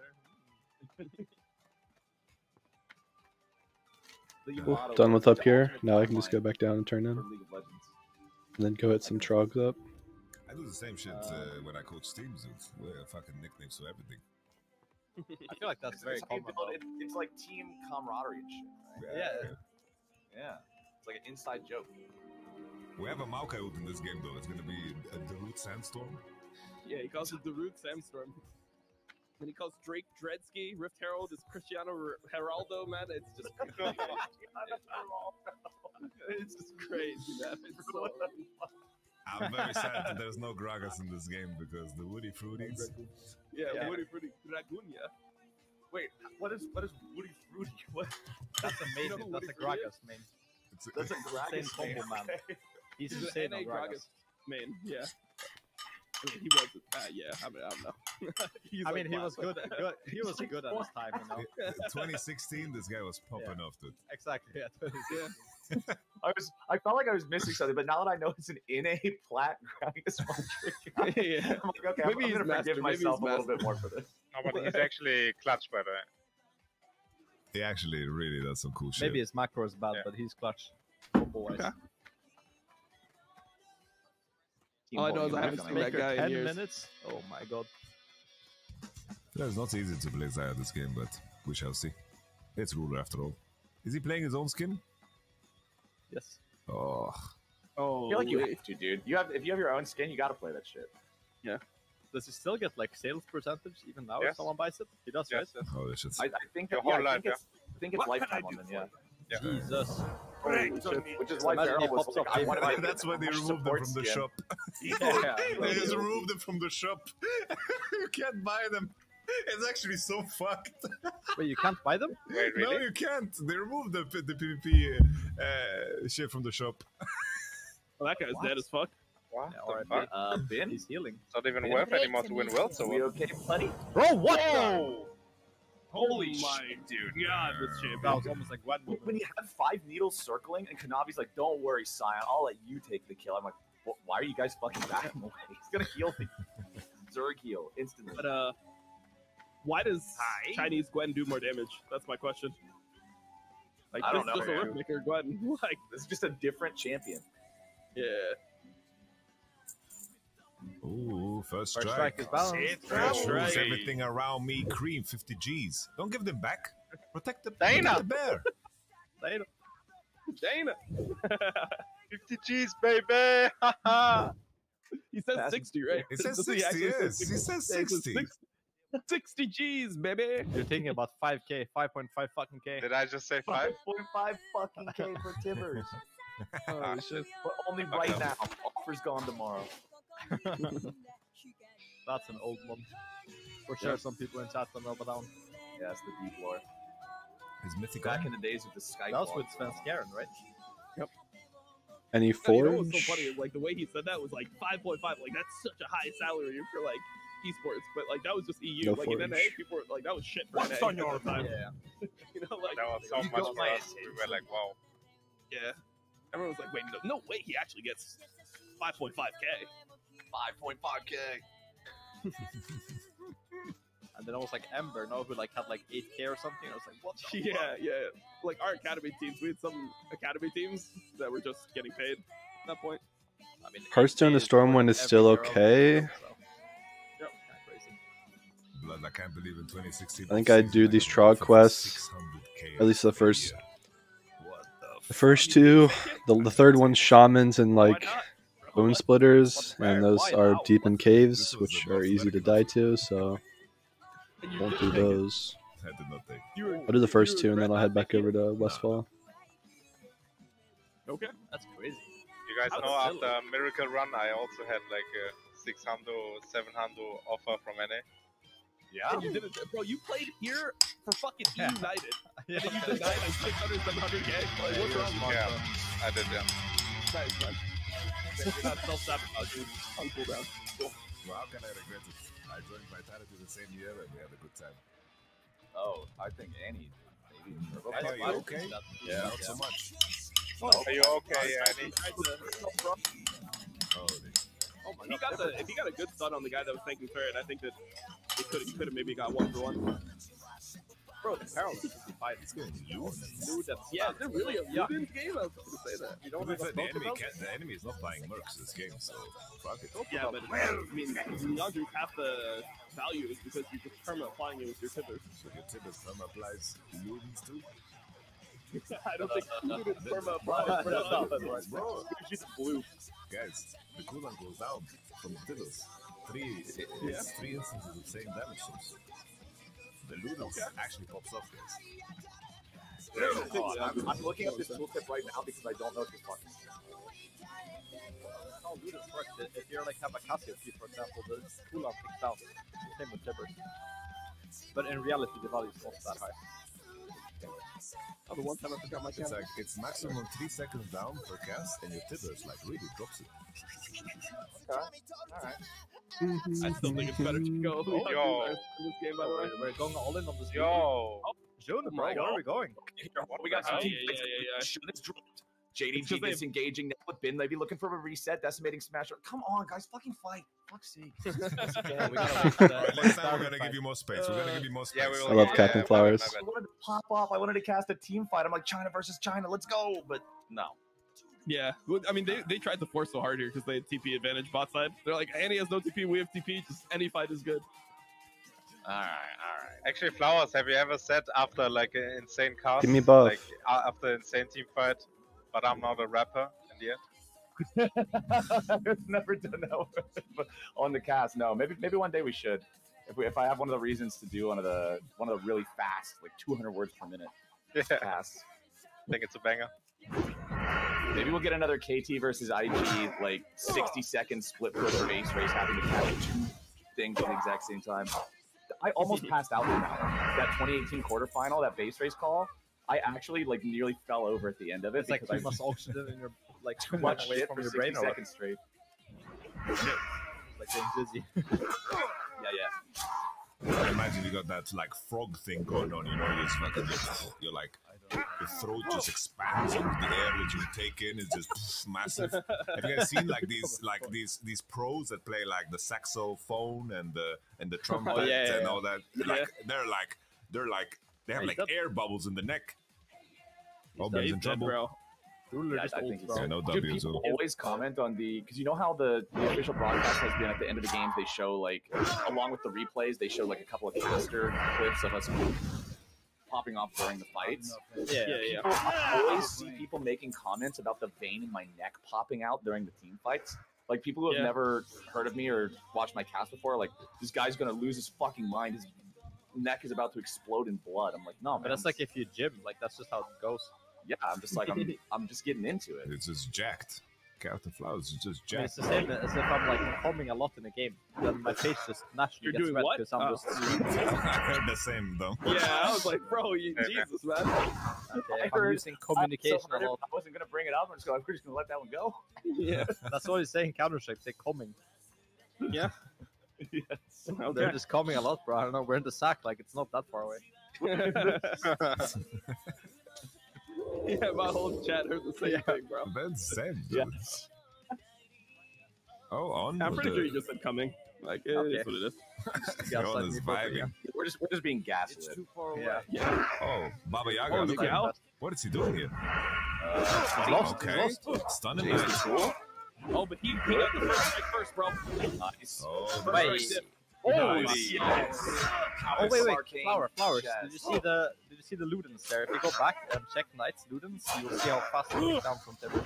The Cool. Yamato Done with is up the here. ultimate Now I can just go frontline back down and turn in. for League of Legends. And then go hit some trogs up. I do the same shit uh, when I coach teams, dude. We have fucking nicknames for everything. I feel like that's It's, very it's, how you common. build- though. it- it's like team camaraderie and shit, right? Yeah. Yeah. It's like an inside joke. We have a Maokai ult in this game, though. It's gonna be a Darude Sandstorm. Yeah, he calls it the Root Sandstorm. And he calls Drake Dredsky, Rift Herald is Cristiano R- Geraldo, man. It's just it's just crazy, man. It's so I'm very sad that there's no Gragas in this game because the Woody Fruities. yeah, Yeah. Woody Fruity Dragunya. Wait, what is what is Woody Fruity? What? That's You know amazing. who That's Woody a Fruity Gragas main. It's a, That's a Insane Gragas combo, name. man. He's He's insane an N on A Gragas. Gragas main, yeah. I mean, he was, uh, yeah, I mean, I don't know. He's I like mean, he was class, good, good. He was good at his time, you know. twenty sixteen, this guy was popping off, dude. Exactly. Yeah. Yeah. I was I felt like I was missing something, but now that I know it's an N A plat Gragas one trick, yeah. I'm like, okay, Maybe I'm, he's I'm gonna master, forgive maybe he's myself a little master. bit more for this. No, but he's actually clutch, by the way. He actually really does some cool shit. Maybe his macro is bad, Yeah. but he's clutch. Combo wise. Okay. All I know is I haven't seen that guy in ten years. minutes. Oh my god. It's not easy to play Zaya this game, but we shall see. It's ruler after all. Is he playing his own skin? Yes. Oh, Oh, I feel like you wait. have to, dude. You have if you have your own skin, you gotta play that shit. Does he still get like sales percentage even now Yes. if someone buys it? He does, Yes, yes. holy shit. I, I think Your yeah, whole I life, think it's I think it's What can lifetime I on do them, for yeah. right? Jesus. Which is, which is So why imagine he Farrell was pops like, up I want to April. make That's why they a removed them support from the skin. shop. Yeah. They just removed them from the shop. You can't buy them. It's actually so fucked. Wait, you can't buy them? Wait, No, really? you can't. They removed the, the PvP uh, shit from the shop. Well, that guy's What? dead as fuck. What Yeah, the alright, fuck? Uh, Ben, He's healing. It's not even Ben? worth anymore to win Worlds, are so we what? okay, buddy? Bro, what? Whoa! Holy my dude, God, this That champion. was almost like one When you have five needles circling and Kanavi's like, "Don't worry, Scion, I'll let you take the kill." I'm like, "Wh- "Why are you guys fucking backing away? He's gonna heal me." Zerg heal instantly. But uh, why does Chinese Gwen do more damage? That's my question. Like, I this don't is just know, a man. Riftmaker Gwen. Like, This is just a different champion. yeah. Ooh, first First strike. strike is balanced. First Right. strike. Everything around me. Cream, fifty G's. Don't give them back. Protect the, Dana. protect the bear. Dana. Dana. fifty G's, baby. He says That's- sixty, right? It says Does sixty, actually say yes. He says Yeah, it says sixty. sixty. sixty G's, baby. You're thinking about five K, five point five fucking K. Did I just say five? five point five fucking K for Tibbers. Holy shit. But only right now. Offer's gone tomorrow. That's an old one. For sure, some people in chat don't know about that one. Yeah, it's the deep lore. His mythic Back in the days of the Skype. That was with Sven Skaren, right? Yep. Any And you know what's forge? so funny is like the way he said that was like five point five. Like that's such a high salary for like esports, but like that was just E U. No like in N A, forge. people were like that was shit for What's N A on your at the time. Yeah. You know, like That was so you much go for play us. We were like, wow. Yeah. Everyone was like, wait, no, no way, he actually gets five point five K. five point five K. And then I was like Ember, no, who like had like eight K or something. I was like, what? The Yeah, fuck? yeah. Like our academy teams, we had some academy teams that were just getting paid at that point. I mean, Hearthstone the Stormwind is still okay. Blood, I can't believe in twenty sixteen. I think I'd do these Trog quests, at least the first, the first two. The, the third one's Shamans and like Bone Splitters, and those are deep in caves, which are easy to die to, so won't do those. I did not take. I'll do the first two, and then I'll head back over to Westfall. Okay. That's crazy. You guys How know silly. after Miracle Run, I also had like a six hundred, seven hundred offer from N A. Yeah. And you did it, bro. You played here for fucking E United, and then you denied like six hundred, seven hundred K. Like, what's wrong with Yeah, you? I did, yeah. Nice, man. You're not self-sabotage, dude. On cooldown. Cool. Well, how can I regret it? I joined Vitality the same year and we had a good time. Oh, I think Annie. Maybe. Are you okay? Yeah. Not so much. Are you okay, Annie? Oh, If he got the, if he got a good stun on the guy that was tanking turret, I think that he could he could have maybe got one for one. Bro, the parallel fifty-five. It's going to lose. Yeah, they're really a Yeah. Ludens game. I was going to say that. You don't To be have a fair, the smoke enemy, about? can, the enemy is not buying mercs this game, so fuck it. Yeah, but I mean, Leandre's half the value is because you just perma applying it with your tippers. So your tip is from applies to Ludens too? I don't think Ludens perma Bro, applies. bro, bro. She's blue. Guys, the cooldown goes down from the Tiddles. Three, it's Yeah. three instances of same damage source. The Ludens actually pops off, guys. Oh, I'm, I'm looking up this tooltip right now because I don't know if it's fucking. How Ludens works. If you're like have a Cassiopeia, for example, the cooldown kicks down. Same with Tibbers. But in reality, the value is not that high. Oh, the one time I forgot my It's camera. like it's maximum three seconds down per cast, and your Tiddles like really drops it. Alright. I still think it's better to go. Yo. in this game, by the way. We're going all in on this. Yo. June, bro, my where are God. we going? We got some Yeah, team yeah, yeah, yeah, yeah. Shun is dropped. J D It's G 'cause they- disengaging now with Bin. Maybe looking for a reset. Decimating Smasher. Come on, guys, fucking fight. Fuck's sake. Yeah, we gotta wait for Alright, the- next time we're gonna give you more space. We're gonna give you more space. Yeah, we will. I love yeah, Captain yeah, Flowers. my bad, I my bad. wanted to pop off. I wanted to cast a team fight. I'm like China versus China. Let's go. But no. Yeah, well, I mean, they, they tried to force so hard here because they had T P advantage bot side. They're like, Annie has no T P, we have T P, just any fight is good. All right, all right. Actually, Flowers, have you ever said after like an insane cast, Give me buff. like uh, after insane team fight, but I'm not a rapper in the end? I've never done that but on the cast. No, maybe maybe one day we should. If we, if I have one of the reasons to do one of the one of the really fast, like two hundred words per minute Yeah, casts. I think it's a banger. Maybe we'll get another K T versus I G like sixty second split push base race, having to catch two things at the exact same time. I almost passed out from that one. That twenty eighteen quarterfinal, that base race call. I actually like nearly fell over at the end of it It's like because too I much oxygen in your like too much away shit from for your sixty brain or what? seconds straight. Like getting dizzy. Yeah, yeah. I imagine you got that like frog thing going on, you know, you're just fucking, you're, you're like, your throat just expands and the air that you take in is just massive. Have you guys seen like these like these these pros that play like the saxophone and the and the trumpet Oh, yeah, yeah, and yeah. all that? Like they're like they're like they have Hey, like that- air bubbles in the neck. Oh, Yeah, he's he's in dead, trouble. bro. Yeah, I think Yeah, no Dude, W people too. always comment on the because you know how the, the official broadcast has been at the end of the games. They show like along with the replays, they show like a couple of caster clips of us popping off during the fights. Yeah, yeah, yeah. People, I always see people making comments about the vein in my neck popping out during the team fights. Like people who have Yeah. never heard of me or watched my cast before, like this guy's gonna lose his fucking mind. His neck is about to explode in blood. I'm like, no, man. But that's like if you gym, like that's just how it goes. Yeah, I'm just like I'm I'm just getting into it. It's just jacked. Captain Flowers is just I mean, jacked. it's the same as if I'm like humming a lot in a game. Then my face just naturally You're gets doing red what? because I'm Oh. just. I heard the same though. Yeah, I was like, bro, you, Jesus, man. Okay, I I'm heard- using communication I, a lot. I wasn't gonna bring it up. I'm just gonna, we're just gonna let that one go. Yeah, that's what he's saying. Counter Strike, they coming. Yeah. Yes. They're just coming a lot, bro. I don't know. We're in the sack, like it's not that far away. Yeah, my whole chat heard the same thing, bro. That's sad. Yeah. Oh, on. I'm with pretty the- sure you just said coming. Like, it Okay. is what it is. Everyone is vibing. We're just we're just being gaslit. It's too far away. Yeah. Yeah. Oh, Baba Yaga. Oh, look look at out. him. What is he doing here? Uh, lost, Okay. lost. Stunning Jason nice. Cool. Oh, but he, he got the first strike first, bro. Nice. Oh, First Wait. strike dip. Holy Nice. yes. Oh wait, wait, Arcane flower, flowers. chest. Did you see the? Did you see the Ludens there? If you go back and check Knights Ludens, you will see how fast it takes down from Tibbers.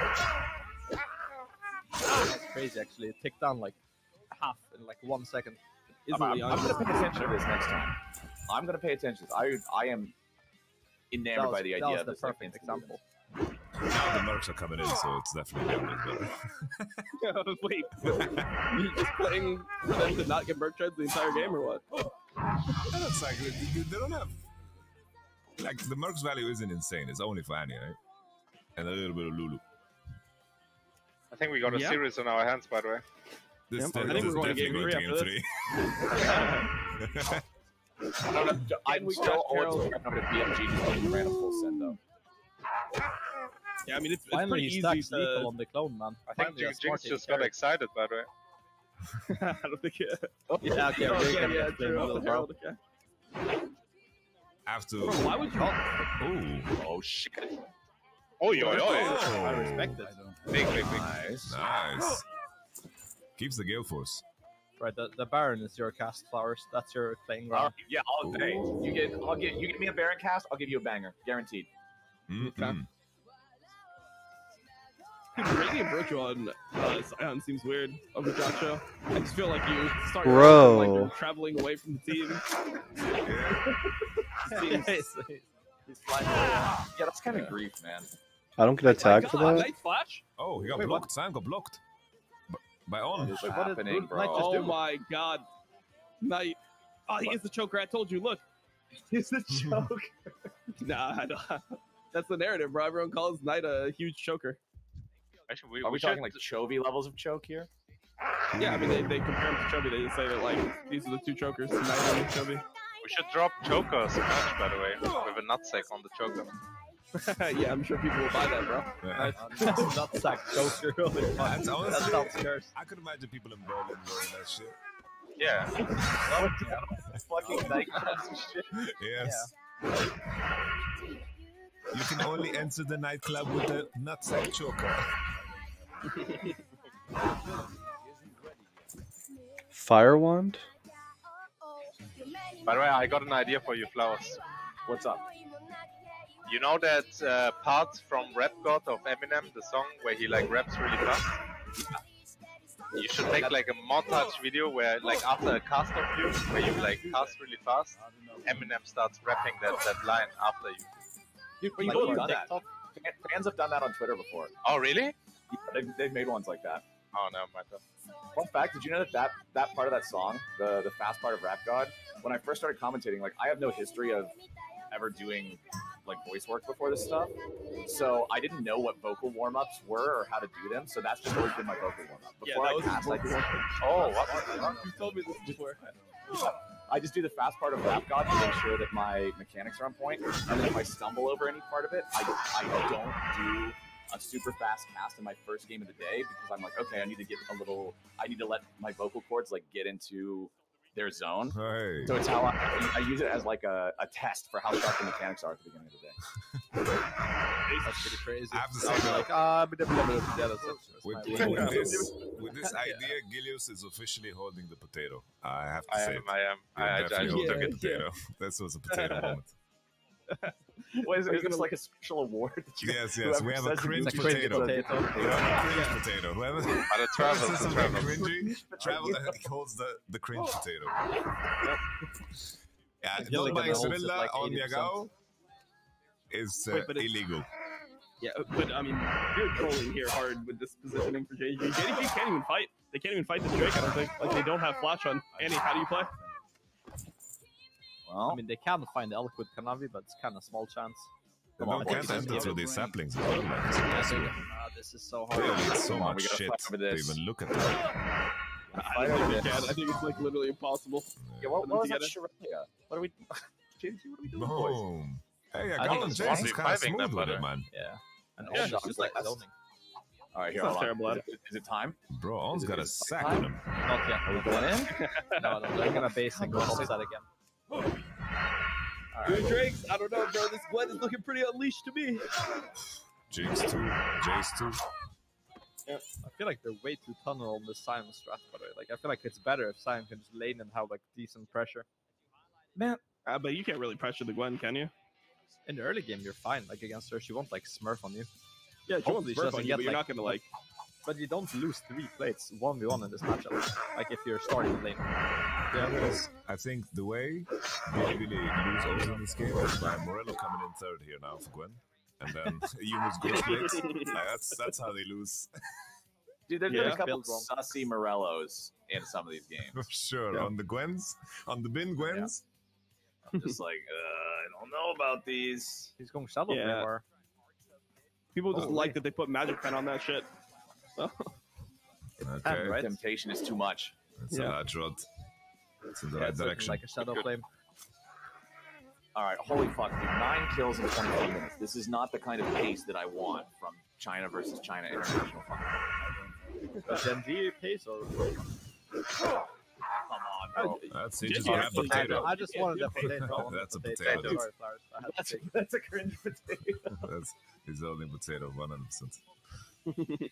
That's crazy, actually. It ticked down like half in like one second. I'm, I'm, I'm gonna pay attention to this next time. I'm gonna pay attention. I I am enamored That was- by the that idea was of the this. like, perfect instant example. Now the mercs are coming in, so it's definitely happening better. Wait, you just playing for them to not get merc treads the entire game or what? It's like they, they- they don't have like the mercs value isn't insane. It's only for Annie, right? And a little bit of Lulu. I think we got a Yeah. series on our hands, by the way. This, Yep, de- I think this we're going to definitely game going three to game after three. I don't know. I'm we still got always Carol- expecting to B M G just like ran a full send though. Yeah, I mean, it's, it's Finally, pretty he easy stacks to... lethal on the clone, man. I think Finally, a Jinx smart just carry. got excited, by the way. I don't think it... Yeah, okay, Oh, we're yeah, gonna yeah, explain true. a little, Off the bro. Herald, okay. After. Bro, why would you... Ooh. Oh shit. Oh, yo, yo. I respect it. Big, big, big. Nice. Nice. Keeps the Gale Force. Right, the, the Baron is your cast, Flowers. That's your playing All ground. right, yeah, I'll hey, you get I'll get you get me a Baron cast, I'll give you a banger, guaranteed. Mm-mm. Radiant Virtual on uh, Sion seems weird over Joshua. I just feel like you start Bro. like you're traveling away from the team. Seems- He's flying. Yeah, that's kind of grief, man. I don't get attacked for God, that. Night Flash? Oh, he got Wait, what? blocked. Sam got blocked. B- By on. What is Wait, what did- happening, what did bro? Knight just Oh do? my god. Knight. Oh, he is the choker. I told you. Look. He's the choker. Nah, I don't. That's the narrative, bro. Everyone calls Knight a huge choker. Actually, we, Are we, we talking should like Chovy levels of choke here? Yeah, I mean, they, they compare him to Chovy. They just say that, like, these are the two chokers, Knight and Chovy. we should drop Chokers a match, by the way, with a nutsack on the Choker. Yeah, I'm sure people will buy that, bro. Yeah. That's that Joker. Holy fuck. That's That honestly, sounds cursed. I could imagine people in Berlin wearing that shit. Yeah. Fucking nightclubs and shit. Yes. You can only enter the nightclub with a nutsack choker. Fire wand? By the way, I got an idea for you, Flowers. What's up? You know that uh, part from Rap God of Eminem, the song where he like raps really fast? You should make like a montage video where like after a cast of you, where you like cast really fast, Eminem starts rapping that, that line after you. Dude, Like people have for done that. Fan- Fans have done that on Twitter before. Oh, really? Yeah, they've, they've made ones like that. Oh, no, my God. Fun fact, did you know that, that that part of that song, the, the fast part of Rap God, when I first started commentating, like, I have no history of ever doing, like, voice work before this stuff. So I didn't know what vocal warm-ups were or how to do them, so that's just always been my vocal warm-up. Yeah, Before that I was cast, his I vocal just, warm-up. oh, what? You told me this before. I just do the fast part of Rap God to make sure that my mechanics are on point, and then if I stumble over any part of it, I, I don't do a super fast cast in my first game of the day because I'm like, okay, I need to get a little, I need to let my vocal cords like get into their zone. Hey. So it's how I, I use it as like a, a test for how sharp the mechanics are at the beginning of the day. That's pretty crazy. I have to I'll be say, like, ah, blah, blah, blah, blah. Yeah, that's, that's with, my with, way. with this, with this idea, Gilius is officially holding the potato. I have to I say am, it. I am. You're I, I, I definitely took holding it. the potato. This was a potato moment. What is it? Is this like a special award? That you, Yes, yes. We have a says cringe it's a potato. cringe We have a cringe potato. Whoever the travel, says the something travel. cringy, travel holds the, the cringe potato. Yeah, I feel like not buying it holds it Cirilla like on eighty percent. Yagao is uh, Wait, but it's- illegal. Yeah, but I mean, you're trolling here hard with this positioning for J D G. J D G can't even fight. They can't even fight this Drake, I don't think. Like, they don't have flash on. Annie, how do you play? Well, I mean, they can find Elk with Kanavi, but it's kind of small chance. They Come on, don't can't this is enter good. through these saplings as well. Like, it's Yeah, impossible. they- ah, this is so hard. Really, it's so Come on, much we gotta shit fight over to this. even look at that. I don't think they can. I think it's like literally impossible. Yeah, what, Put what was them that together. Shiraya? What are we? J D G, what are we doing, boys? Boom. Hey, I Yagao think and it's Jace one is v kind of five-ing smooth them with it, better. man. Yeah. And Yeah, all it's just like zoning. All right, here. That's hold on. terrible, Is it, is it time? Bro, On's Is it got a his sack time? on him. Not yet. Are we going in? No, no, they're gonna base and go upside again. Good Drakes. I don't know, bro. This Gwen is looking pretty unleashed to me. Jinx two, Jace two. I feel like they're way too tunnel on the Simon strat, by the way. Like, I feel like it's better if Simon can just lane and have like decent pressure. Man. Uh, but you can't really pressure the Gwen, can you? In the early game, you're fine. Like against her, she won't like smurf on you. Yeah, she won't Hopefully smurf doesn't on you, get, but you're not gonna, like- But you don't lose three plates one v one in this matchup. Like if you're starting lane. Yeah, because I think the way they really lose also in this game is by Morello coming in third here now for Gwen. And then you lose Ghost Blades. Like, that's, that's how they lose. Dude, there's Yeah. been a couple Build wrong. sussy Morellos in some of these games. Sure, Yeah. on the Gwens, on the bin Gwens. I'm just like, uh, I don't know about these. He's going Shadow Yeah. Flame or People just Oh, like that they put Magic Pen on that shit. So, Okay, Right? Temptation is too much. it's Yeah. a large rod. It's in the yeah, right it's looking direction. like a Shadow Flame. All right, holy fuck, dude. Nine kills in twenty-four minutes. This is not the kind of pace that I want from China versus China International Final. But Gen G pace or Come on, bro. That's he Just just yeah, grabbed the I- potato. I just wanted a potato. That's a Potato. potato. Sorry, Flowers. I had to That's, take it. that's a cringe potato. That's his only potato, one hundred percent.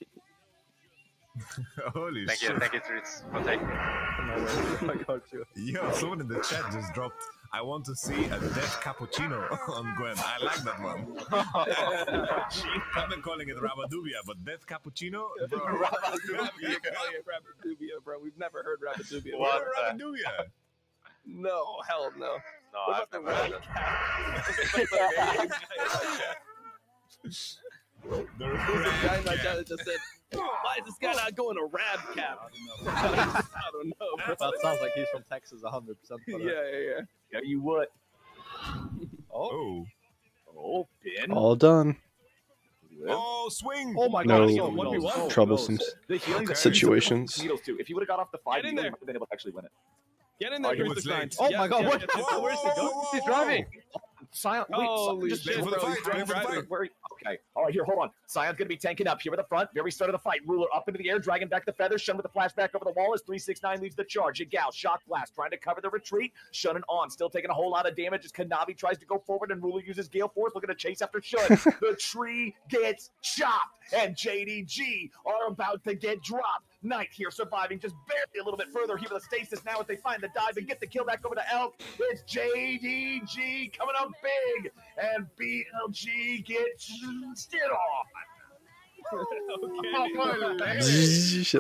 Holy Thank shit. you, thank you, Treats, for taking it. I got you. Yo, someone in the chat just dropped, I want to see a death cappuccino on Gwen. I like that one. I've been calling it Rabadubia, but death cappuccino? Bro. Rabadubia, Rabadubia, bro. We've never heard Rabadubia. What What the- Rabadubia? No, hell no. No, What I've about the never heard Red that. The There's a guy in my chat that just said, why is this guy not going to Rab Cap? I don't know, bro. That sounds like he's from Texas one hundred percent. Yeah, yeah, yeah. Yeah, you would. Oh. Oh, bin. All done. Oh, swing! Oh my No god, so one v one. troublesome The healing situations. Needles too. If he would have got off the five, Get in he would there. have been able to actually win it. Get in there, Oh, he here's was the late. grind. Oh Yeah, my god, yeah, what? get this- Whoa, Where's he whoa, going? whoa, He's whoa, driving. Silent. Wait, Holy just shit, just for the bro. fight, He's play for the driving. fight. Where he, okay. All right, here, hold on. Sion's going to be tanking up here with the front. Very start of the fight. Ruler up into the air, dragging back the feathers. Shun with the flashback over the wall as three six nine leads the charge. Yagao, shock blast, trying to cover the retreat. Shun and on, still taking a whole lot of damage as Kanavi tries to go forward and Ruler uses Gale Force, looking to chase after Shun. The tree gets chopped, and J D G are about to get dropped. Knight here surviving just barely a little bit further here with the stasis now as they find the dive and get the kill back over to Elk. It's J D G coming up big, and B L G gets it on. Shit.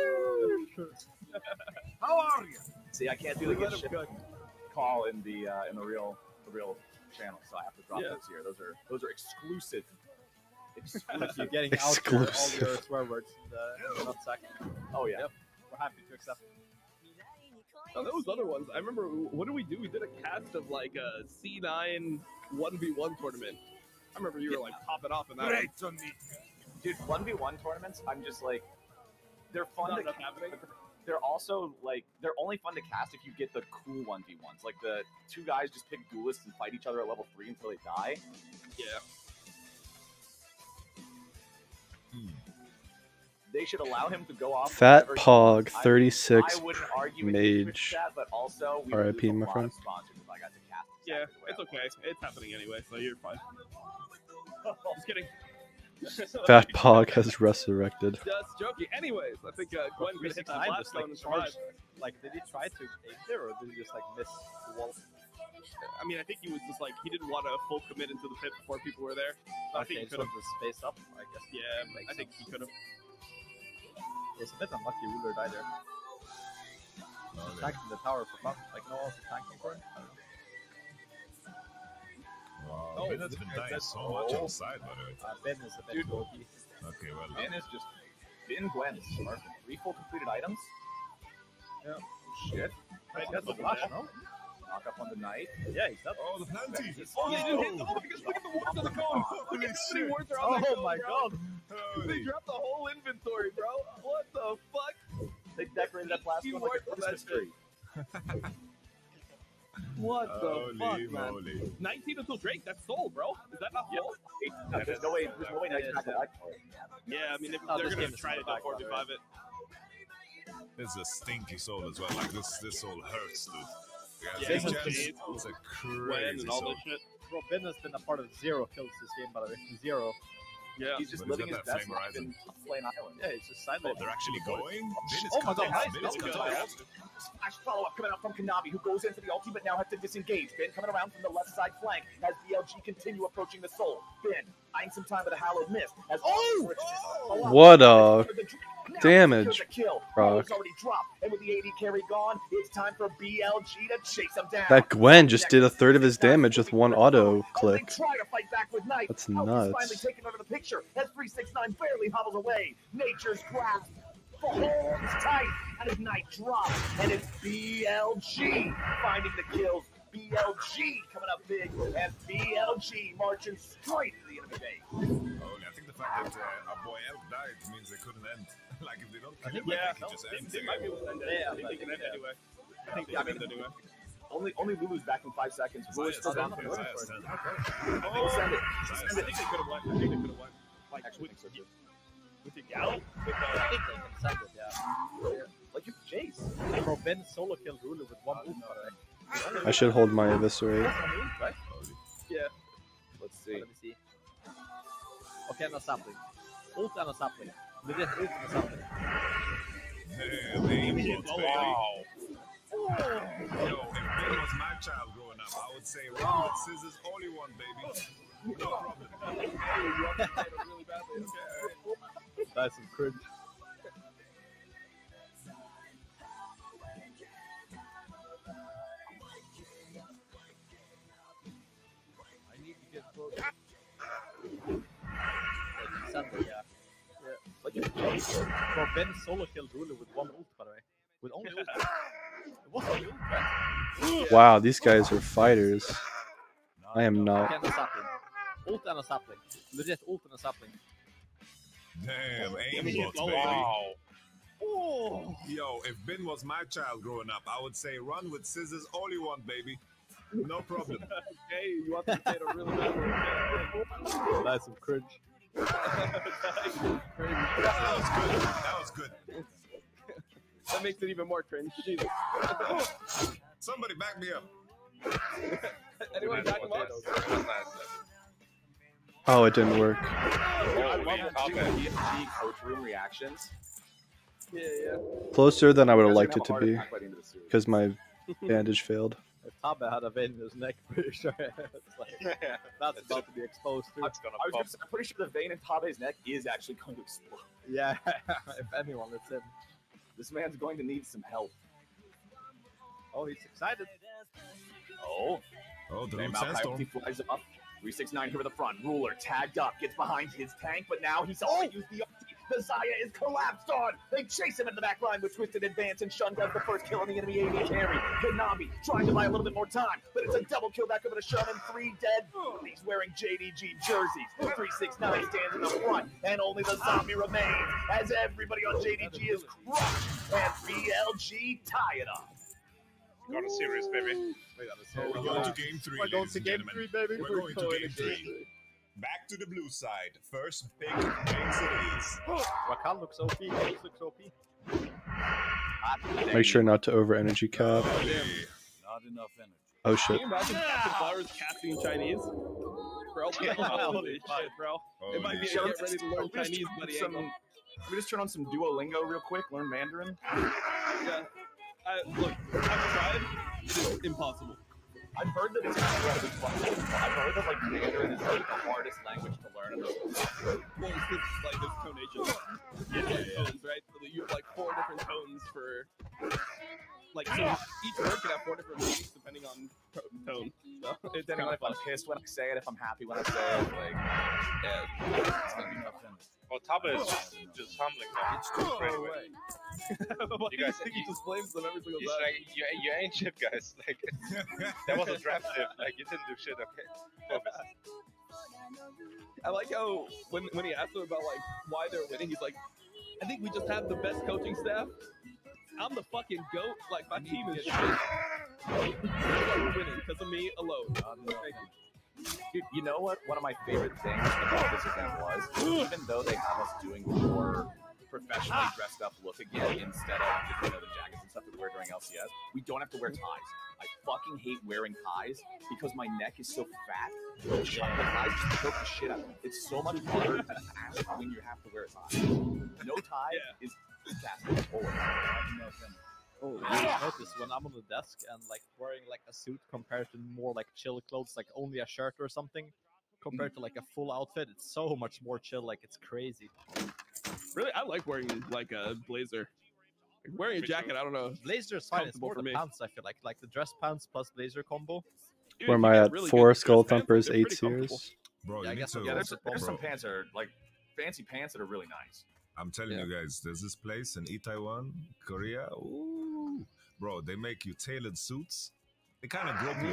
How are you? See, I can't do the good shit call in the uh, in the real the real channel, so I have to drop Yeah. those here. Those are those are exclusive. You're getting out for all Exclusive. your swear words in the, in the nutsack. Oh yeah. Yep. We're happy to accept. Oh, those other ones. I remember, what did we do? We did a cast of like a C nine one v one tournament. I remember you were like popping off in that one. Dude, one v one tournaments, I'm just like, they're fun Not to enough happening. but they're also like, they're only fun to cast if you get the cool one v ones. Like the two guys just pick duelists and fight each other at level three until they die. Yeah. They should allow him to go off. Fat whenever he Pog, wants. I- thirty-six I wouldn't argue with the Twitch mage. chat, but also we would R I P, lose a my lot friend. of sponsors if I got to cast Yeah, exactly the way it's I okay. It's happening anyway, so you're fine. Just kidding. Fat Pog has resurrected. Just joking. Anyways, I think uh, Gwen could hit that Nine blast just like zone and survive. charged. Like, did he try to aim there or did he just like miss the wall? I mean, I think he was just like he didn't want to full commit into the pit before people were there. So I think he Okay, could have. sort of spaced up, I guess. Yeah, Makes I think sense. he could have. It's a bit unlucky Ruler died there. He's tanking the tower for fun. Like, no one else is tanking for him. I don't know. Wow, Oh, Ben has been dying so much on the side, by the way. Uh, Ben is a bit Dude. O P. Okay, well Ben done. is just Ben Gwen is smart. Three full completed items. Yeah. Shit. Right, that's a flash, no? Knock up on the knight. Yeah, he's dead. Oh, the planty! Oh, they didn't hit the oh, because look at the wards on the cone. Look at how many wards are on that Oh cone, my bro. god. They dropped the whole inventory, bro. What the fuck? They decorated that last one like a Christmas tree. What the Holy fuck, man? moly. nineteen until Drake. That's soul, bro. Is that not soul? Yeah, there's no way. There's no way Knight's back to that card. Yeah, I mean, if Oh, they're this gonna game is try to not back, four v five it. This is a stinky soul as well. Like, this this soul hurts, dude. Yeah, Big this Jens, is it's a Gwen crazy and all soul. this shit. Bro, Ben has been a part of zero kills this game, by the way. Zero. Yeah. He's just But he's living his got that best flame life horizon. in Flame Island. Yeah, he's just Oh, silent. they're actually going? Ben is Oh my cutting god, off, nice. Ben is That's cutting good. off. Splash follow-up coming out from Kanavi, who goes in for the ulti, but now has to disengage. Ben coming around from the left side flank as B L G continue approaching the soul. Ben buying some time with a hallowed mist. As oh! What a damage, kill. Brock. Already dropped, and with the A D carry gone, it's time for B L G to chase him down. That Gwen just did a third of his damage with one auto They click. try to fight back with Knight. That's Elf is nuts. finally taken out of the picture as three six nine barely hobbles away. Nature's grasp holds tight as Knight drops, and it's B L G finding the kills. B L G coming up big, and B L G marching straight to the enemy base. Oh, I think the fact that uh, our boy Elf died means they couldn't end. Like, if they don't kill him, Yeah, I think it just they, ends. they might be able to end it. Yeah, I think they can end yeah. anyway. I think they Yeah, I can mean, end anyway. Only only Lulu's back in five seconds. Lulu's still down for the Zaya first. stand. Oh, Send it. I think they could have won. I think they could have won. Like, Actually, with, I think so too. with the Galley? With I the, think they can send it, yeah. Like you Jace. Bro, Ben solo killed Ruler with one ult, by the way. I should hold my eviscerate. Right? yeah. Let's Let see. me see. Okay, and a sapling. Ult and a sapling. Legit ult and a sapling. Damn, aim Shit, bots, oh, baby. wow. Yo, if Ben was my child growing up, I would say, run with scissors, all you want, baby. No problem. Hey, you want to play it really badly. Okay, all right. That's some cringe. I need to get closer. Yeah, Sunday, yeah. Like you Jace. Bro, Ben solo killed Ruler with one ult, by the way. With only ult. It was only ult, right? Wow, these guys are fighters. I am Okay, not. and a sapling. Ult and a sapling. Legit ult and a sapling. Damn, aim Shit, bots, oh, baby. wow. Oh. Yo, if Ben was my child growing up, I would say, run with scissors, all you want, baby. No problem. Okay, you want to play it really badly. Okay. That's some cringe. That was good. That was good. That makes it even more cringe. Jesus. Somebody back me up. Anyone back him up? Oh, it didn't work. I love the P S G coach room reactions. Yeah, yeah. Closer than I would have You guys liked are it gonna to have a be, heart attack by the end of the series. because my bandage failed. If Tabe had a vein in his neck, pretty sure it's like, that's about to be exposed too. That's gonna I was gonna say, I'm pretty sure the vein in Tabe's neck is actually going to explode. Yeah, if anyone, it's him. This man's going to need some help. Oh, he's excited. Oh. Oh, the And Lord Sandstorm. Malphite flies up. three six nine here with the front. Ruler tagged up, gets behind his tank, but now he's already used the ulti. The Zaya is collapsed on. They chase him into the back line with Twisted Advance, and Shun does the first kill on the enemy A D carry. Kanavi trying to buy a little bit more time, but it's a double kill back over to Shun, and three dead. He's wearing J D G jerseys. three six nine stands in the front, and only the zombie remains as everybody on J D G is crushed, and B L G tie it up. Got a series, baby. We're going to game three, We're going ladies to and game gentlemen. three, baby. We're going to going game to three. three. Back to the blue side. First pick, Main Cities. Rakan looks O P. Ace looks O P. Make sure not to over energy cap. Not enough energy. Oh shit. Can you imagine Captain Flowers casting Chinese? Bro, holy shit, bro. It might be a Holy get ready to learn Can we just Chinese, turn buddy. some- angle. Can we just turn on some Duolingo real quick? Learn Mandarin? Yeah. I, look, I've tried. It is impossible. I've heard that it's incredibly fun. I've heard that like Mandarin is like the hardest language to learn in this world. Well, it's just like this tonation. Yeah, yeah, yeah. Tones, right? So that you have like four different tones for like so each word can have four different meanings depending on to- tone. So it's Depending on if I'm pissed when I say it, if I'm happy when I say it, like yeah. It's gonna be nothing. Oh, Taba is just humbling them. It's too far away. You guys, he just blames them every single he's time. like, you, you ain't shit, guys. Like, that was a draft tip. Like, you didn't do shit, okay? Focus. I like how when when he asked him about like why they're winning, he's like, I think we just have the best coaching staff. I'm the fucking goat. Like my team is shit. We're winning because of me alone. Thank you. Dude, you know what? One of my favorite things about this event was, even though they have us doing the more professionally dressed up look again instead of the, you know, the jackets and stuff that we wear during L C S, we don't have to wear ties. I fucking hate wearing ties because my neck is so fat. The ties just choke the shit out of me. It's so much harder to pass when you have to wear a tie. No tie Yeah. is fantastic. Always. Oh, I noticed when I'm on the desk and like wearing like a suit compared to more like chill clothes, like only a shirt or something, compared to like a full outfit, it's so much more chill. Like it's crazy. Really, I like wearing like a blazer. Like, wearing a jacket, I don't know. Blazer is fine. It's comfortable more for the me. pants. I feel like like the dress pants plus blazer combo. Dude, Where if am you I get at? really Four good Skull dress pants, Thumpers, they're eight pretty comfortable. series. Bro, Yeah, I you need guess to. I'll Yeah, go there's, with there's bro. some pants that are like fancy pants that are really nice. I'm telling you guys, there's this place in Itaewon, Korea. Ooh, bro, they make you tailored suits. They kind of grope you.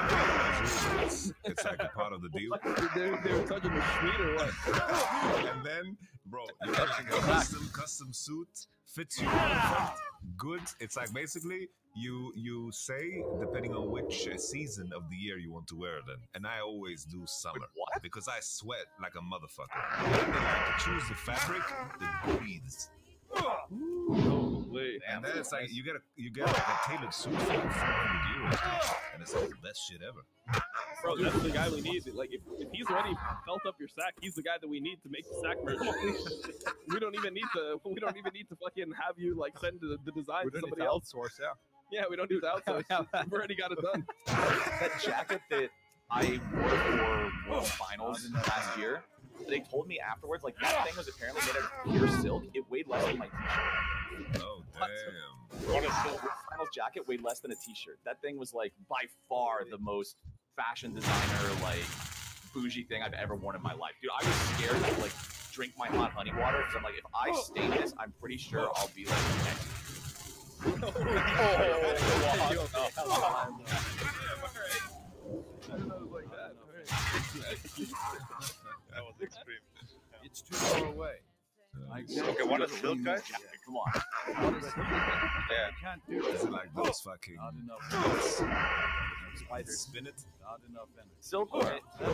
It's, it's like a part of the deal. They, they were touching the street or what? And then, bro, you get like a custom, custom suit, fits you perfect, good. It's like basically you you say depending on which uh, season of the year you want to wear them. And I always do summer because I sweat like a motherfucker. And they like to choose the fabric that breathes. Holy. And then it's like you get a you get like a tailored suit for like four hundred euros, and it's like the best shit ever. Bro, that's the guy we need. Like, if, if he's already felt up your sack, he's the guy that we need to make the sack merch. we don't even need to. We don't even need to fucking have you like send the, the design We to don't need somebody to else. outsource, yeah. Yeah, we don't need to outsource. We've already got it done. That jacket that I wore for World Finals last year, they told me afterwards, like that thing was apparently made out of pure silk. It weighed less than my t-shirt. Oh damn! What a World Finals jacket weighed less than a t-shirt. That thing was like by far the most fashion designer like bougie thing I've ever worn in my life, dude. I was scared to like drink my hot honey water because I'm like, if I stain this, I'm pretty sure I'll be like next. That was extreme. It's too far away. Okay, what is silk, guys? Come on. Yeah. Can't do Is it like those fucking Not enough. spiders? Spin it. Not enough energy. Silkworm.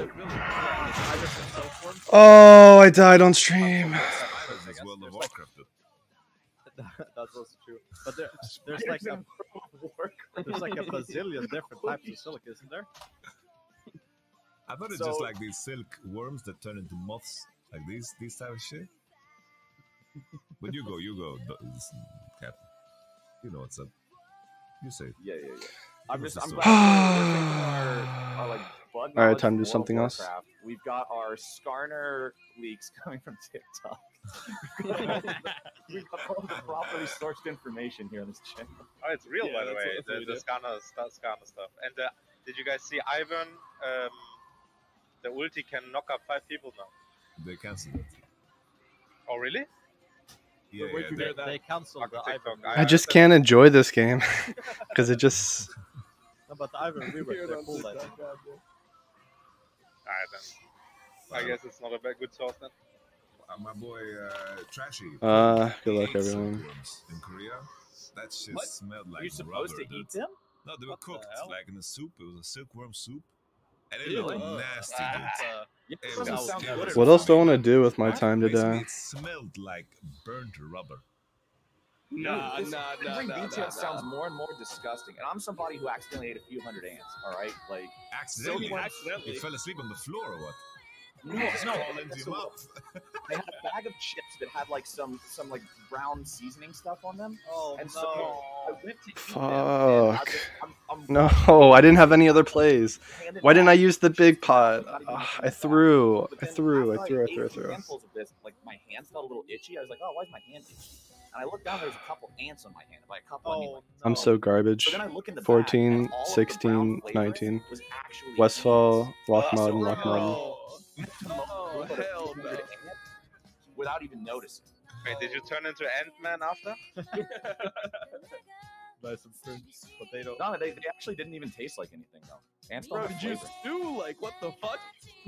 Oh, I died on stream. It's World of Warcraft. That's also true. But there, there's like a there's like a bazillion different types of silk, isn't there? I thought it's So- just like these silk worms that turn into moths, like these these type of shit. But you go, you go, d- Cap. You know what's up. You say it. Yeah, yeah, yeah. I'm just, I'm Give glad us we're the taking our, our like bug All right, knowledge time to do from World of something else. Warcraft. We've got our Skarner leaks coming from TikTok. We've got all the properly sourced information here on this channel. Oh, it's real, Yeah, by the that's way, what- that's what the, we the do. Skarner, st- Skarner stuff. And uh, did you guys see Ivan? Um, the ulti can knock up five people now. They canceled it. Oh, really? Yeah, Where'd yeah, you they- hear that? They cancelled the TikTok. Ivan. I just can't enjoy this game because it just. No, but the Ivan Weaver, Hear it they're on cool. I TikTok, think. goddamn. Alright then. I guess it's not a very good source then. Uh, my boy uh, Trashy. Uh, good luck, ate everyone. silkworms in Korea. That shit What? smelled like Are you supposed rubber, to dude. eat them? No, they were What the cooked hell? like in a soup. It was a silkworm soup, and it Ew. looked Ugh. nasty, That's, dude. uh, Yeah, It it doesn't was- sound it good. was- What else do I want to do with my time Basically, today? it smelled like burnt rubber. Nah, Dude, this- nah, nah, every nah, detail nah, sounds nah. more and more disgusting. And I'm somebody who accidentally ate a few hundred ants. All right, like Accidentally, Silkworm accidentally. you fell asleep on the floor or what? No, Just no. calling so him up. They had a bag of chips that had like some some like brown seasoning stuff on them. Oh and so no! I went to eat them, and I Fuck. just, I'm, I'm No, I didn't have any other plays. Why didn't I use the big pot? Ugh, I threw. I threw. I threw. I threw. I threw. handfuls of this, like my hands felt a little itchy. I was like, oh, why is my hand itchy? And I looked down, there's a couple ants on my hand. By a couple, I mean like I'm so garbage. So then I look in the bag, fourteen, and all of the brown sixteen, flavor nineteen. was actually Westfall, Oh, Lockmod, and so Lockmod. Oh, hell no. Without even noticing. Wait, did you turn into Ant-Man after? Buy some fruit, potato. No, they, they actually didn't even taste like anything though. Ants don't Bro, have did you flavor. stew? Like, what the fuck?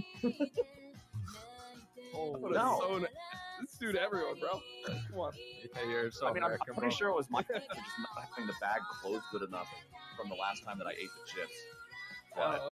Oh, no. So n- stew to everyone, bro. Come on. Okay, you're so I mean, I'm, American, I'm pretty bro. sure it was my fault for just not having the bag closed good enough from the last time that I ate the chips. But